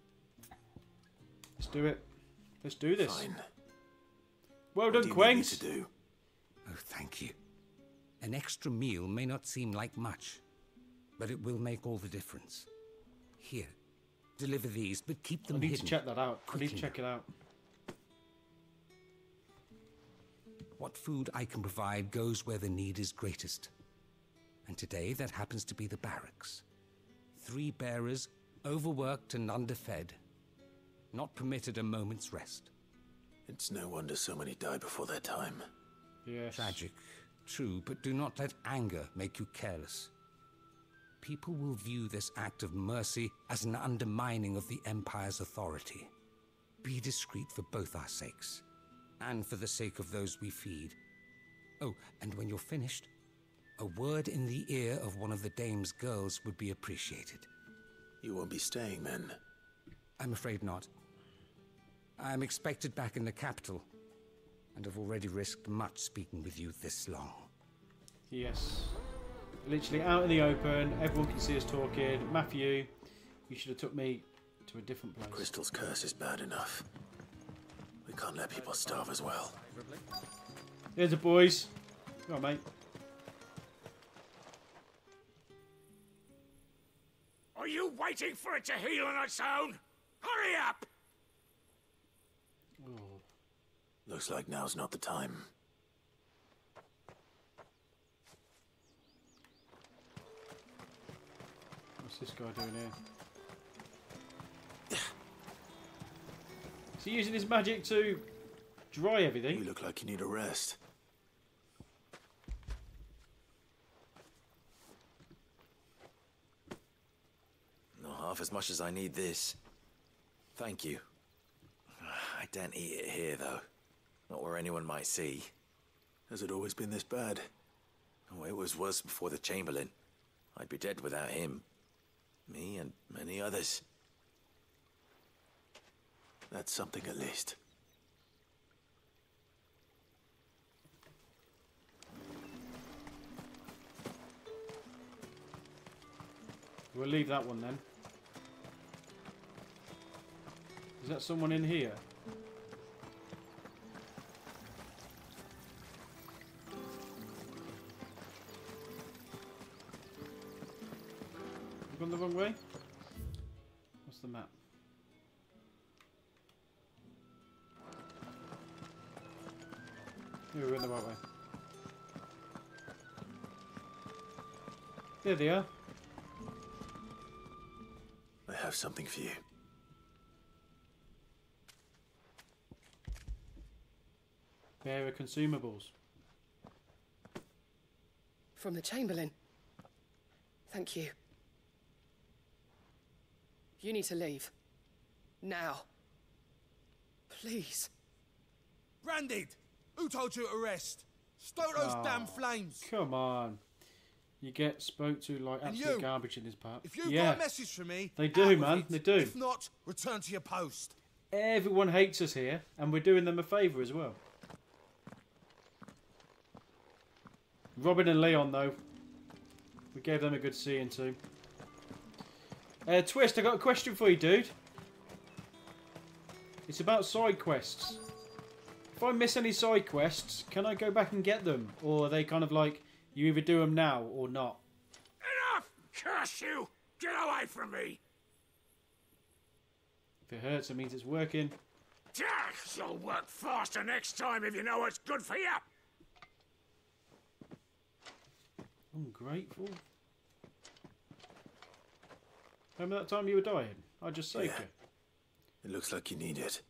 Let's do it. Let's do this. Fine. Well What done, do you need me Quengs. to do? Oh, thank you. An extra meal may not seem like much, but it will make all the difference. Here, deliver these, but keep them I need hidden. to check that out. I need to quickly check it out. What food I can provide goes where the need is greatest. And today that happens to be the barracks. 3 bearers, overworked and underfed, not permitted a moment's rest. It's no wonder so many die before their time. Yes. Tragic, true, but do not let anger make you careless. People will view this act of mercy as an undermining of the Empire's authority. Be discreet for both our sakes, and for the sake of those we feed. Oh, and when you're finished, a word in the ear of one of the Dame's girls would be appreciated. You won't be staying then? I'm afraid not. I'm expected back in the capital, and have already risked much speaking with you this long. Yes. Literally out in the open. Everyone can see us talking. Matthew, you should have took me to a different place. Crystal's curse is bad enough. We can't let people starve as well. Here's the boys. Come on, mate. Are you waiting for it to heal on its own? Hurry up! Looks like now's not the time. What's this guy doing here? Is he using his magic to dry everything? You look like you need a rest. Not half as much as I need this. Thank you. I don't eat it here, though. Not where anyone might see. Has it always been this bad? Oh, it was worse before the Chamberlain. I'd be dead without him. Me and many others. That's something at least. We'll leave that one then. Is that someone in here? Gone the wrong way? What's the map? Yeah, we're in the right way. There they are. I have something for you. Bearer consumables. From the Chamberlain. Thank you. You need to leave. Now. Please. Branded! Who told you to rest? Stoke those damn flames! Come on. You get spoke to like And absolute you, garbage in this part. If you've yeah. got a message for me, They do, out with man. it. They do. If not, return to your post. Everyone hates us here, and we're doing them a favour as well. Robin and Leon, though. We gave them a good seeing too. Twist, I got a question for you, dude. It's about side quests. If I miss any side quests, can I go back and get them? Or are they kind of like, you either do them now or not? Enough! Curse you! Get away from me! If it hurts, it means it's working. You'll work faster next time if you know what's good for you! Ungrateful. Remember that time you were dying? I just saved you. It looks like you need it.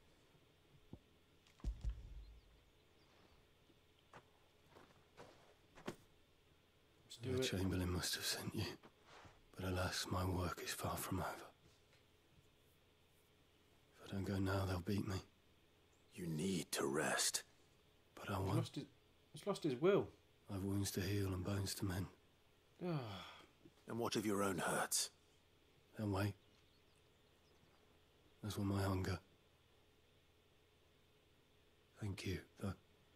The Chamberlain must have sent you, but alas, my work is far from over. If I don't go now, they'll beat me. You need to rest. But I won't. He's lost his will. I've wounds to heal and bones to mend. And what of your own hurts? They'll wait. As will my hunger. Thank you, though.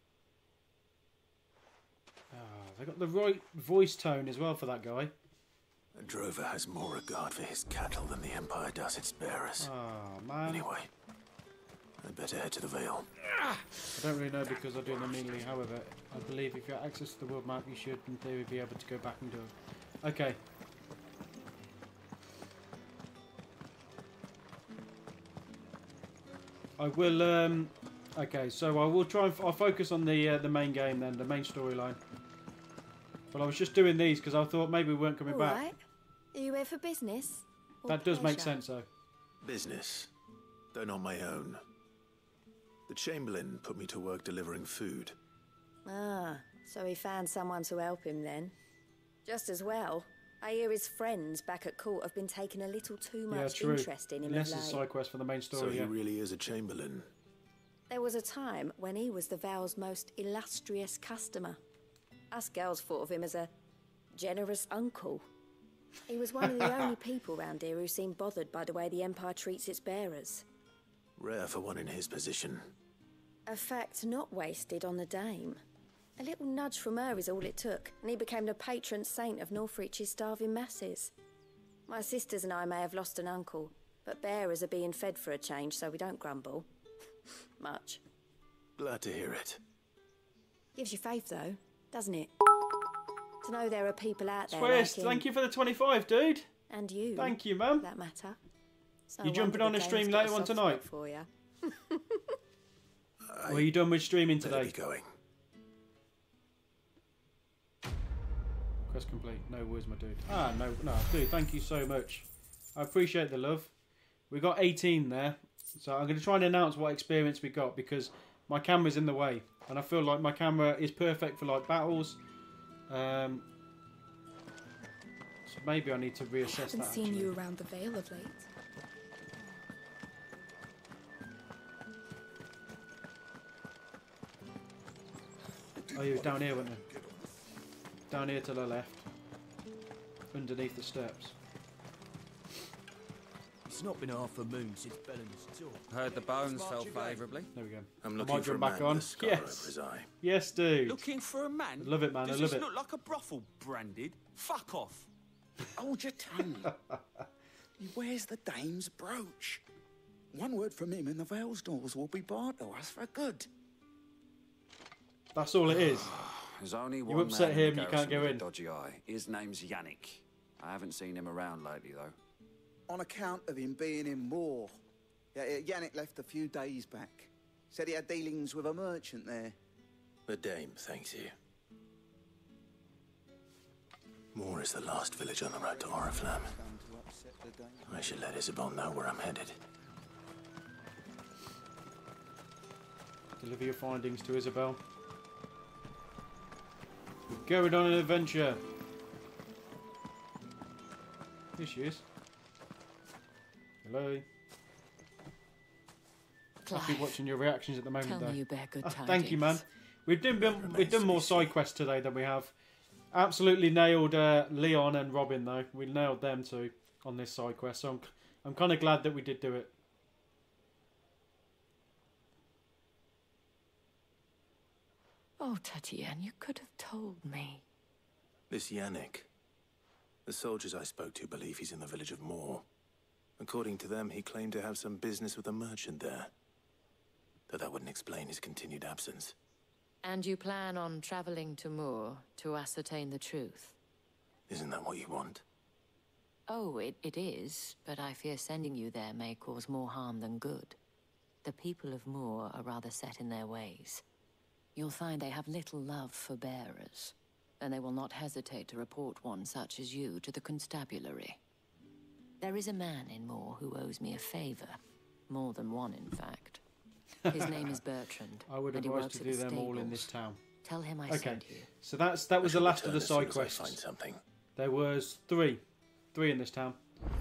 They got the right voice tone as well for that guy. A drover has more regard for his cattle than the Empire does its bearers. Oh, man. Anyway, I'd better head to the Vale. I don't really know because I do them immediately. However, I believe if you have access to the world map, you should, in theory, be able to go back and do it. Okay. I will. Okay, so I will try and I'll focus on the main game then, the main storyline. But I was just doing these because I thought maybe we weren't coming back. Right. Are you here for business? Or That does make pleasure? sense, though. Business, though not my own. The Chamberlain put me to work delivering food. Ah, so he found someone to help him then. Just as well. I hear his friends back at court have been taking a little too Yeah, much true. interest in him Unless of it's a late. side quest for the main story. So he yeah. really is a Chamberlain. There was a time when he was the Vale's most illustrious customer. Us girls thought of him as a generous uncle. He was one of the only people round here who seemed bothered by the way the Empire treats its bearers. Rare for one in his position. A fact not wasted on the dame. A little nudge from her is all it took, and he became the patron saint of Northreach's starving masses. My sisters and I may have lost an uncle, but bearers are being fed for a change, so we don't grumble. Much. Glad to hear it. Gives you faith, though, doesn't it? To know there are people out there Twist, like him. thank you for the 25, dude. And you. Thank you, man. For that matter. So You jumping on a stream later on tonight? For you. Or are you done with streaming today? Going. Quest complete. No worries, my dude. No, dude, thank you so much. I appreciate the love. We got 18 there. So I'm going to try and announce what experience we got because my camera's in the way. And I feel like my camera is perfect for like battles. So maybe I need to reassess I haven't that. seen actually. you around the Vale of late. Oh, you were down here, weren't you? Down here to the left. Underneath the steps. It's not been half a moon since Bellen's talk. Heard the bones fell favourably. There we go. I'm I looking might for a jump back man on. with a scar over his eye. Yes, dude. Looking for a man? I love it, man. Does I love this it. look like a brothel, Branded? Fuck off. Hold your tongue. He wears the dame's brooch. One word from him and the Vale's doors will be barred to us for good. That's all it is. There's only You one upset man in him, the you can't garrison go with in. a dodgy eye. His name's Yannick. I haven't seen him around lately, though. On account of him being in war. Yannick left a few days back. Said he had dealings with a merchant there. The dame thanks you. Moor is the last village on the road to Oriflamme. I should let Isabel know where I'm headed. Deliver your findings to Isabel. We're going on an adventure. Here she is. Hello. happy watching your reactions at the moment, Tell though. me you bear good tidings. Thank you, man. We've done more side quests today than we have. Absolutely nailed Leon and Robin, though. We nailed them too on this side quest, so I'm kind of glad that we did do it. Oh, Tatienne, you could have told me. This Yannick. The soldiers I spoke to believe he's in the village of Moor. According to them, he claimed to have some business with a merchant there. Though that wouldn't explain his continued absence. And you plan on traveling to Moor to ascertain the truth? Isn't that what you want? Oh, it is, but I fear sending you there may cause more harm than good. The people of Moor are rather set in their ways. You'll find they have little love for bearers, and they will not hesitate to report one such as you to the constabulary. There is a man in Moor who owes me a favor. More than one, in fact. His name is Bertrand. I would and he advise works to at do the them all in stables. this town. Tell him I Okay, sent you. so that was the last of the side As soon as I quests. find something. There was three in this town.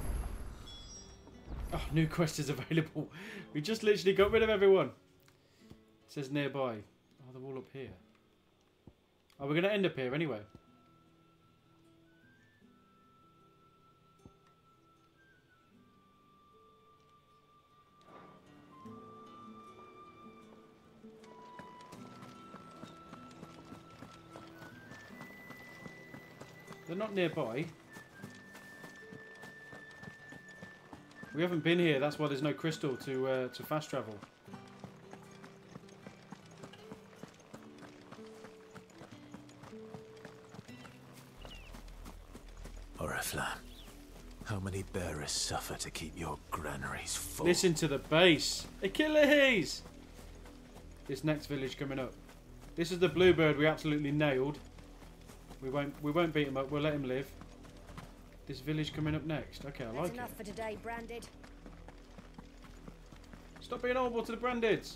Oh, new quest is available. We just literally got rid of everyone. It says nearby. Oh, they're all up here. Oh, we're going to end up here anyway. They're not nearby. We haven't been here, that's why there's no crystal to fast travel. Oriflamme, how many bearers suffer to keep your granaries full? Listen to the bass. Achilles! This next village coming up. This is the bluebird we absolutely nailed. We won't beat him up, we'll let him live. This village coming up next. Okay, I like it. Enough for today, Branded. Stop being horrible to the Brandeds.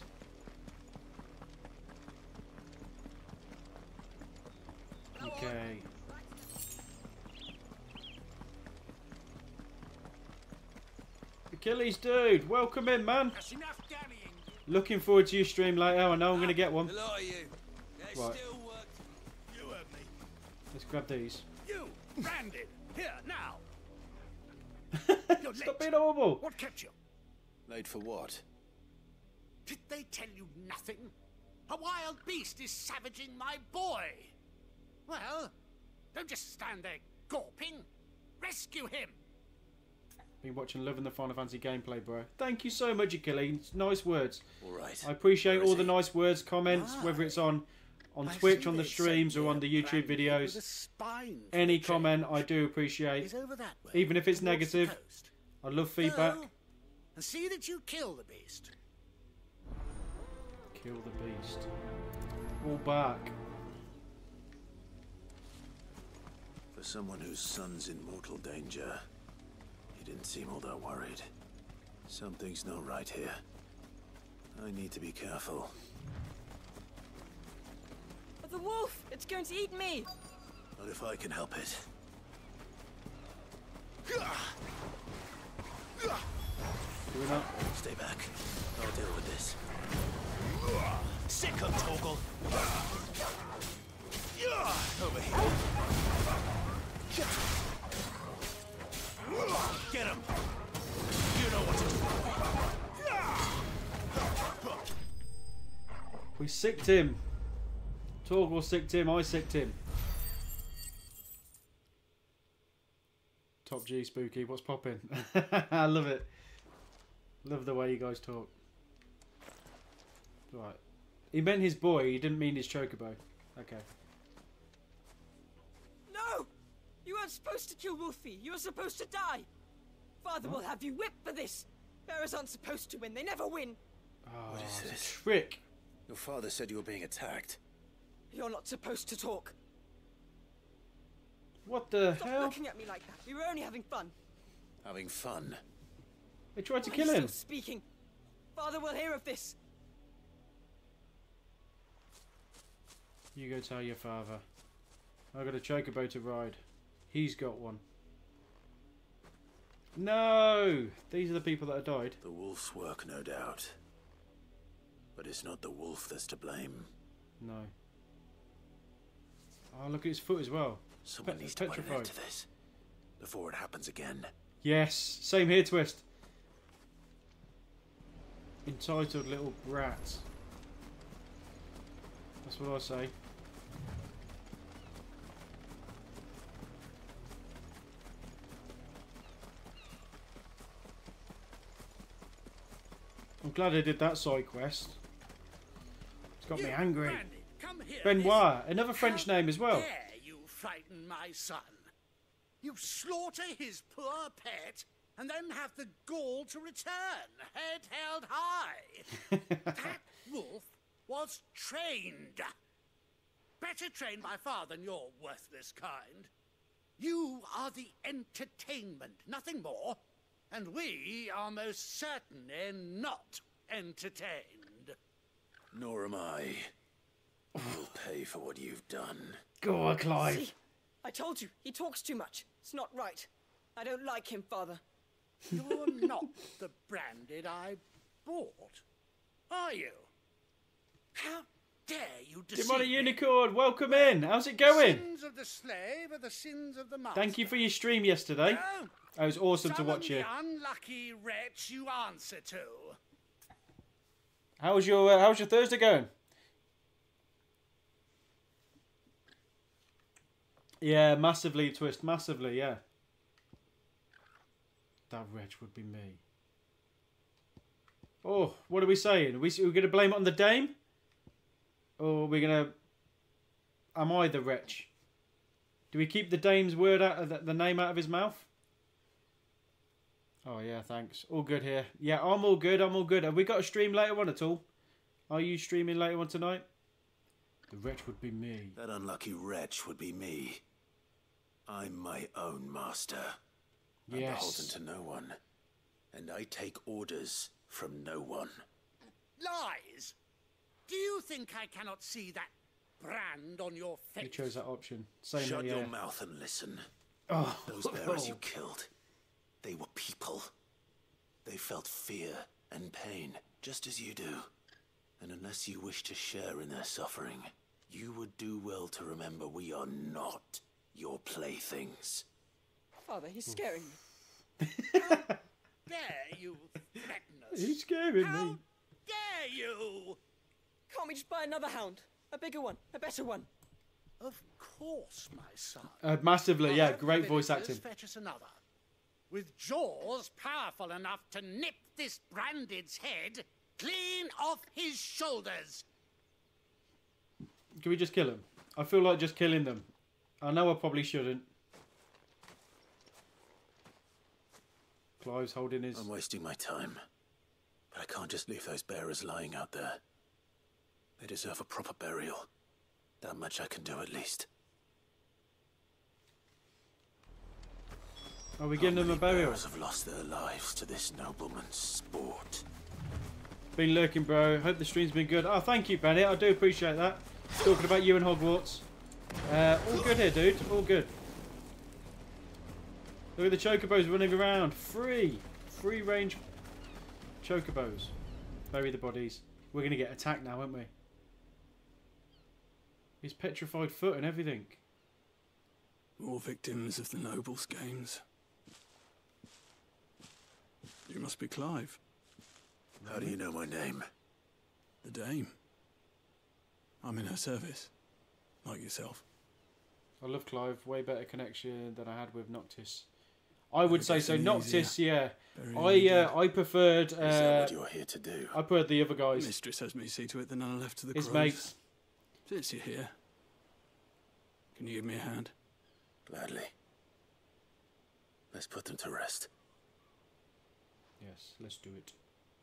Okay. Achilles, dude, welcome in, man. Looking forward to your stream later. I know I'm going to get one. Right. You heard me. Let's grab these. You, Branded, here now. Stop being horrible. What kept you? Late for what? Did they tell you nothing? A wild beast is savaging my boy. Well, don't just stand there gawping. Rescue him. Been watching Love and the Final Fantasy gameplay, bro. Thank you so much, Achilles. Nice words. All right. I appreciate all the nice words, comments, whether it's on Twitch, on the they streams, sent or on me the a YouTube Branded videos. with a spine for Any a change. comment I do appreciate. He's over that way, Even if it's towards the negative, coast. I love feedback. Go and see that you kill the beast. Kill the beast. All back. For someone whose son's in mortal danger, he didn't seem all that worried. Something's not right here. I need to be careful. The wolf! It's going to eat me! Not if I can help it. Do we not? Stay back. I'll deal with this. Sick of Torgal. Over here. Get him. You know what to do. We sicked him. Torgal sicked him, I sicked him. Top G Spooky, what's popping? I love it. Love the way you guys talk. Right. He meant his boy, he didn't mean his chocobo. Okay. No! You weren't supposed to kill Wolfie. You were supposed to die. Father will have you whipped for this. Bearers aren't supposed to win. They never win. Oh, What is it's a this? trick. Your father said you were being attacked. You're not supposed to talk. What the Stop hell? looking at me like that. We were only having fun. Having fun. They tried to Why kill are you him. still speaking. Father will hear of this. You go tell your father. I got a chocobo to ride. He's got one. No! These are the people that have died. The wolf's work, no doubt. But it's not the wolf that's to blame. No. Oh, look at his foot as well. Someone needs to put an end to this before it happens again. Yes, same here, Twist. Entitled little brat. That's what I say. I'm glad I did that side quest. It's got me angry. Brandy, come here, Benoit, another French name as well. Dare you frighten my son? You slaughter his poor pet and then have the gall to return, head held high. That wolf was trained. Better trained by far than your worthless kind. You are the entertainment, nothing more. And we are most certainly not entertained. Nor am I. You'll pay for what you've done. Go on, Clive. See? I told you, he talks too much. It's not right. I don't like him, Father. You're not the branded I bought, are you? How dare you deceive Demonic me? Unicorn, welcome in. How's it going? The sins of the slave are the sins of the master. Thank you for your stream yesterday. No. It was awesome to Summon watch you. the unlucky wretch you answer to. How's your Thursday going? Yeah, massively, Twist, massively, yeah. That wretch would be me. Oh, what are we saying? Are we going to blame it on the dame? Or are we going to... Am I the wretch? Do we keep the dame's word out of the name out of his mouth? Oh, yeah, thanks. All good here. Yeah, I'm all good, I'm all good. Have we got a stream later on at all? Are you streaming later on tonight? The wretch would be me. That unlucky wretch would be me. I'm my own master. I'm beholden to no one. And I take orders from no one. Lies! Do you think I cannot see that brand on your face? You chose that option. Same Shut yeah. your mouth and listen. Oh. Those bearers you killed, they were people. They felt fear and pain, just as you do. And unless you wish to share in their suffering, you would do well to remember we are not your playthings. Father, he's scaring me. Dare you threaten us? He's scaring How me. dare you? Can't we just buy another hound? A bigger one, a better one. Of course, my son. Massively, yeah. Have Great the voice villagers acting. Fetch us another, with jaws powerful enough to nip this branded's head clean off his shoulders. Can we just kill him? I feel like just killing them. I know I probably shouldn't. Clive's holding his... I'm wasting my time. But I can't just leave those bearers lying out there. They deserve a proper burial. That much I can do at least. Are we giving them a burial? Bearers have lost their lives to this nobleman's sport. Been lurking, bro. Hope the stream's been good. Oh, thank you, Bennett. I do appreciate that. Talking about you and Hogwarts. All good here, dude. All good. Look at the chocobos running around. Free range chocobos. Bury the bodies. We're going to get attacked now, aren't we? His petrified foot and everything. More victims of the nobles' games. You must be Clive. How do you know my name? The Dame. I'm in her service, like yourself. I love Clive. Way better connection than I had with Noctis. I would say so. Noctis, yeah. I preferred. Is that what you're here to do? I preferred the other guys. Mistress has me see to it that none are left to the His crows. mates. Since you're here, can you give me a hand? Gladly. Let's put them to rest. Yes, let's do it.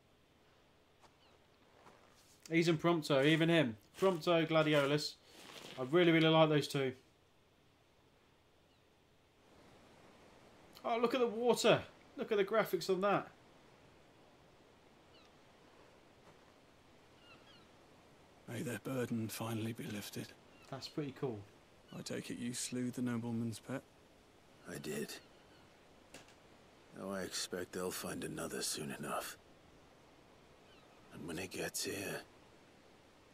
He's in Prompto, even him. Prompto, Gladiolus. I really, really like those two. Oh, look at the water. Look at the graphics on that. May their burden finally be lifted. That's pretty cool. I take it you slew the nobleman's pet? I did. Now I expect they'll find another soon enough. And when it gets here,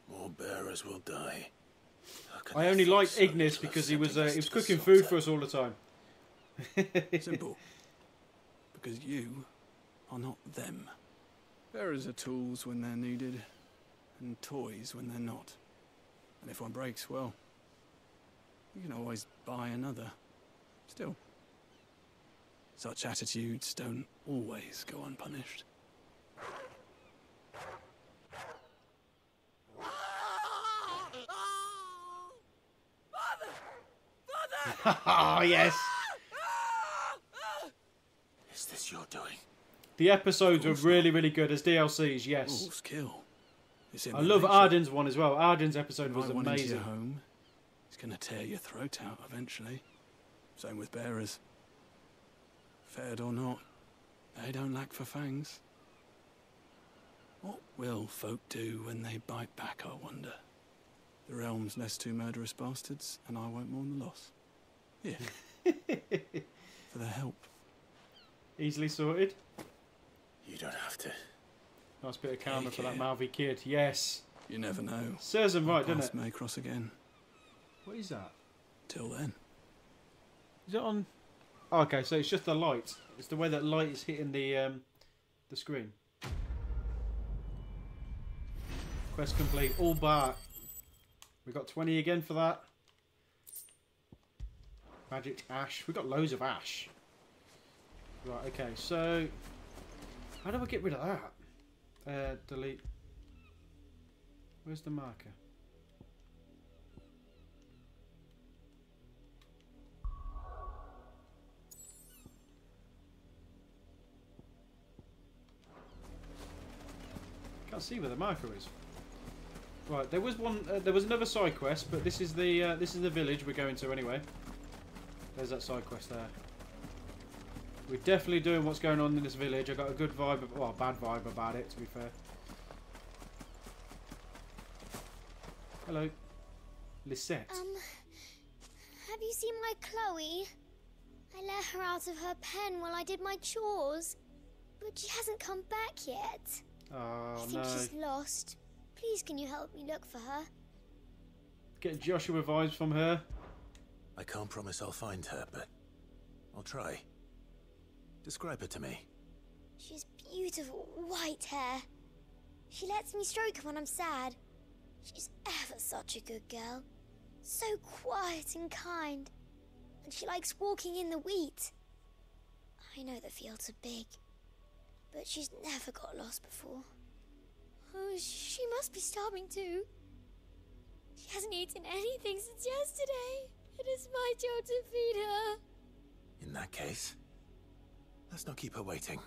More bearers will die. I only liked Ignis because he was cooking food for us all the time. Simple. Because you are not them. Bearers are tools when they're needed, and toys when they're not. And if one breaks, well, you can always buy another. Still, such attitudes don't always go unpunished. Oh, yes. Is this your doing? The episodes were really, really good as DLCs, yes. Wolf's kill. I love Arden's one as well. Arden's episode was One into amazing. your home, it's going to tear your throat out eventually. Same with bearers. Fed or not, they don't lack for fangs. What will folk do when they bite back, I wonder? The realm's less two murderous bastards, and I won't mourn the loss. Here. For the help. Easily sorted. You don't have to. Nice bit of karma for that mouthy kid. Yes. You never know. Serves him right, doesn't Paths it? may cross again. What is that? Till then. Is it on? Oh, okay, so it's just the light. It's the way that light is hitting the screen. Quest complete. All back. We got 20 again for that. Magic ash. We got loads of ash. Right. Okay. So, how do I get rid of that? Delete. Where's the marker? Can't see where the marker is. Right, there was one. There was another side quest, but this is the village we're going to anyway. There's that side quest there. We're definitely doing what's going on in this village. I got a good vibe, well, bad vibe about it, to be fair. Hello, Lisette. Have you seen my Chloe? I let her out of her pen while I did my chores, but she hasn't come back yet. Oh, I think no. she's lost. Please, can you help me look for her? Getting Joshua vibes from her. I can't promise I'll find her, but I'll try. Describe her to me. She's beautiful white hair. She lets me stroke her when I'm sad. She's ever such a good girl. So quiet and kind. And she likes walking in the wheat. I know the fields are big, but she's never got lost before. Oh, she must be starving too. She hasn't eaten anything since yesterday. It is my job to feed her. In that case, let's not keep her waiting.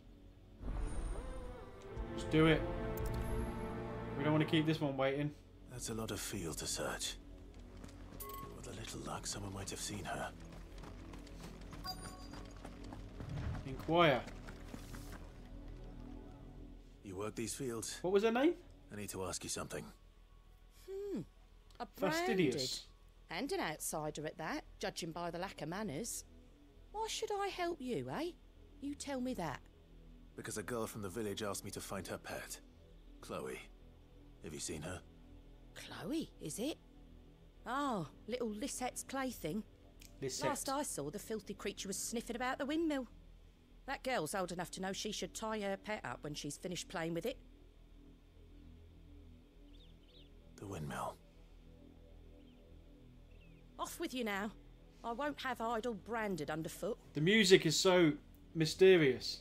Let's do it. We don't want to keep this one waiting. That's a lot of field to search. With a little luck, someone might have seen her. Inquire. You work these fields? What was her name? I need to ask you something. A branded. Fastidious. And an outsider at that, judging by the lack of manners. Why should I help you, eh? You tell me that. Because a girl from the village asked me to find her pet. Chloe. Have you seen her? Chloe, is it? Oh, little Lisette's plaything. Lisette. Last I saw, the filthy creature was sniffing about the windmill. That girl's old enough to know she should tie her pet up when she's finished playing with it. The windmill. Off with you now. I won't have idle branded underfoot. The music is so mysterious.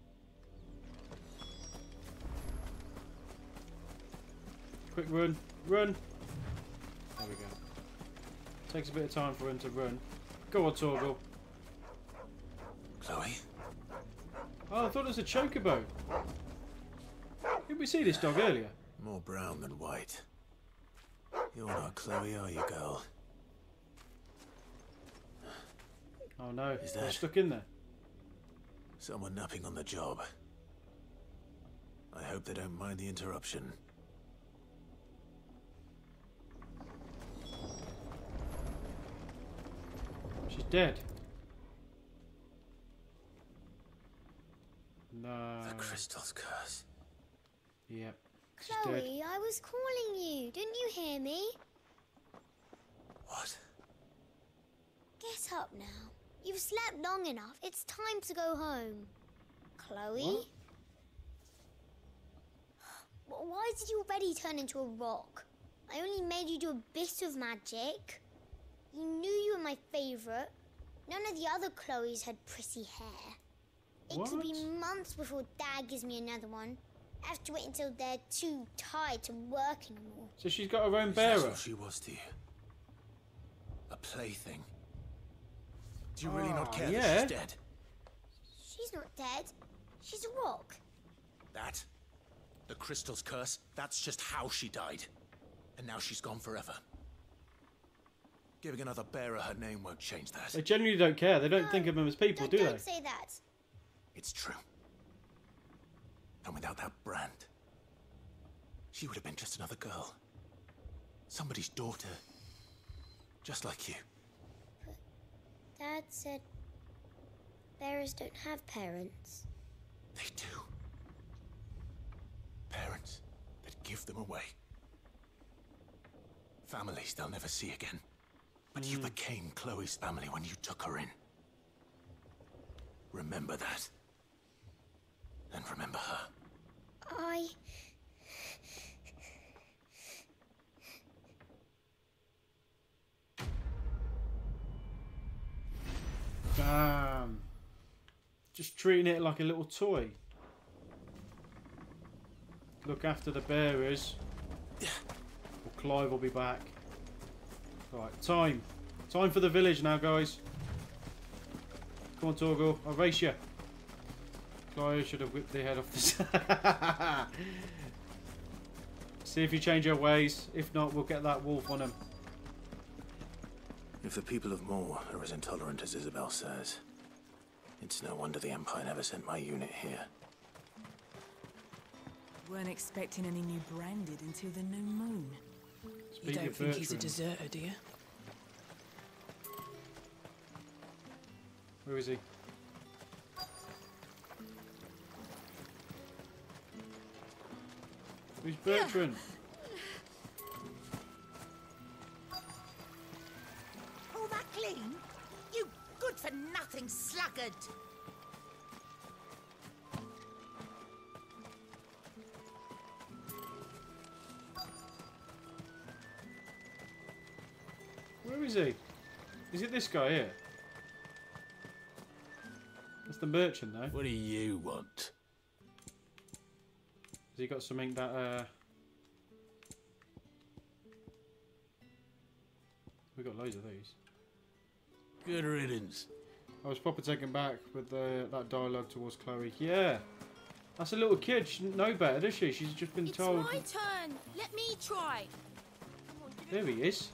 Quick run. Run. There we go. Takes a bit of time for him to run. Go on, Torgal. Chloe? Oh, I thought it was a chocobo. Did we see this dog earlier? More brown than white. You're not Chloe, are you, girl? Oh no, Is they're that stuck in there. someone napping on the job? I hope they don't mind the interruption. She's dead. No. The crystal's curse. Yep. Chloe, I was calling you. Didn't you hear me? What? Get up now. You've slept long enough. It's time to go home. Chloe? Why did you already turn into a rock? I only made you do a bit of magic. You knew you were my favourite. None of the other Chloes had pretty hair. It could be months before Dad gives me another one. I have to wait until they're too tired to work anymore. So she's got her own bearer. That's what she was to you. A plaything. Do you really not care that she's dead? She's not dead. She's a rock. That? The crystal's curse? That's just how she died. And now she's gone forever. Giving another bearer her name won't change that. They genuinely don't care. They don't think of them as people, do they? Don't say that. It's true. And without that brand, she would have been just another girl. Somebody's daughter. Just like you. But Dad said bearers don't have parents. They do. Parents that give them away. Families they'll never see again. But you became Chloe's family when you took her in. Remember that. And remember her. Damn. Just treating it like a little toy. Look after the bearers. Or Clive will be back. Right, time. Time for the village now, guys. Come on, Torgal. I'll race you. Clive should have whipped their head off the side. See if you change your ways. If not, we'll get that wolf on him. If the people of Moor are as intolerant as Isabel says, it's no wonder the Empire never sent my unit here. Weren't expecting any new branded until the new moon. Speak You don't of think he's a Bertrand. deserter, do you? Where is he? Who's Bertrand? All that clean? You good-for-nothing sluggard! Where is he? Is it this guy here? That's the merchant, though. What do you want? Has he got something that, we got loads of these. Good riddance. I was proper taken back with that dialogue towards Chloe. Yeah. That's a little kid. She didn't know better, does she? She's just been told. My turn. Let me try. There he is.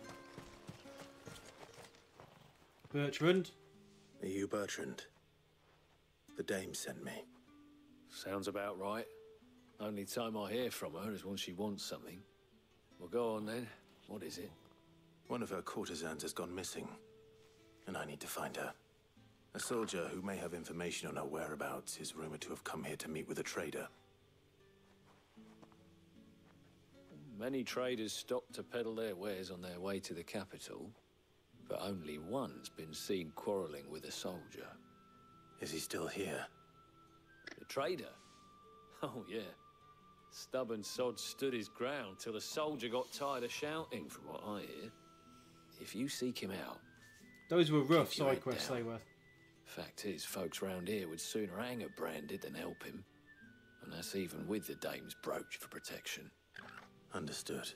Bertrand. Are you Bertrand? The dame sent me. Sounds about right. Only time I hear from her is when she wants something. Well, go on then. What is it? One of her courtesans has gone missing, and I need to find her. A soldier who may have information on her whereabouts is rumored to have come here to meet with a trader. Many traders stop to peddle their wares on their way to the capital, but only one's been seen quarrelling with a soldier. Is he still here? The trader? Oh, yeah. Stubborn sod stood his ground till the soldier got tired of shouting, from what I hear. If you seek him out... Those were rough keep your side head quests, down. they were. Fact is, folks round here would sooner hang a branded than help him. And that's even with the dame's brooch for protection. Understood.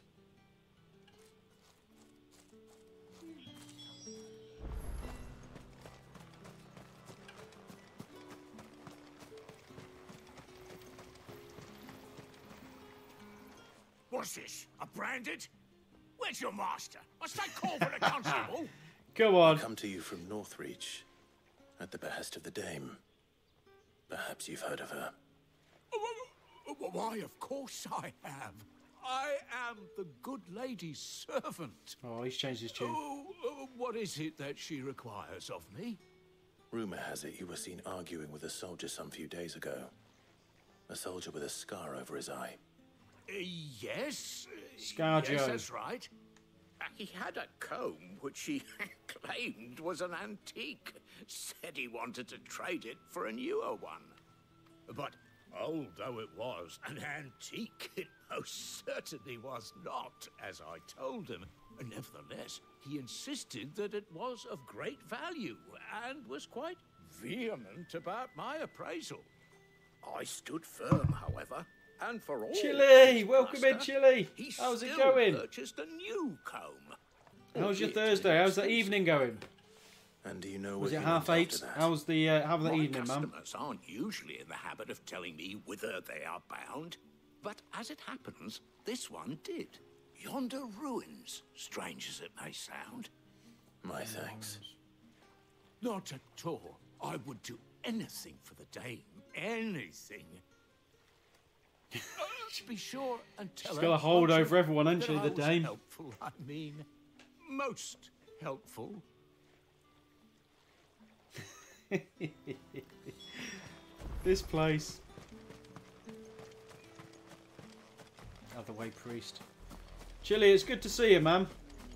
What's this? A branded? Where's your master? I say call for the constable. Go on. I come to you from Northreach, at the behest of the dame. Perhaps you've heard of her. Why, of course I have. I am the good lady's servant. Oh, he's changed his tune. What is it that she requires of me? Rumor has it you were seen arguing with a soldier some few days ago. A soldier with a scar over his eye. Yes. Scarjo. Yes, that's right. He had a comb which he claimed was an antique. Said he wanted to trade it for a newer one. But old though it was, an antique it most certainly was not, as I told him. Nevertheless, he insisted that it was of great value and was quite vehement about my appraisal. I stood firm, however, and for all Chili! Welcome in, bluster, Chili! he How's it still going? purchased a new comb. How's your Thursday? How's the evening going? And do you know Was what it he went 8:30? after that? How's the My evening, ma'am? customers aren't usually in the habit of telling me whither they are bound, but as it happens, this one did. Yonder ruins, strange as it may sound. My thanks. Not at all. I would do anything for the dame. Anything. Be sure and tell She's her got a hold Archer, over everyone, hasn't that she, I the was dame? helpful, I mean, most helpful. This place. Other way, priest. Chili, it's good to see you, ma'am.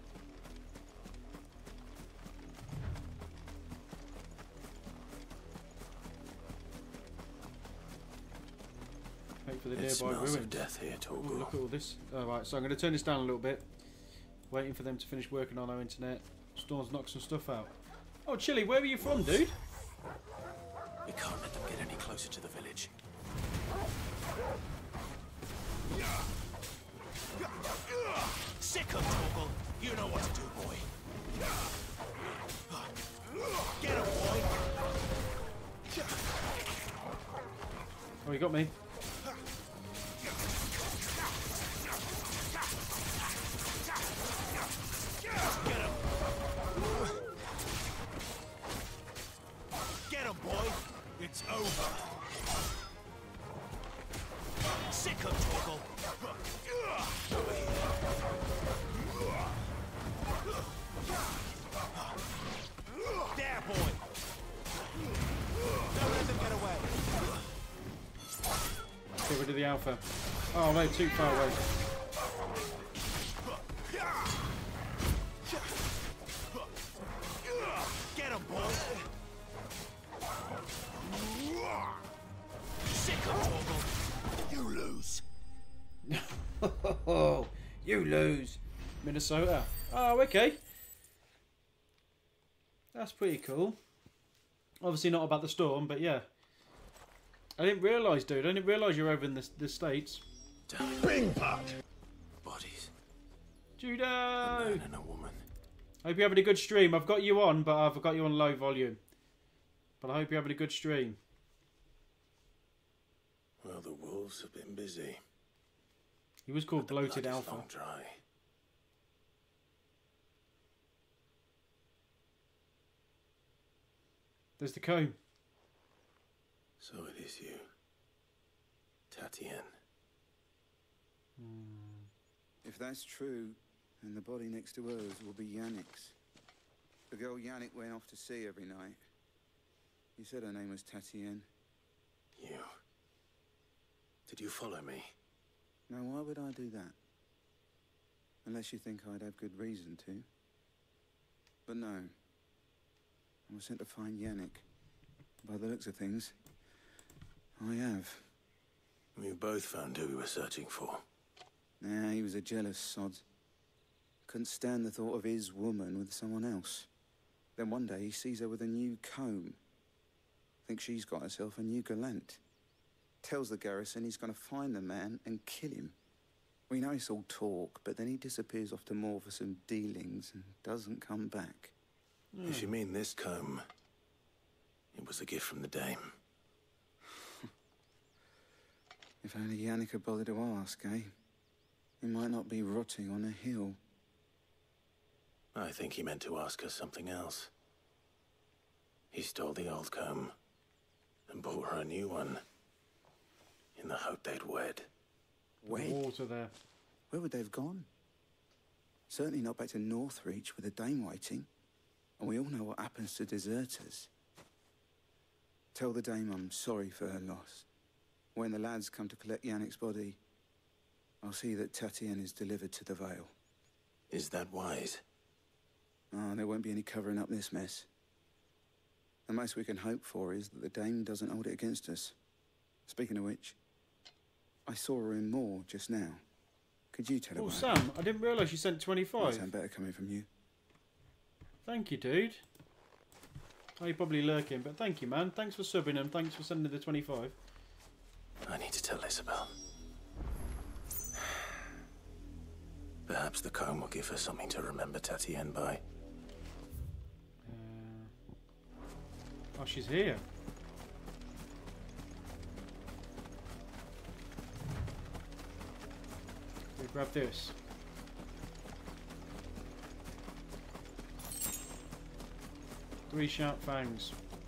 Wait for the It nearby smells ruins. of death here, Torgal. Ooh, look at all this. Alright, so I'm going to turn this down a little bit. Waiting for them to finish working on our internet. Storm's knocked some stuff out. Oh, Chili, where are you from, dude? We can't let them get any closer to the village. Sick of Torgal. You know what to do, boy. Get him, boy. Oh, you got me. Get him, boy. It's over. Sick of Torgal. There, boy. Don't let them get away. Get rid of the alpha. Oh, no, too far away. Get him, boy. Sick of Torgal. You lose. Oh, you lose. Minnesota. Oh, okay. That's pretty cool. Obviously not about the storm, but yeah. I didn't realise, dude. I didn't realise you're over in the States. Bing pot! Bodies. Judo! A man and a woman. Hope you're having a good stream. I've got you on, but I've got you on low volume. But I hope you're having a good stream. Well, the wolves have been busy. He was called Bloated Blood is Alpha. long dry. There's the comb. So it is you, Tatienne. If that's true, then the body next to hers will be Yannick's. The girl Yannick went off to sea every night. You said her name was Tatienne. You. Did you follow me? Now, why would I do that? Unless you think I'd have good reason to. But no. I was sent to find Yannick. By the looks of things, I have. We both found who we were searching for. Nah, he was a jealous sod. Couldn't stand the thought of his woman with someone else. Then one day he sees her with a new comb. Thinks she's got herself a new gallant. Tells the garrison he's going to find the man and kill him. We know it's all talk, but then he disappears off to Moor for some dealings and doesn't come back. If you mean this comb, it was a gift from the dame. If only Yannick had bothered to ask, eh? He might not be rotting on a hill. I think he meant to ask us something else. He stole the old comb and bought her a new one in the hope they'd wed. Wed? Water there. Where would they have gone? Certainly not back to Northreach with a dame waiting. And we all know what happens to deserters. Tell the dame I'm sorry for her loss. When the lads come to collect Yannick's body, I'll see that Tatienne is delivered to the Vale. Is that wise? Ah, there won't be any covering up this mess. The most we can hope for is that the Dame doesn't hold it against us. Speaking of which, I saw her in Moor just now. Could you tell her? Oh, what Sam, I didn't realise you sent 25. Might sound better coming from you. Thank you, dude. Oh, you're probably lurking, but thank you, man. Thanks for subbing and thanks for sending the 25. I need to tell Isabel. Perhaps the comb will give her something to remember Tatienne by. Oh, she's here. We grab this. Three sharp fangs.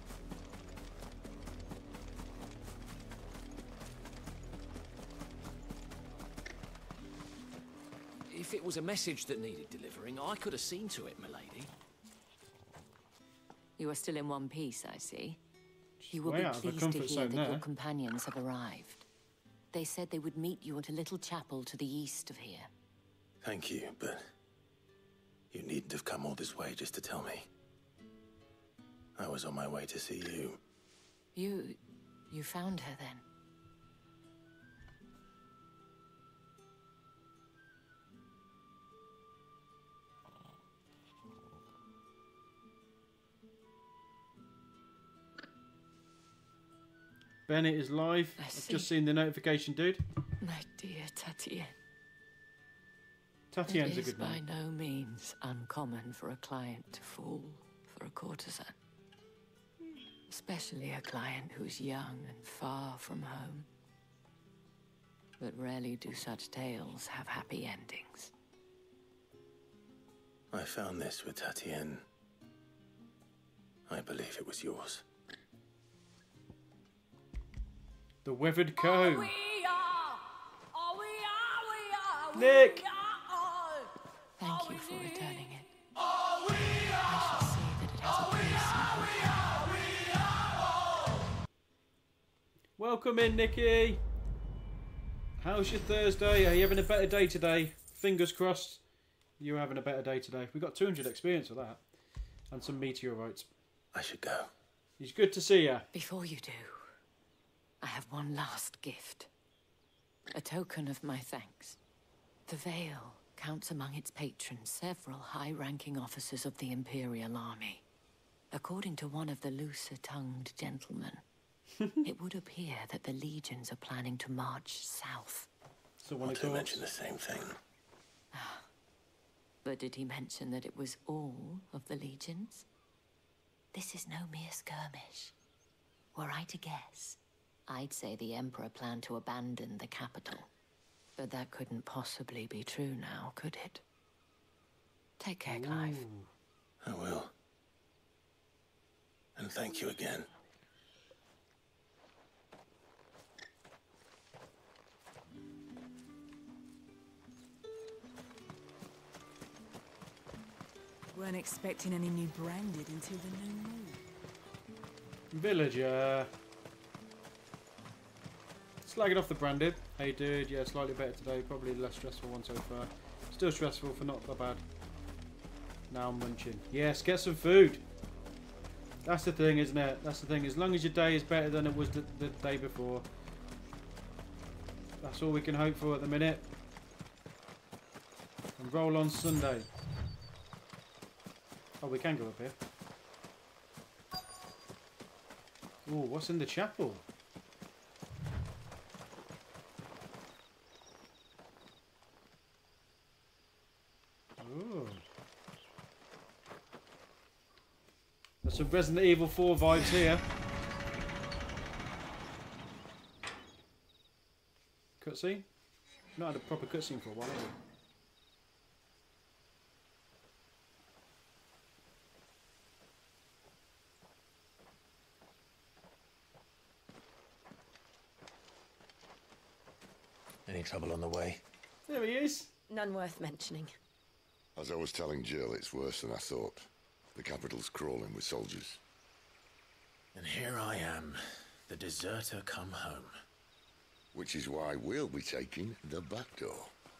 If it was a message that needed delivering, I could have seen to it, milady. You are still in one piece, I see. You will way be out of her pleased to comfort hear zone that there. your companions have arrived. They said they would meet you at a little chapel to the east of here. Thank you, but you needn't have come all this way just to tell me. I was on my way to see you. You found her then? Bennett is live. I've just seen the notification, dude. My dear Tatienne. Tatienne's a It is good by name. no means uncommon for a client to fall for a courtesan. Especially a client who's young and far from home. But rarely do such tales have happy endings. I found this with Tatienne. I believe it was yours. The Weathered Comb. we Nick! Thank you for returning it. I shall see that it has a place in her. Welcome in, Nikki. How's your Thursday? Are you having a better day today? Fingers crossed you're having a better day today. We got 200 experience for that. And some meteorites. I should go. It's good to see you. Before you do, I have one last gift. A token of my thanks. The Vale counts among its patrons several high-ranking officers of the Imperial Army. According to one of the looser-tongued gentlemen, it would appear that the legions are planning to march south. So Want to mention the same thing. But did he mention that it was all of the legions? This is no mere skirmish. Were I to guess, I'd say the Emperor planned to abandon the capital. But that couldn't possibly be true now, could it? Take care, Clive. I will. And thank you again. Weren't expecting any new branded until the new moon. Villager. Slagging off the branded. Hey dude, yeah, slightly better today. Probably less stressful one so far. Still stressful for not that bad. Now I'm munching. Yes, get some food. That's the thing, isn't it? That's the thing. As long as your day is better than it was the day before. That's all we can hope for at the minute. And roll on Sunday. Oh, we can go up here. Ooh, what's in the chapel? Ooh. There's some Resident Evil 4 vibes here. Cutscene? Not had a proper cutscene for a while, have we? Any trouble on the way? There he is. None worth mentioning. As I was telling Jill, it's worse than I thought. The capital's crawling with soldiers. And here I am, the deserter come home. Which is why we'll be taking the back door.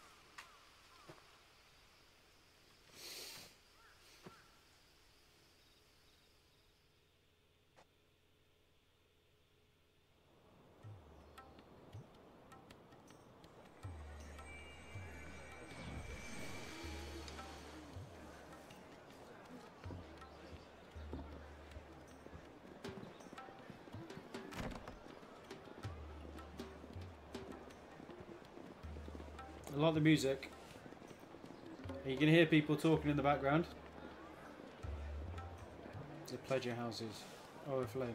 I like the music. You can hear people talking in the background. The pleasure houses. Overflow.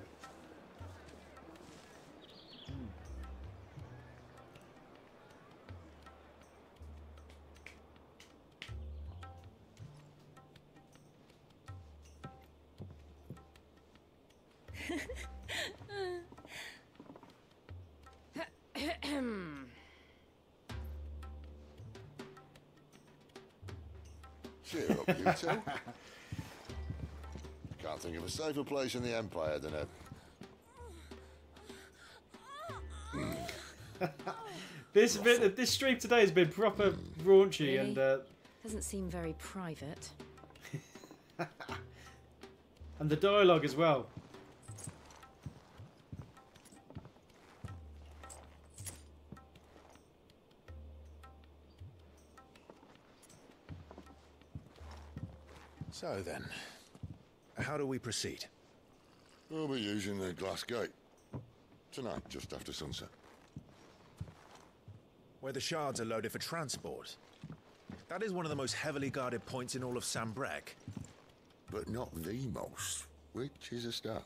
Cheer up, you two. Can't think of a safer place in the Empire than a... This stream today has been proper raunchy. Really? And Doesn't seem very private. and the dialogue as well. So then, how do we proceed? We'll be using the glass gate. Tonight, just after sunset. Where the shards are loaded for transport. That is one of the most heavily guarded points in all of Sambrec. But not the most, which is a start.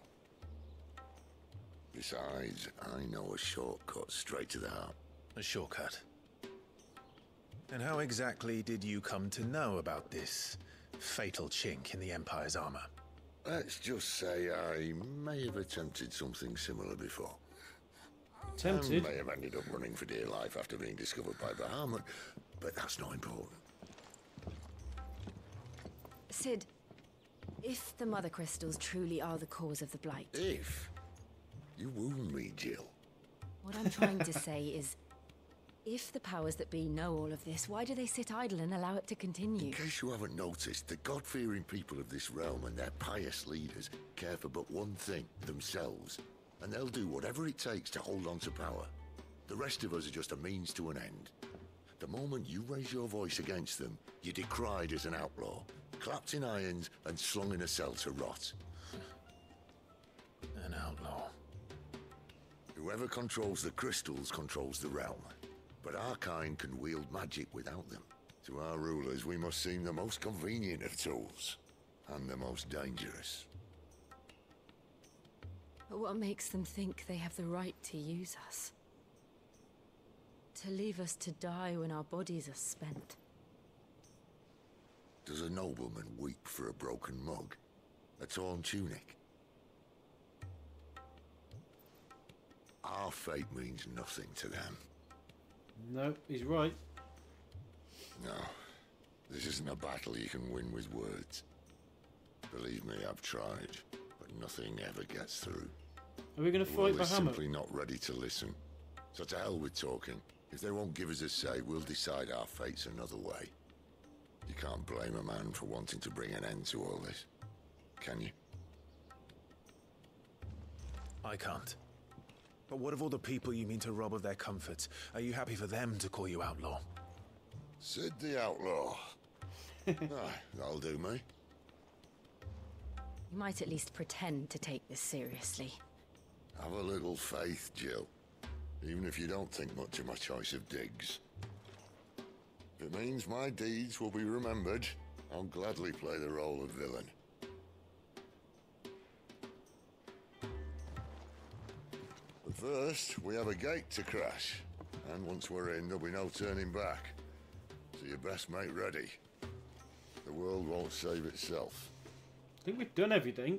Besides, I know a shortcut straight to the heart. A shortcut? And how exactly did you come to know about this fatal chink in the Empire's armor? Let's just say I may have attempted something similar before. Tempted? I may have ended up running for dear life after being discovered by Bahamut, but that's not important. Sid, if the Mother Crystals truly are the cause of the Blight... If? You wound me, Jill. What I'm trying to say is, if the powers that be know all of this, why do they sit idle and allow it to continue? In case you haven't noticed, the God-fearing people of this realm and their pious leaders care for but one thing, themselves. And they'll do whatever it takes to hold on to power. The rest of us are just a means to an end. The moment you raise your voice against them, you're decried as an outlaw, clapped in irons and slung in a cell to rot. An outlaw. Whoever controls the crystals controls the realm. But our kind can wield magic without them. To our rulers, we must seem the most convenient of tools. And the most dangerous. But what makes them think they have the right to use us? To leave us to die when our bodies are spent? Does a nobleman weep for a broken mug? A torn tunic? Our fate means nothing to them. No, he's right. No, this isn't a battle you can win with words. Believe me, I've tried, but nothing ever gets through. Are we going to The fight world is Bahamut? simply not ready to listen. So to hell with talking. If they won't give us a say, we'll decide our fates another way. You can't blame a man for wanting to bring an end to all this, can you? I can't. But what of all the people you mean to rob of their comforts? Are you happy for them to call you outlaw? Sid the Outlaw. That'll do me. You might at least pretend to take this seriously. Have a little faith, Jill. Even if you don't think much of my choice of digs. If it means my deeds will be remembered, I'll gladly play the role of villain. But first, we have a gate to crash. And once we're in, there'll be no turning back. So you best make ready. The world won't save itself. I think we've done everything.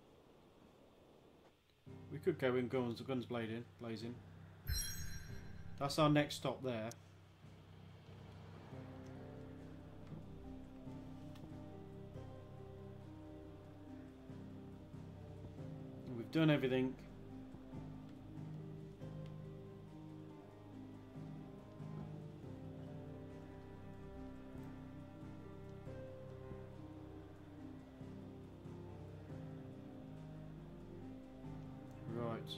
We could go in guns blazing. That's our next stop there. We've done everything. Right.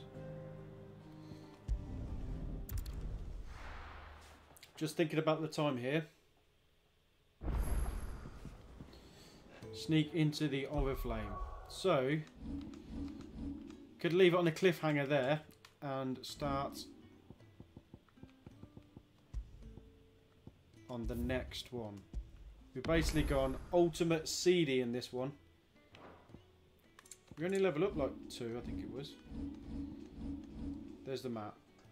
Just thinking about the time here. Sneak into the Oriflame. So, could leave it on a cliffhanger there and start on the next one. We've basically gone ultimate seedy in this one. We only level up like 2, I think it was. There's the map.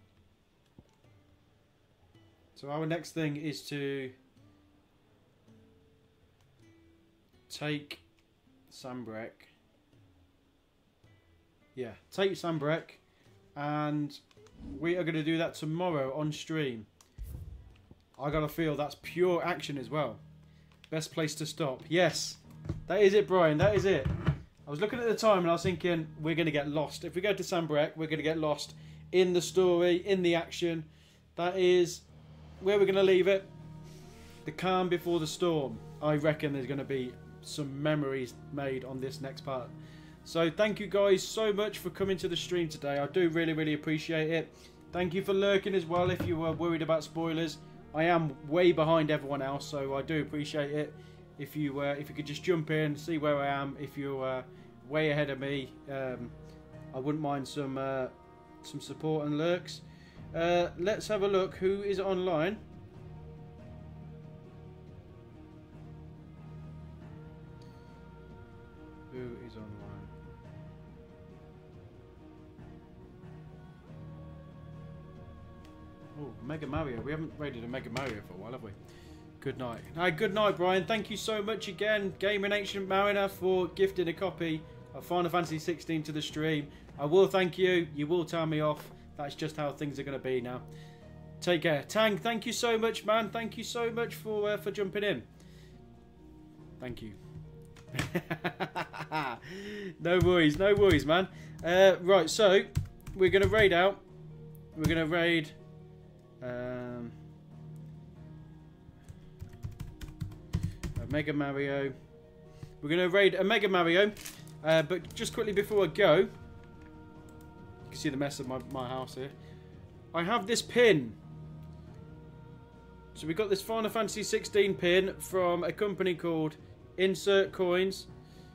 So our next thing is to take Sambrek. Yeah, take Sambrek, and we are going to do that tomorrow on stream. I gotta feel that's pure action as well. Best place to stop. Yes, that is it, Brian. That is it. I was looking at the time and I was thinking we're going to get lost. If we go to Sambrek, we're going to get lost in the story, in the action. That is where we're going to leave it. The calm before the storm. I reckon there's going to be some memories made on this next part. So thank you guys so much for coming to the stream today. I do really, really appreciate it. Thank you for lurking as well if you were worried about spoilers. I am way behind everyone else, so I do appreciate it. If you could just jump in, see where I am. If you're way ahead of me, I wouldn't mind some support and lurks. Let's have a look. Who is online? Who is online? Oh, Mega Mario. We haven't raided a Mega Mario for a while, have we? Good night. Hi, good night, Brian. Thank you so much again, Gamer Ancient Mariner, for gifting a copy of Final Fantasy 16 to the stream. I will thank you. You will tell me off. That's just how things are going to be now. Take care. Tang, thank you so much, man. Thank you so much for jumping in. Thank you. No worries, man. Right, so we're going to raid out. We're going to raid... a Mega Mario. We're going to raid a Mega Mario, but just quickly before I go, you can see the mess of my house here. I have this pin. So we got this Final Fantasy 16 pin from a company called Insert Coins.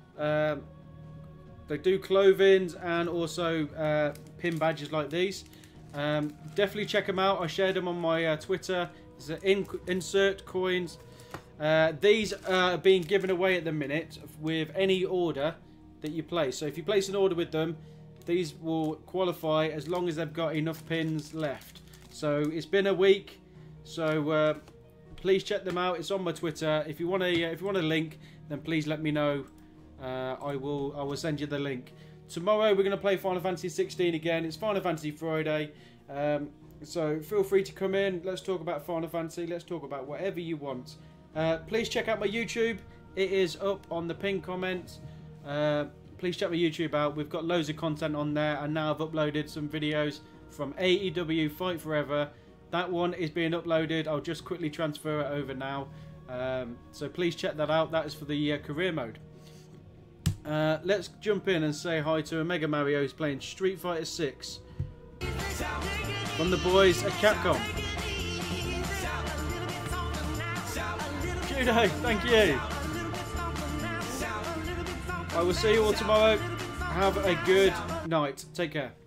They do clothings and also pin badges like these. Definitely check them out. I shared them on my Twitter. It's Insert Coins. These are being given away at the minute with any order that you place. So if you place an order with them, these will qualify as long as they've got enough pins left. So it's been a week, so please check them out. It's on my Twitter. If you want a link, then please let me know. I will send you the link. Tomorrow we're going to play Final Fantasy 16 again. It's Final Fantasy Friday. So feel free to come in. Let's talk about Final Fantasy. Let's talk about whatever you want. Please check out my YouTube. It is up on the pinned comment. Please check my YouTube out. We've got loads of content on there, and now I've uploaded some videos from AEW Fight Forever. That one is being uploaded. I'll just quickly transfer it over now. So please check that out. That is for the career mode. Let's jump in and say hi to a Mega Mario who's playing Street Fighter 6 from the boys at Capcom. Judo, thank you. I will see you all tomorrow. Have a good night. Take care.